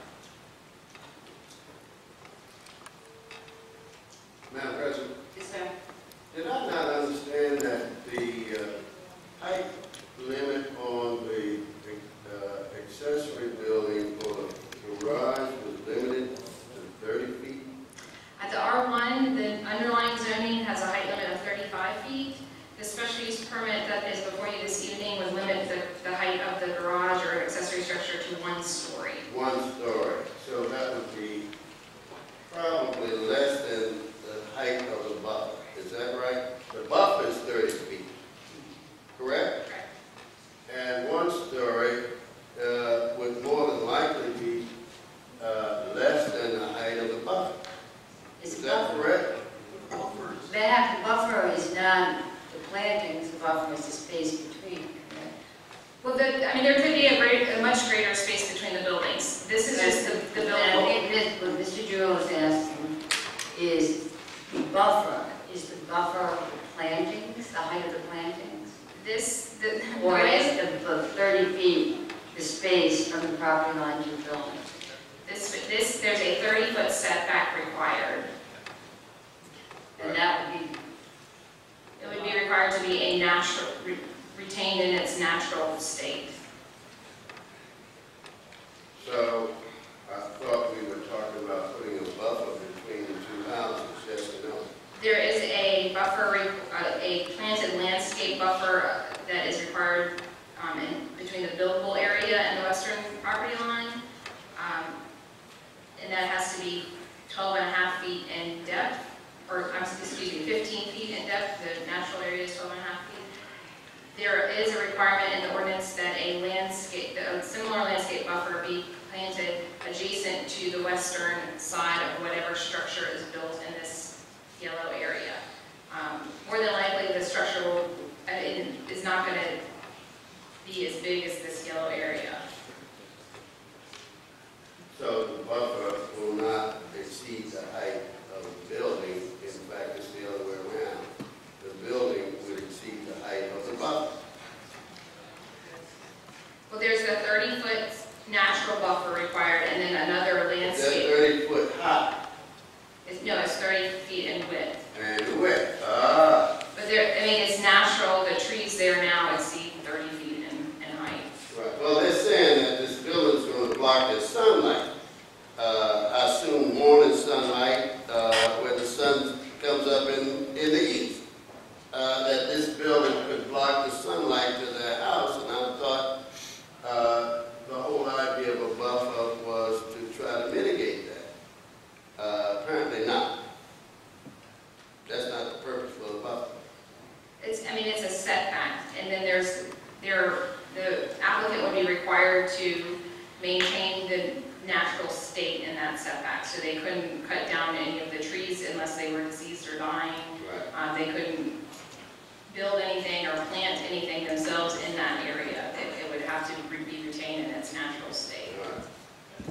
D: Madam President,
A: Yes, sir.
D: did I not understand that the uh, height limit on the uh, accessory building for the garage was limited to thirty feet?
H: At the R one, the underlying zoning has a height limit of thirty-five feet. The special use permit that is before you this evening would limit the, the height of the garage or accessory structure to one story.
D: One story, so that would be probably less than the height of the buffer, is that right? The buffer is thirty feet.
A: space between, correct?
H: Well, the, I mean, there could be a great, a much greater space between the buildings. This is just the, the
A: And I
H: building.
A: think this, what Mister Giroux is asking is the buffer, is the buffer the plantings, the height of the plantings?
H: This, the,
A: Or
H: the-
A: is the, the thirty feet, the space from the property line to the building?
H: this, this, there's a thirty foot setback required.
A: And that would be,
H: It would be required to be a natural, re- retained in its natural state.
D: So, I thought we were talking about putting a buffer between the two houses, yes or no?
H: There is a buffer, re- uh, a planted landscape buffer that is required um, in, between the buildable area and the western property line. Um, and that has to be twelve and a half feet in depth, or, um, excuse me, fifteen feet in depth. The natural area is twelve and a half feet. There is a requirement in the ordinance that a landscape, a similar landscape buffer be planted adjacent to the western side of whatever structure is built in this yellow area. Um, more than likely, the structure will, uh, it is not going to be as big as this yellow area.
D: So the buffer will not exceed the height of the building. In fact, it's the other way around. The building would exceed the height of the buffer.
H: Well, there's a thirty foot natural buffer required, and then another
D: Is that
H: landscape.
D: thirty foot high
H: It's, no, it's thirty feet in width.
D: and width? Ah,
H: But there, I mean, it's natural. The trees there now exceed thirty feet in, in height.
D: right. Well, they're saying that this building's going to block the sunlight. Uh, I assume morning sunlight, uh, where the sun comes up in, in the east. Uh, that this building could block the sunlight to their house, and I thought uh, the whole idea of a buffer was to try to mitigate that. Uh, apparently not. That's not the purpose for the buffer.
H: It's, I mean, it's a setback, and then there's, there, the applicant would be required to maintain the natural state in that setback. So they couldn't cut down any of the trees unless they were diseased or dying.
D: Right.
H: Uh, they couldn't build anything or plant anything themselves in that area. It, it would have to re- be retained in its natural state.
D: Right.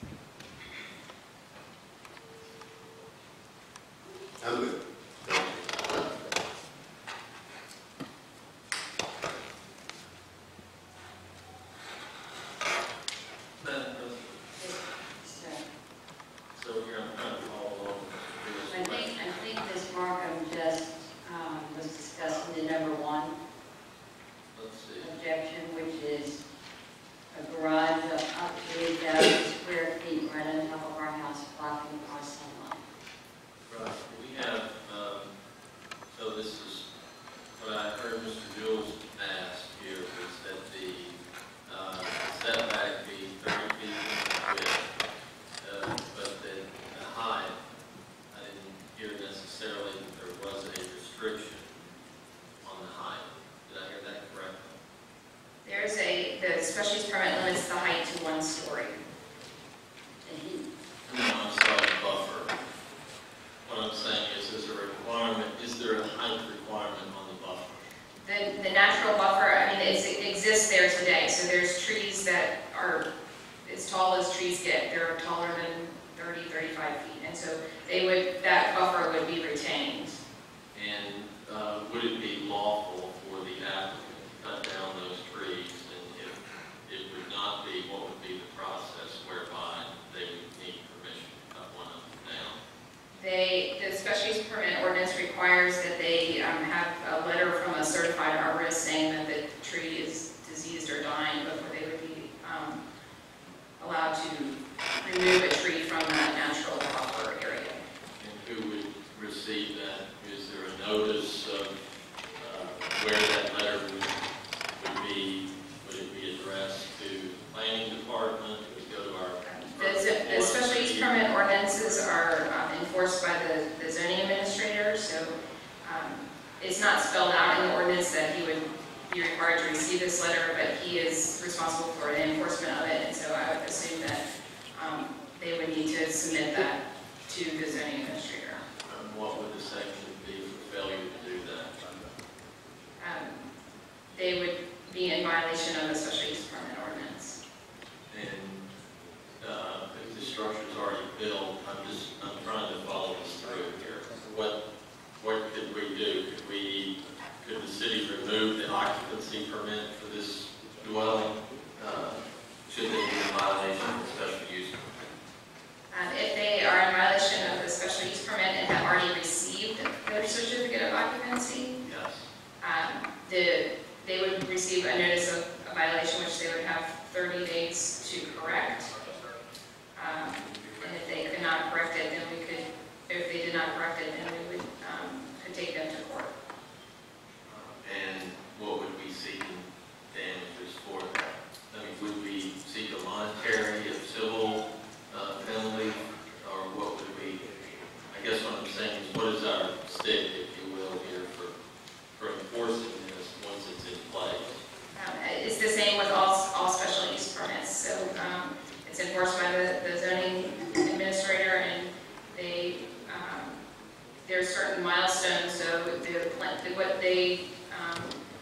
D: I'm good.
F: Madam President,
A: so,
F: so here I'm trying to follow along.
A: I think, I think Miz Markham just, um, was discussing the number one
F: Let's see.
A: objection, which is a garage of up to eight thousand square feet right on top of our house blocking our sunlight.
F: Right, we have, um, so this is, what I heard Mister Jules ask here was that the, uh, setback be thirty feet in width, uh, but that the height, I didn't hear necessarily that there was a restriction on the height. Did I hear that correctly?
H: There's a, the special use permit limits the height to one story.
A: And he,
F: No, I'm sorry, buffer. What I'm saying is, is there a requirement, is there a height requirement on the buffer?
H: The, the natural buffer, I mean, it's, it exists there today, so there's trees that are as tall as trees get. They're taller than thirty, thirty-five feet, and so they would, that buffer would be retained.
F: And uh, would it be lawful for the applicant to cut down those trees? And if it would not be, what would be the process whereby they would need permission to cut one of them down?
H: They, the special use permit ordinance requires that they um, have a letter from a certified arborist saying that the tree is diseased or dying before they would be um, allowed to remove a tree from that natural buffer area.
F: And who would receive that? Is there a notice of uh, where that letter would, would be? Would it be addressed to the planning department? Would it go to our?
H: The, the special use permit ordinances are um, enforced by the, the zoning administrator, so um, it's not spelled out in the ordinance that he would be required to receive this letter, but he is responsible for the enforcement of it, and so I would assume that um, they would need to submit that to the zoning administrator.
F: Um, what would the sanction be for failure to do that?
H: Um, they would be in violation of the special use permit ordinance.
F: And uh, if the structure's already built, I'm just, I'm trying to follow this through here. What, what could we do? Could we, could the city remove the occupancy permit for this dwelling? Uh, should they be in violation of the special use permit?
H: Um, if they are in violation of the special use permit and have already received their certificate of occupancy,
F: Yes.
H: um, the, they would receive a notice of a violation, which they would have thirty days to correct. Um, and if they could not correct it, then we could, if they did not correct it, then we would, um, could take them to court.
F: And what would we seek in damages for that? I mean, would we seek a monetary, a civil uh, penalty, or what would we, I guess what I'm saying is, what is our stick, if you will, here for, for enforcing this once it's in place?
H: Um, it's the same with all, all special use permits. So um, it's enforced by the, the zoning administrator, and they, um, there's certain milestones. So the, the what they, um,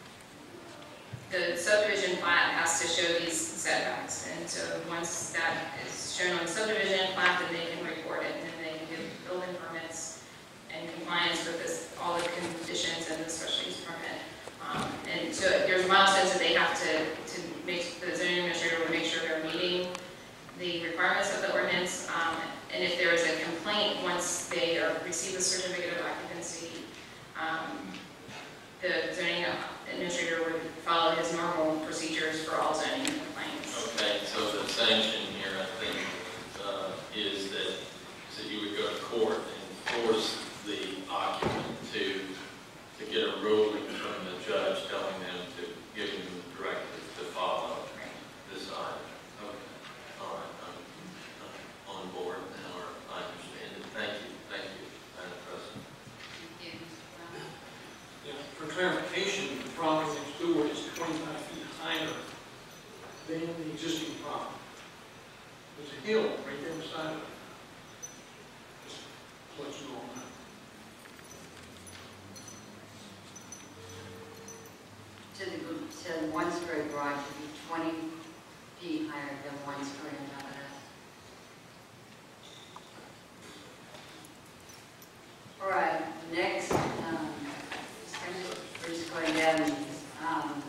H: the subdivision plat has to show these setbacks, and so once that is shown on the subdivision plat, then they can report it, and then they can give building permits and compliance with this, all the conditions and the special use permit. Um, and so there's milestones that they have to, to make, the zoning administrator will make sure they're meeting the requirements of the ordinance. Um, and if there is a complaint, once they are, receive the certificate of occupancy, um, the zoning administrator would follow his normal procedures for all zoning complaints.
F: Okay, so the sanction here, I think, uh, is that, is that you would go to court and force the occupant to to get a ruling from the judge telling them to, giving them the directive to follow this item. Okay, all right, I'm, I'm on board now, or I understand it. Thank you, thank you, Madam President.
A: Thank you.
I: Yeah, for clarification, the property next door is twenty-five feet higher than the existing property. There's a hill right there beside it. Just to let you know on that.
A: To the, to the one-story garage would be twenty feet higher than one story on top of that. All right, next, um, we're just going down, um,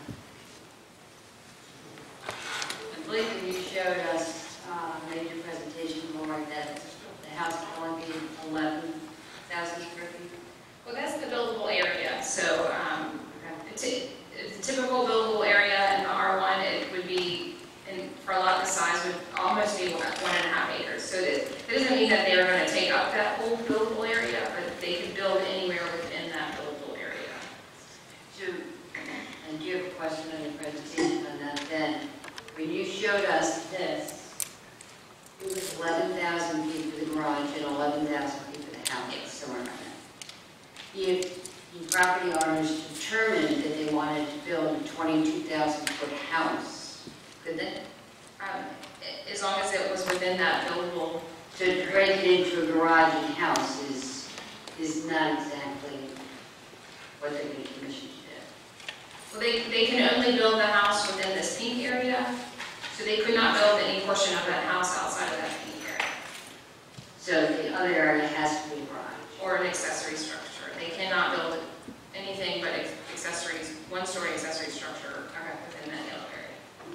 A: I believe that you showed us, uh, made your presentation, Lord, that the house will only be eleven thousand square feet.
H: Well, that's the buildable area. So um, it's a, it's a typical buildable area in the R one. It would be, in, for a lot this size, would almost be one, one and a half acres. So it, it doesn't mean that they're going to take up that whole buildable area, but they could build anywhere within that buildable area.
A: So, and do you have a question on your presentation on that then? When you showed us this, it was eleven thousand feet for the garage and eleven thousand feet for the house, somewhere around that. If the property owners determined that they wanted to build a twenty-two thousand foot house, could they?
H: Um, as long as it was within that buildable.
A: To break it into a garage and house is, is not exactly what they're going to commission to do.
H: Well, they, they can only build the house within this pink area, so they could not build any portion of that house outside of that pink area.
A: So the other area has to be a garage.
H: Or an accessory structure. They cannot build anything but accessories, one-story accessory structure within that yellow area.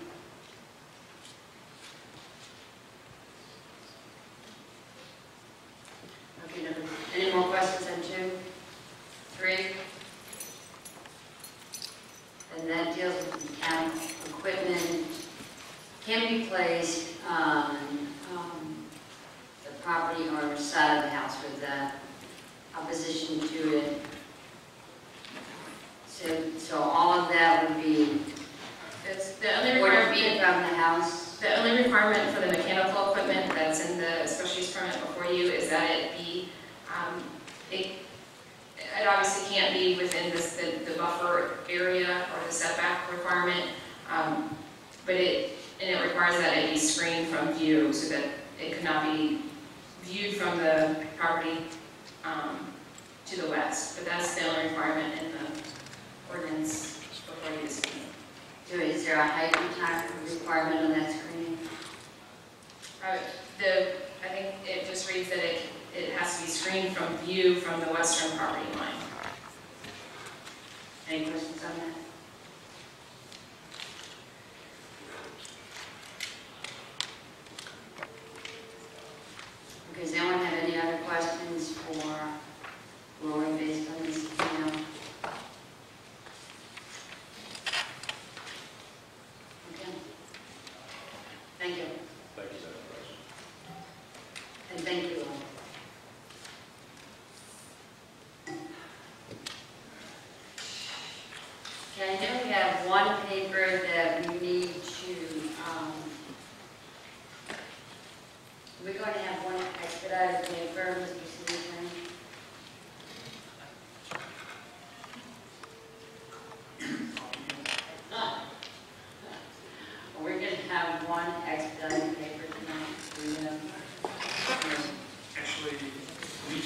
A: Okay, number, any more questions on two? Three? And that deals with mechanical equipment can be placed on um, the property owner's side of the house with the opposition to it. So, so all of that would be
H: It's the only
A: forty
H: requirement,
A: feet from the house.
H: the only requirement for the mechanical equipment that's in the special use permit before you is that it be, um, it, it obviously can't be within this, the, the buffer area or the setback requirement, um, but it, and it requires that it be screened from view so that it could not be viewed from the property um, to the west. But that's the only requirement in the ordinance before you this evening.
A: there a height requirement on that screening?
H: Uh, the, I think it just reads that it, it has to be screened from view from the western property line.
A: Any questions on that? Okay, does anyone have any other questions for Lori based on this email? Okay. Thank you.
J: Thank you, Madam President.
A: And thank you all. Okay, I know we have one paper that we need to, um, we're going to have one expedited paper, Mister City Attorney. We're going to have one expedited paper tonight. We, um,
G: Actually, we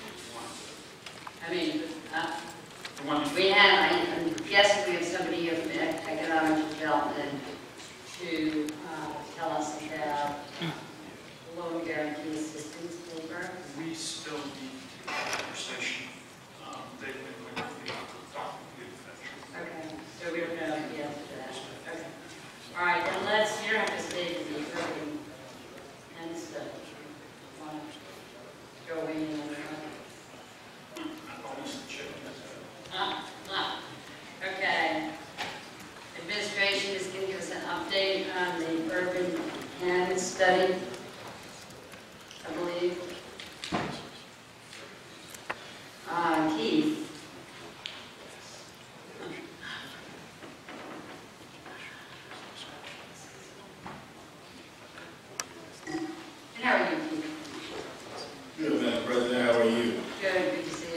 A: I mean, uh,
G: the one
A: we have, I- I'm guessing we have somebody here from Ec- Economic Development to uh, tell us about loan guarantee assistance paper.
G: we still need conversation. Um, they went with the document.
A: Okay, so we don't know the answer to that. Okay. All right, then let's, you don't have to stay for the urban and stuff. Want to go in and, uh, uh, okay. Administration is going to give us an update on the urban canvas study, I believe. Uh, Keith. And how are you, Keith?
O: Good, Madam President. How are you?
A: Good, good to see you.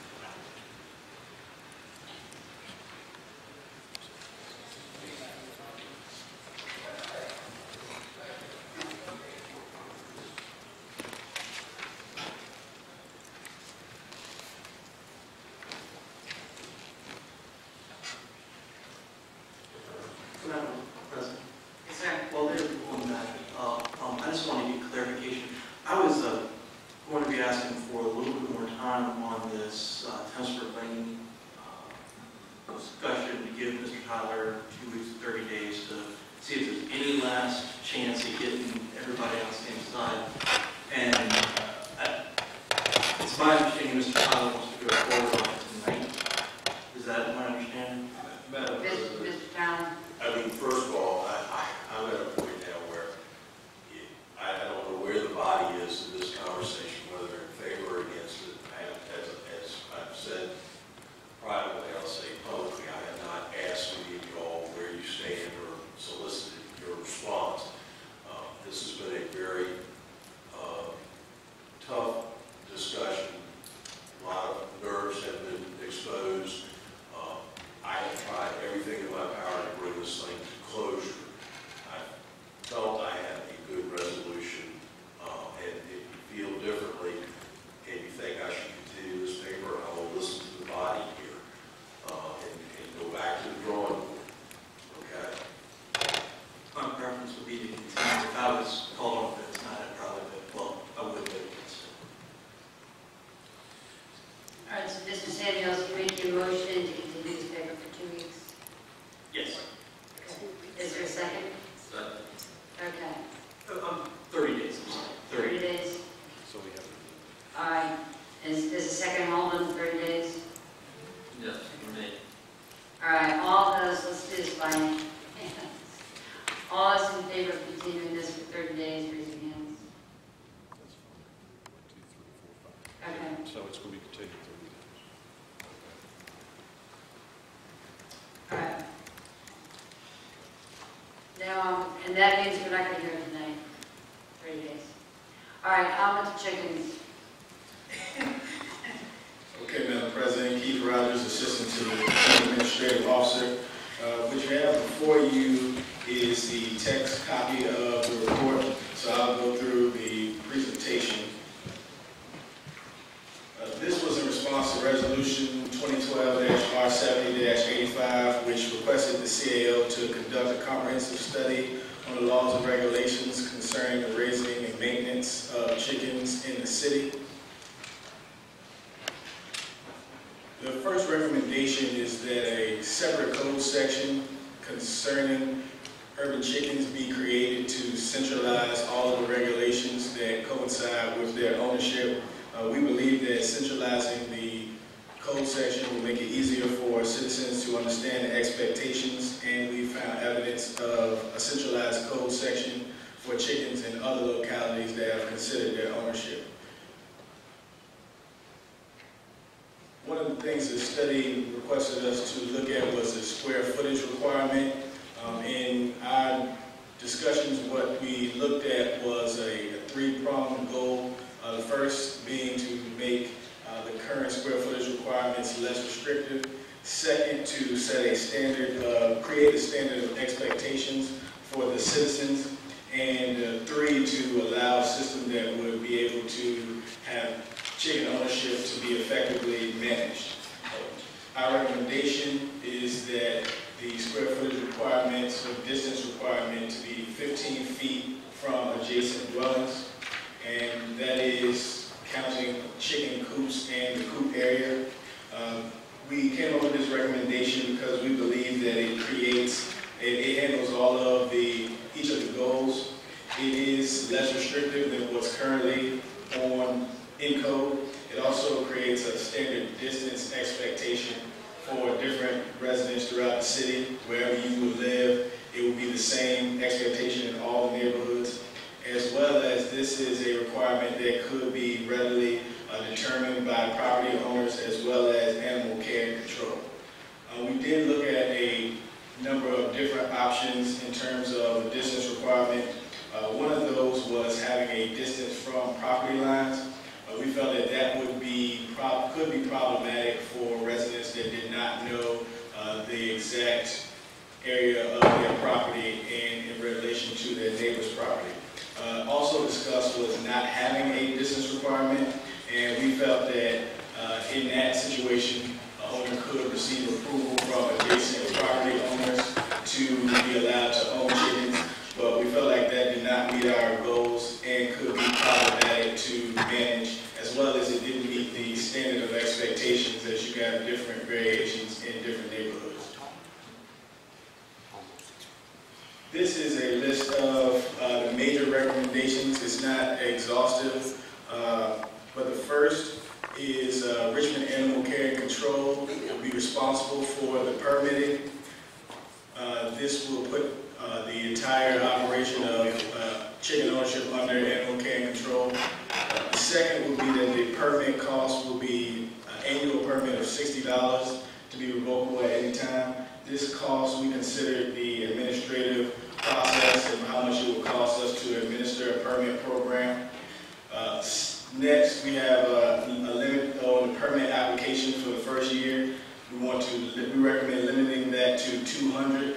E: Madam President.
A: Yes, sir.
E: Well, there's one that, uh, um, I just want to get clarification. I was, uh, going to be asking for a little bit more time on this, uh, Tensford Lane, uh, discussion to give Mister Tyler two weeks, to thirty days to see if there's any last chance of getting everybody on the same side. And, uh, I- it's my understanding Mister Tyler wants to go forward on it tonight. Is that my understanding?
J: Madam
A: Mister
J: President,
A: Mister Brown?
J: I mean, first of all, I, I, I'm at a point now where it- I, I don't know where the body is in this conversation, whether in favor or against it. I have, as, as I've said privately, I'll say publicly, I have not asked any of you all where you stand or solicited your response. Uh, this has been a very uh, tough discussion. A lot of nerves have been exposed. Uh, I have tried everything in my power to bring this thing to closure. I felt I had a good resolution, uh, and if you feel differently and you think I should continue this paper, I will listen to the body here uh, and, and go back to the drawing board. Okay?
E: My preference would be to continue. If I was called on for it tonight, I'd probably, vote- well, I would vote against it.
A: All right, so Mister Samuels, you make your motion to continue this paper for two weeks?
E: Yes.
A: Is there a second?
F: Second.
A: Okay.
E: Uh, Um, thirty days, I'm sorry.
A: thirty days?
J: So we have.
A: All right. Is, is the second hold on thirty days?
F: Yes, for me.
A: All right, all those, let's do this by hands. All those in favor of continuing this for thirty days, raise your hands. Okay.
J: So it's going to be continued thirty days.
A: All right. Now, um, and that means we're not going to hear it tonight, thirty days. All right, how much chickens?
O: Okay, Madam President, Keith Rogers, Assistant to the Chief Administrative Officer. Uh, what you have before you is the text copy of the report, so I'll go through the presentation. Uh, this was in response to Resolution twenty twelve R seventy eighty-five, which requested the C A O to conduct a comprehensive study on the laws and regulations concerning the raising and maintenance of chickens in the city. The first recommendation is that a separate code section concerning urban chickens be created to centralize all of the regulations that coincide with their ownership. Uh, we believe that centralizing the code section will make it easier for citizens to understand the expectations, and we found evidence of a centralized code section for chickens in other localities that have considered their ownership. One of the things the study requested us to look at was the square footage requirement. Um, in our discussions, what we looked at was a, a three-pronged goal. Uh, the first being to make uh, the current square footage requirements less restrictive. Second, to set a standard, uh, create a standard of expectations for the citizens. And uh, three, to allow a system that would be able to have chicken ownership to be effectively managed. Our recommendation is that the square footage requirements or distance requirement to be fifteen feet from adjacent dwellings, and that is counting chicken coops and the coop area. Um, we came up with this recommendation because we believe that it creates, it, it handles all of the, each of the goals. It is less restrictive than what's currently on in code. It also creates a standard distance expectation for different residents throughout the city. Wherever you would live, it would be the same expectation in all the neighborhoods, as well as this is a requirement that could be readily uh, determined by property owners as well as animal care and control. Uh, we did look at a number of different options in terms of the distance requirement. Uh, one of those was having a distance from property lines. Uh, we felt that that would be prob could be problematic for residents that did not know uh, the exact area of their property and in relation to their neighbor's property. Uh, also discussed was not having a distance requirement, and we felt that uh, in that situation, an owner could receive approval from adjacent property owners to be allowed to own chickens, but we felt like that did not meet our goals and could be problematic to manage, as well as it didn't meet the standard of expectations as you got different variations in different neighborhoods. This is a list of uh, the major recommendations. It's not exhaustive, uh, but the first is uh, Richmond Animal Care and Control will be responsible for the permitting. Uh, this will put uh, the entire operation of uh, chicken ownership under animal care and control. Uh, the second will be that the permit cost will be an annual permit of sixty dollars to be revocable at any time. This cost, we considered the administrative process and how much it would cost us to administer a permit program. Uh, next, we have a, a limit on the permit application for the first year. We want to, we recommend limiting that to two hundred.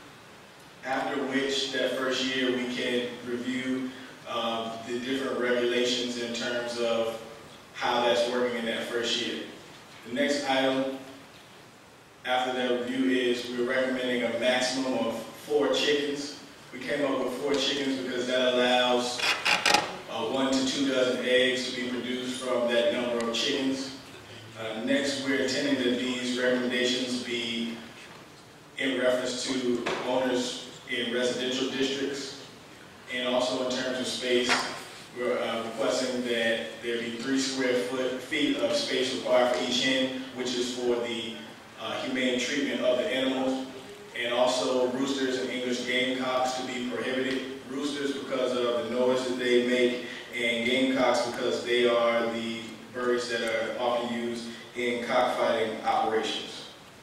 O: After which, that first year, we can review um, the different regulations in terms of how that's working in that first year. The next item after that review is we're recommending a maximum of four chickens. We came up with four chickens because that allows uh, one to two dozen eggs to be produced from that number of chickens. Uh, next, we're intending that these recommendations be in reference to owners in residential districts, and also in terms of space, we're uh, requesting that there be three square foot feet of space required for each hen, which is for the uh, humane treatment of the animals, and also roosters and English gamecocks to be prohibited. Roosters because of the noise that they make, and gamecocks because they are the birds that are often used in cockfighting operations.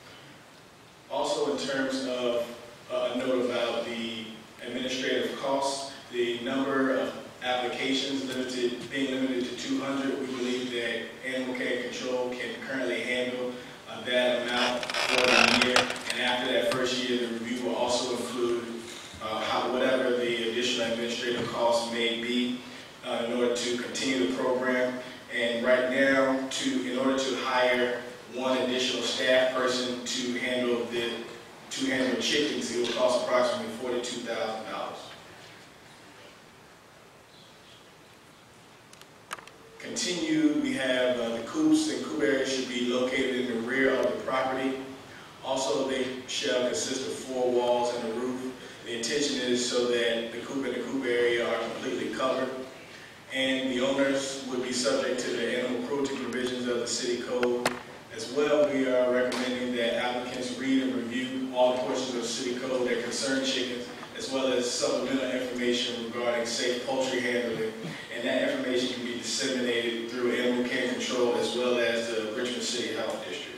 O: Also, in terms of uh, a note about the administrative costs, the number of applications limited, being limited to two hundred, we believe that Animal Care and Control can currently handle uh, that amount for the year. And after that first year, the review will also include uh, how, whatever the additional administrative costs may be uh, in order to continue the program. And right now, to in order to hire one additional staff person to handle the to handle chickens, it will cost approximately forty-two thousand dollars. Continued, we have uh, the coops and coop areas should be located in the rear of the property. Also, they shall consist of four walls and a roof. The intention is so that the coop and the coop area are completely covered. And the owners would be subject to the animal cruelty provisions of the city code. As well, we are recommending that applicants read and review all the portions of the city code that concern chickens, as well as supplemental information regarding safe poultry handling. And that information can be disseminated through animal care control as well as the Richmond City Health District.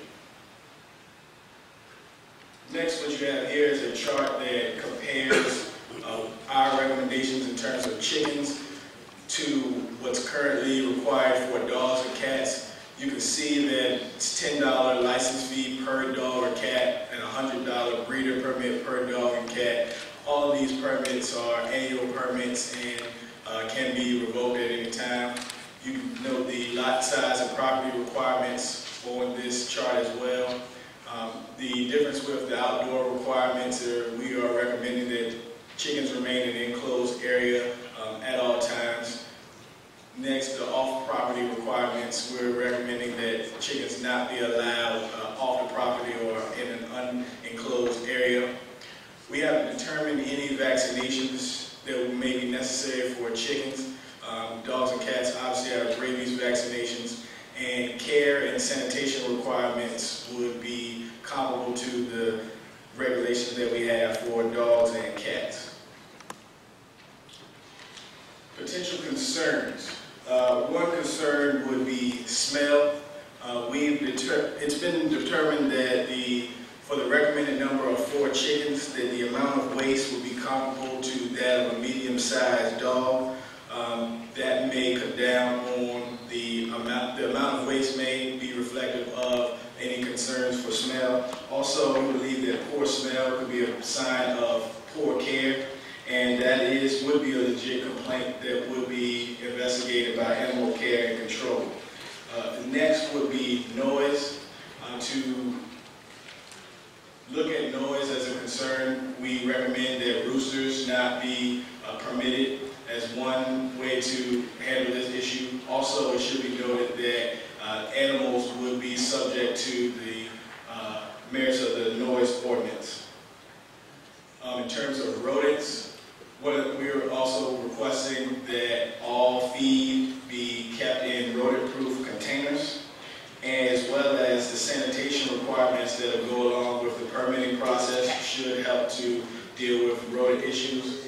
O: Next, what you have here is a chart that compares uh, our recommendations in terms of chickens to what's currently required for dogs and cats. You can see that it's ten dollar license fee per dog or cat and a one hundred dollar breeder permit per dog and cat. All of these permits are annual permits and uh, can be revoked at any time. You note the lot size and property requirements on this chart as well. Um, the difference with the outdoor requirements are we are recommending that chickens remain in an enclosed area um, at all times. Next, the off-property requirements, we're recommending that chickens not be allowed uh, off the property or in an unenclosed area. We haven't determined any vaccinations that may be necessary for chickens. Um, dogs and cats obviously have rabies vaccinations, and care and sanitation requirements would be comparable to the regulations that we have for dogs and cats. Potential concerns. Uh, one concern would be smell. Uh, we've deter it's been determined that the for the recommended number of four chickens, that the amount of waste will be comparable to that of a medium-sized dog. Um, that may cut down on the amount. The amount of waste may be reflective of any concerns for smell. Also, we believe that poor smell could be a sign of poor care, and that is would be a legit complaint that would be investigated by animal care and control. Uh, the next would be noise. Uh, to look at noise as a concern, we recommend that roosters not be uh, permitted as one way to handle this issue. Also, it should be noted that uh, animals would be subject to the uh, merits of the noise ordinance. Um, in terms of rodents, what we are also requesting that all feed be kept in rodent-proof containers, as well as the sanitation requirements that will go along with the permitting process should help to deal with rodent issues.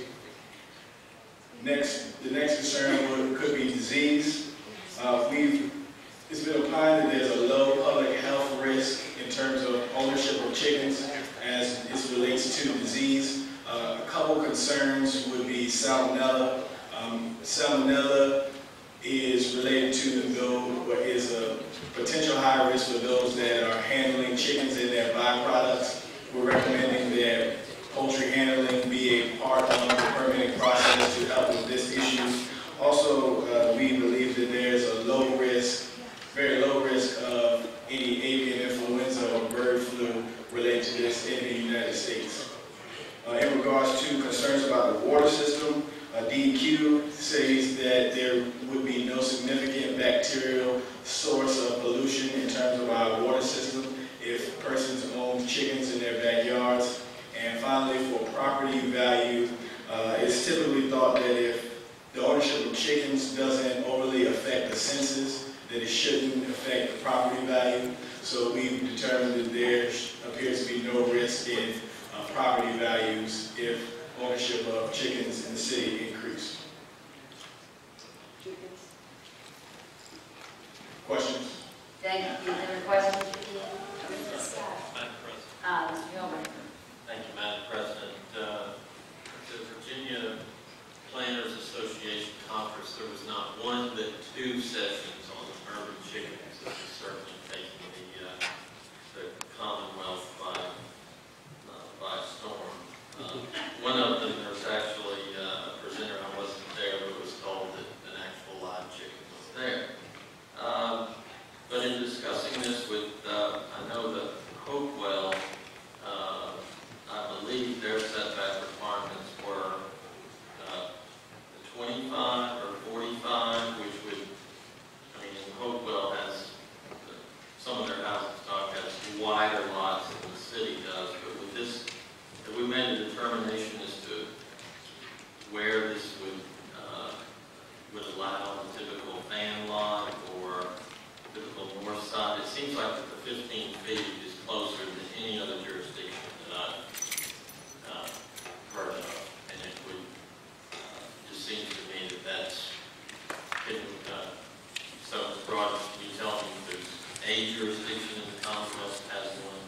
O: Next, the next concern would, could be disease. Uh, we've, it's been opined that there's a low public health risk in terms of ownership of chickens as it relates to disease. Uh, a couple concerns would be salmonella. Um, salmonella is related to those, or is a potential high risk for those that are handling chickens and their byproducts. We're recommending that poultry handling be a part of the permitting process to help with this issue. Also, uh, we believe that there's a low risk, very low risk of any avian influenza or bird flu related to this in the United States. Uh, in regards to concerns about the water system, uh, D E Q says that there would be no significant bacterial source of pollution in terms of our water system if persons own chickens in their backyards. And finally, for property value, uh, it's typically thought that if the ownership of chickens doesn't overly affect the census, that it shouldn't affect the property value. So we've determined that there appears to be no risk in uh, property values if ownership of chickens in the city increase. Questions?
A: Thank you. Is there a question?
F: Madam President.
A: Uh, Mister Gilbert.
F: Thank you, Madam President. Uh, the Virginia Planners Association conference, there was not one but two sessions on urban chickens. This is certainly taking the, uh, the Commonwealth by, uh, by storm. Uh, one of them, there was actually uh, a presenter, I wasn't there, but was told that an actual live chicken was there. Um, but in discussing made a determination as to where this would, uh, would allow the typical fan lot or typical north side? It seems like that the fifteen feet is closer than any other jurisdiction that I've uh, heard of. And it would, uh, just seems to me that that's, it would, uh, so it's broad. Can you tell me if there's a jurisdiction in the Commonwealth that has one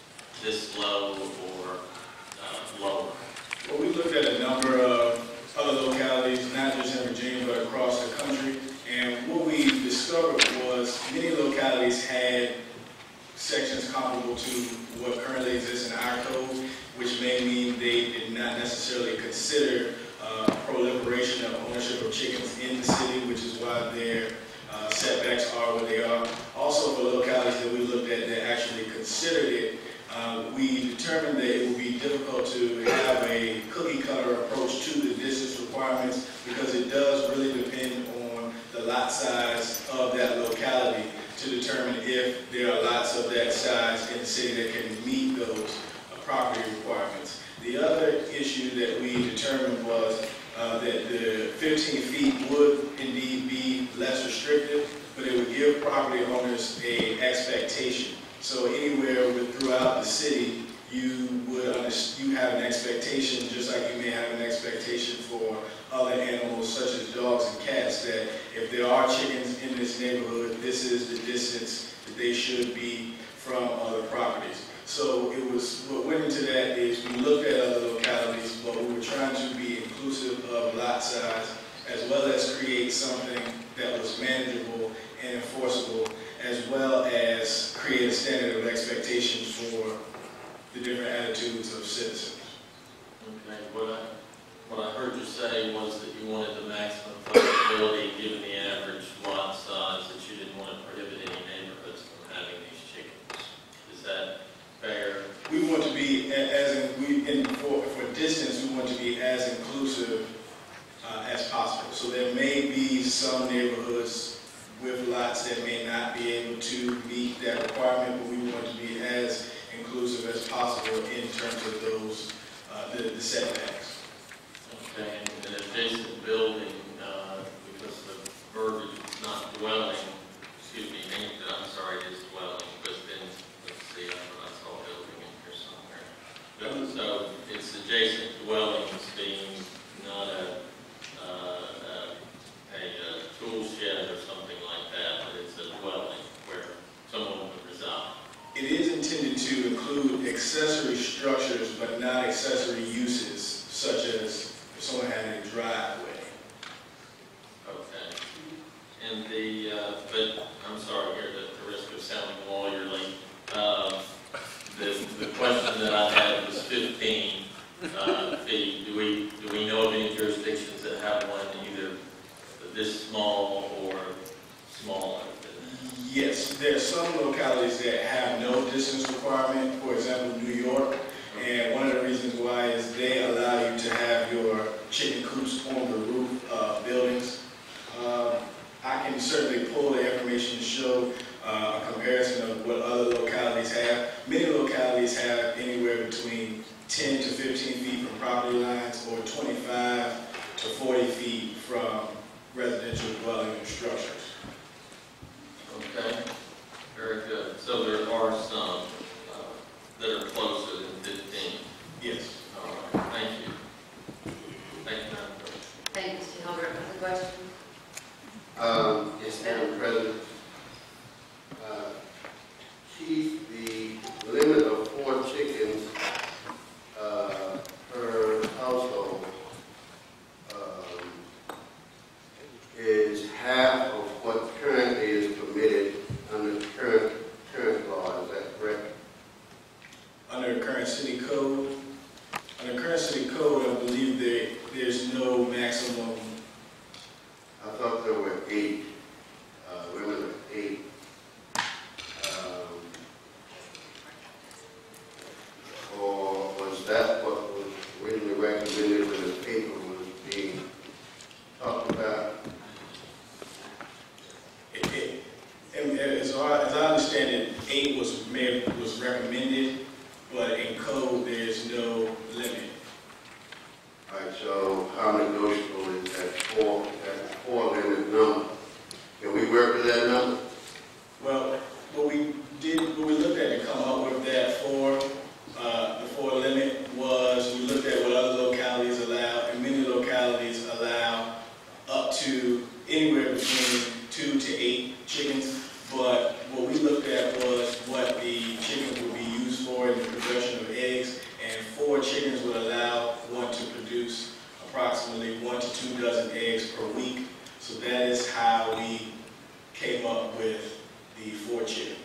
F: this low or uh, lower?
O: Well, we looked at a number of other localities, not just in Virginia, but across the country. And what we discovered was many localities had sections comparable to what currently exists in our code, which may mean they did not necessarily consider uh, proliferation of ownership of chickens in the city, which is why their uh, setbacks are what they are. Also, for localities that we looked at that actually considered it, uh, we determined that it would be difficult to have a cookie cutter approach to the distance requirements because it does really depend on the lot size of that locality to determine if there are lots of that size in the city that can meet those uh, property requirements. The other issue that we determined was uh, that the fifteen feet would indeed be less restrictive, but it would give property owners a expectation. So anywhere with, throughout the city, you would you have an expectation, just like you may have an expectation for other animals such as dogs and cats, that if there are chickens in this neighborhood, this is the distance that they should be from other properties. So it was, what went into that is we looked at other localities, but we were trying to be inclusive of lot size, as well as create something that was manageable and enforceable, as well as create a standard of expectations for the different attitudes of citizens.
F: Okay, what I, what I heard you say was that you wanted the maximum flexibility given the average lot size, that you didn't want to prohibit any neighborhoods from having these chickens. Is that fair?
O: We want to be, as in, we, in, for, for distance, we want to be as inclusive uh, as possible. So there may be some neighborhoods with lots that may not be able to meet that requirement, but we want to be as inclusive as possible in terms of those, uh, the, the setbacks.
F: Okay, and an adjacent building, uh, because the verbiage is not dwelling, excuse me, I'm sorry, it is dwelling, but then, let's see, I saw building in here somewhere. But, so it's adjacent dwellings being not a, uh, a, a tool shed or something like that, but it's a dwelling where someone would reside.
O: It is intended to include accessory structures, but not accessory uses, such as if someone had a driveway.
F: Okay. And the, uh, but I'm sorry here, at the risk of sounding lawyerly, uh, the, the question that I had was fifteen uh, feet. Do we, do we know of any jurisdictions that have one either this small or smaller?
O: Yes, there are some localities that have no distance requirement, for example, New York, and one of the reasons why is they allow you to have your chicken coops on the roof of buildings. Uh, I can certainly pull the information to show uh, a comparison of what other localities have. Many localities have anywhere between ten to fifteen feet from property lines or twenty-five to forty feet from residential dwelling structures.
F: Okay, very good. So there are some uh, that are closer than fifteen?
O: Yes.
F: All right, thank you. Thank you, Madam President.
A: Thank you, Mister Hilbert. Other questions?
D: Um, yes, Madam President. Uh, Chief, the limit of four chickens uh, per household um, is half of what currently is permitted under the current, current law. Is that correct?
O: Under the current city code, under current city code, I believe there, there's no maximum.
D: I thought there were eight, uh, limit of eight. Um, or was that what was originally recommended when the paper was being talked about?
O: It, it, and as, I, as I understand it, eight was, made, was recommended, but in code, there's no limit. two dozen eggs per week. So that is how we came up with the four chickens.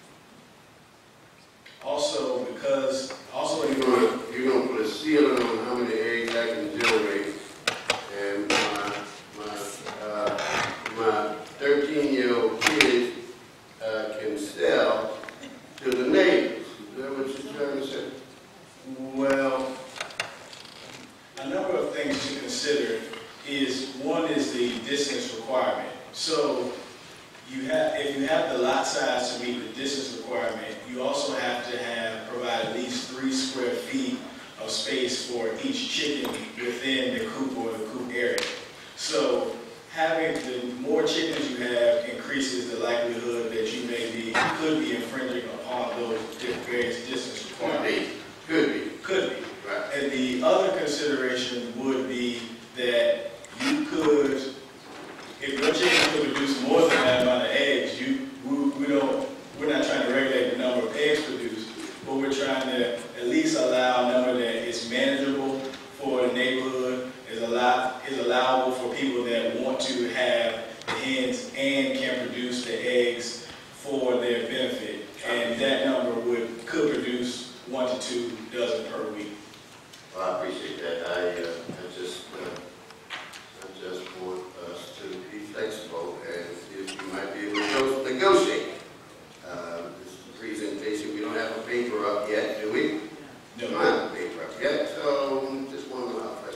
O: Also, because, also
D: You're gonna, you're gonna put a ceiling on how many eggs I can generate. And my, my, uh, my thirteen-year-old kid, uh, can sell to the neighbors. Is that what you're trying to say?
O: well, a number of things to consider is, one is the distance requirement. So you have, if you have the lot size to meet the distance requirement, you also have to have, provide at least three square feet of space for each chicken within the coop or the coop area. So having, the more chickens you have increases the likelihood that you may be, could be infringing upon those various distance requirements.
D: Could be.
O: Could be.
D: Right.
O: And the other consideration would be that you could, if your chicken could produce more than that amount of eggs, you, we, we don't, we're not trying to regulate the number of eggs produced, but we're trying to at least allow a number that is manageable for the neighborhood, is allow, is allowable for people that want to have the hens and can produce the eggs for their benefit. And that number would, could produce one to two dozen per week.
D: Well, I appreciate that. I, uh, I just, uh, I just want us to be flexible and see if we might be able to negotiate. Uh, this presentation, we don't have a paper up yet, do we?
O: No.
D: We don't have a paper up yet, so just want to allow us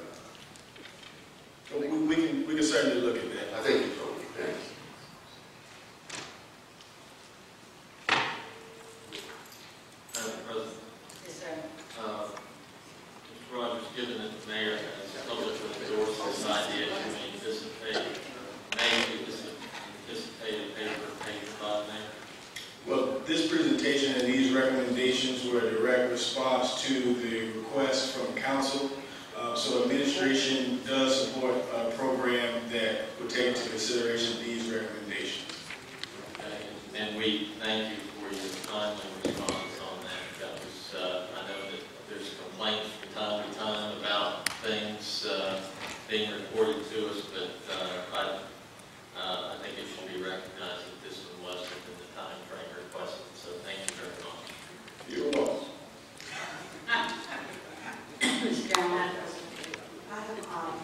D: to be, uh,
O: We, we can, we can certainly look at that.
D: I think you told me. Thanks.
F: Madam President,
A: Yes, sir.
F: uh, Mister Rogers, given that the mayor has publicly endorsed this idea, can we anticipate, uh, may we anticipate a paper, paper by the mayor?
O: Well, this presentation and these recommendations were a direct response to the request from council. Uh, so administration does support a program that would take into consideration these recommendations.
F: Okay, and we thank you for your timely response on that. That was, uh, I know that there's complaints from time to time about things uh, being reported to us, but uh, I, uh, I think it should be recognized that this one was within the time frame requested. So thank you very much.
O: You're welcome.
C: Mister Chairman, I have, um,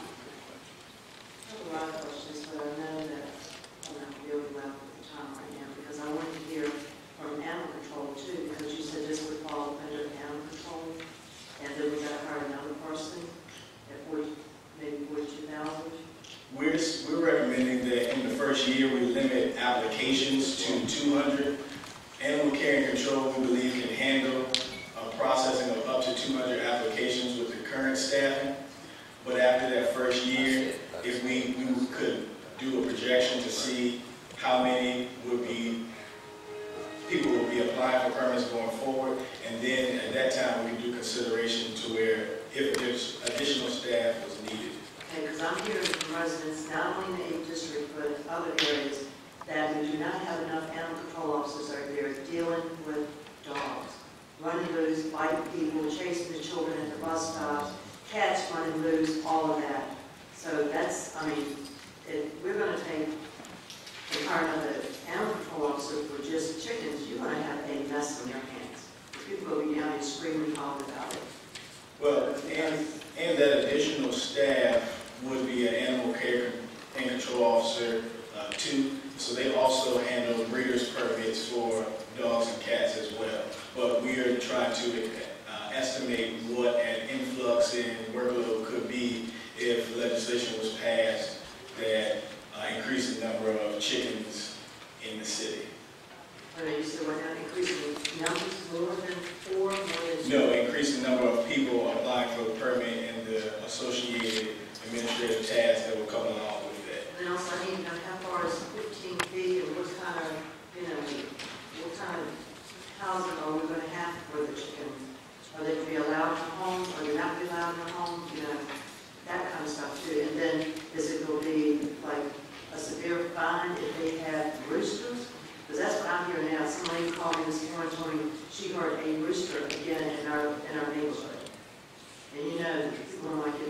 C: I have a lot of questions, but I know that I'm not really well with the time right now, because I wanted to hear from animal control too, because you said this would fall under animal control, and then we got to hire another person at forty, maybe forty-two thousand.
O: We're, we're recommending that in the first year, we limit applications to two hundred. Animal care and control, we believe, can handle a processing of up to two hundred applications with the current staffing. But after that first year, if we, we could do a projection to see how many would be, people would be applying for permits going forward. And then at that time, we could do consideration to where if there's additional staff was needed.
C: Okay, because I'm hearing from residents, not only in the eighth district, but in other areas, that we do not have enough animal control officers out there dealing with dogs. Running loose, biting people, chasing the children at the bus stops, cats running loose, all of that. So that's, I mean, if we're going to take and hire another animal control officer for just chickens, you're going to have a mess on your hands. People will be down and screaming all about it.
O: Well, and, and that additional staff would be an animal care and control officer uh, too. So they also handle breeders permits for dogs and cats as well. But we are trying to uh, estimate what an influx in workload could be if legislation was passed that uh, increased the number of chickens in the city.
C: But you said we're not increasing numbers more than four, more than...
O: No, increase the number of people applying for the permit and the associated administrative tasks that will come along with that.
C: And also, I need to know how far is fifteen feet and what kind of, you know, what kind of housing are we going to have for the chickens? Are they going to be allowed in homes? Are they not be allowed in homes? You know, that kind of stuff too. And then is it going to be like a severe fine if they have roosters? Because that's what I'm hearing now. Some lady called me this morning, told me she heard a rooster again in our in our neighborhood. And you know, people don't like it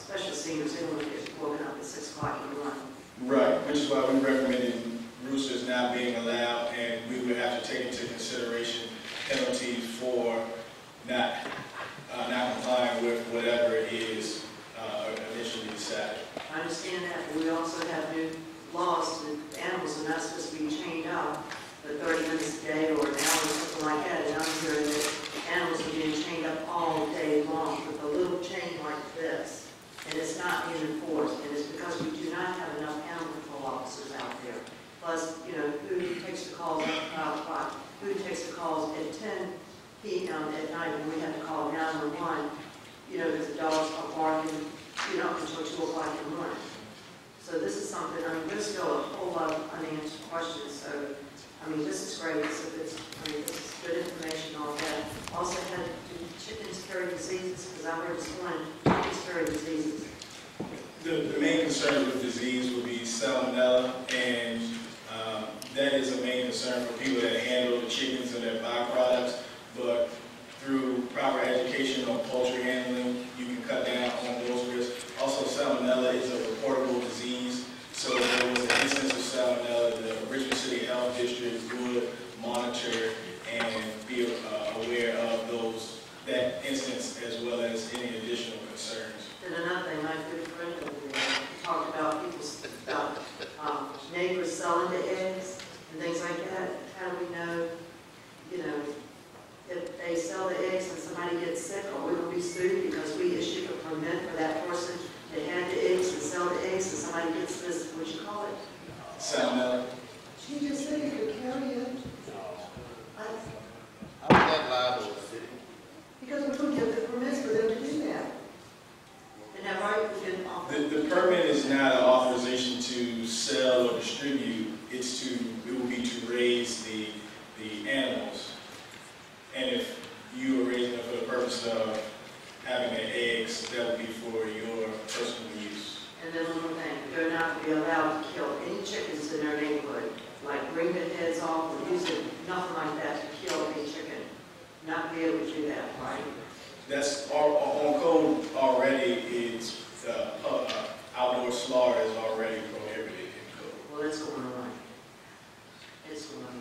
K: especially seniors, they don't want to get woken up at six o'clock in the morning.
O: Right, which is why we recommended roosters not being allowed, and we would have to take into consideration penalties for not, uh, not complying with whatever is uh, initially decided.
K: I understand that, but we also have new laws that animals are not supposed to be chained up for thirty minutes a day or an hour or something like that, and I'm hearing that animals are being chained up all day long with a little chain like this, and it's not being enforced, and it's because we do not have enough animal control officers out there. Plus, you know, who takes the calls at five o'clock, who takes the calls at ten p m at night when we have to call nine one one, you know, that the dogs are barking, you know, until two o'clock in the morning. So this is something, I mean, there's still a whole lot of unanswered questions, so, I mean, this is great, so it's, I mean, this is good information on that. Also, had, do chickens carry diseases? Because I heard this morning, chickens carry diseases.
O: The, the main concern with disease would be salmonella, and um, that is a main concern for people that handle the chickens and their byproducts, but through proper education on poultry handling, you can cut down on those risks. Also, salmonella is a reportable disease, so if there was an instance of salmonella, the Richmond City Health District would monitor and be uh, aware of those, that instance, as well as any additional concerns.
K: And another thing, my good friend over there, he talked about people, about um, neighbors selling the eggs and things like that. How do we know, you know, if they sell the eggs and somebody gets sick, or we will be sued because we issued a permit for that person that had the eggs and sell the eggs and somebody gets this, what you call it?
O: Salmonella.
K: She just said you could carry it. I,
D: How is that liable to the city?
K: because we couldn't get the permits for them to do that. And that right, we didn't offer.
O: The, the permit is not an authorization to sell or distribute, it's to, it will be to raise the, the animals. And if you are raising them for the purpose of having their eggs, that would be for your personal use.
K: And then one more thing, they're not to be allowed to kill any chickens in their neighborhood, like bring their heads off or use it, nothing like that to kill any chicken. Not be able to do that, right?
O: That's all, on code already, it's, uh, uh, outdoor slaughter is already prohibited in code.
K: Well, it's going on. It's going on.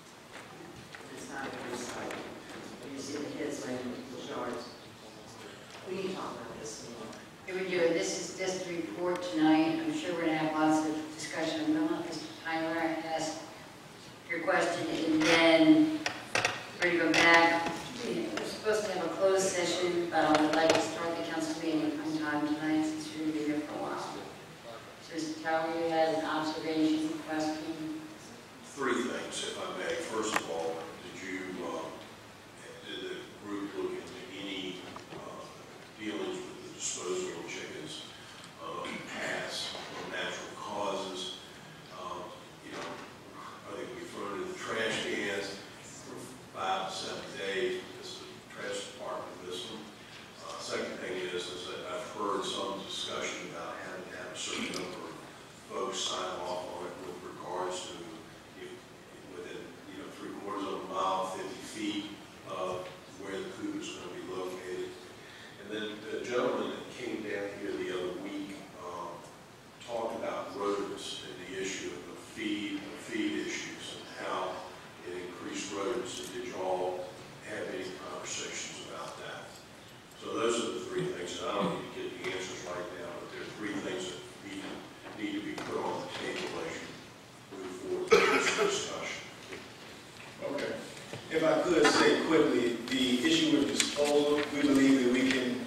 K: It's not a good sight. You see the heads laying in the yards. We need to talk about this some more.
A: Here we do it. This is just a report tonight. I'm sure we're going to have lots of discussion. I'm going to let Mister Tyler ask your question, and then we're going to go back. We're supposed to have a closed session, but I would like to start the council meeting on time tonight since you're going to be here for a while. So Mister Tyler, you had an observation, question?
J: Three things, if I may. First of all, did you, uh, did the group look into any uh, dealings with the disposal of chickens um, past or natural causes? Um, you know, I think we thrown in the trash cans for five to seven days. This trash department missed them. Uh, second thing is, is that I've heard some discussion about having to have a certain number of folks sign off on it with regards to if, within, you know, three quarters of a mile, fifty feet of where the coop is going to be located. And then the gentleman that came down here the other week um, talked about rodents and the issue of the feed, the feed issues and how it increased rodents. And did you all have any conversations about that? So those are the three things, and I don't need to get the answers right now, but there are three things that need, need to be put on the table as you move forward with this discussion.
O: Okay. If I could say quickly, the issue with disposal, we believe that we can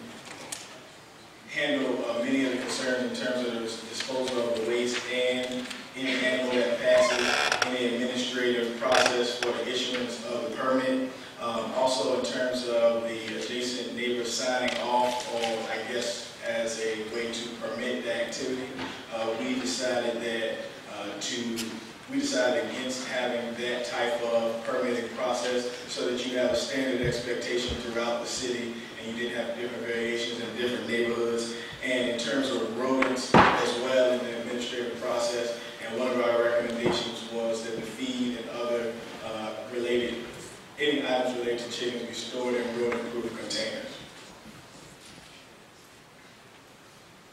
O: handle uh, many of the concerns in terms of the disposal of the waste and any animal that passes any administrative process for the issuance of the permit. Um, also in terms of the adjacent neighbors signing off, or I guess as a way to permit the activity, uh, we decided that uh, to we decided against having that type of permitting process so that you have a standard expectation throughout the city and you didn't have different variations in different neighborhoods. And in terms of rodents as well in the administrative process, and one of our recommendations was that the feed and other uh, related, any items related to chickens be stored in rodent-proof containers.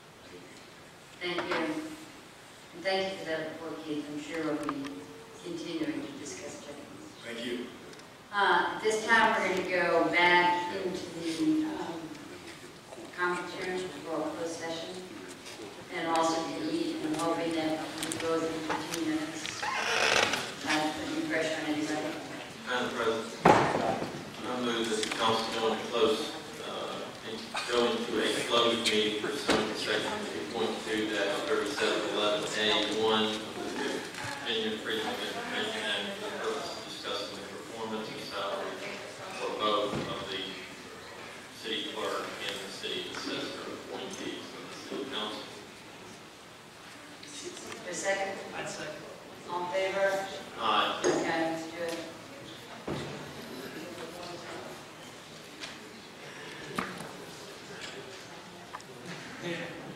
A: Thank you. And thank you for that report, Keith. I'm sure we'll be continuing to discuss chickens.
O: Thank you.
A: Uh, At this time, we're going to go back into the um, conference room for a closed session, and also to eat, and I'm hoping that we go into two minutes. Not putting pressure on anybody.
F: Madam President, I move that the council go into close, uh, and go into a closed meeting pursuant to section two point two thirty-seven eleven A one of the Virginia Freedom of Information Act for the purpose of discussing the performance and salary for both of the city clerk and the city assessor appointees of the city council.
A: For a second?
G: I'd second.
A: All in favor?
F: Aye.
A: Okay, let's do it.
I: Yeah.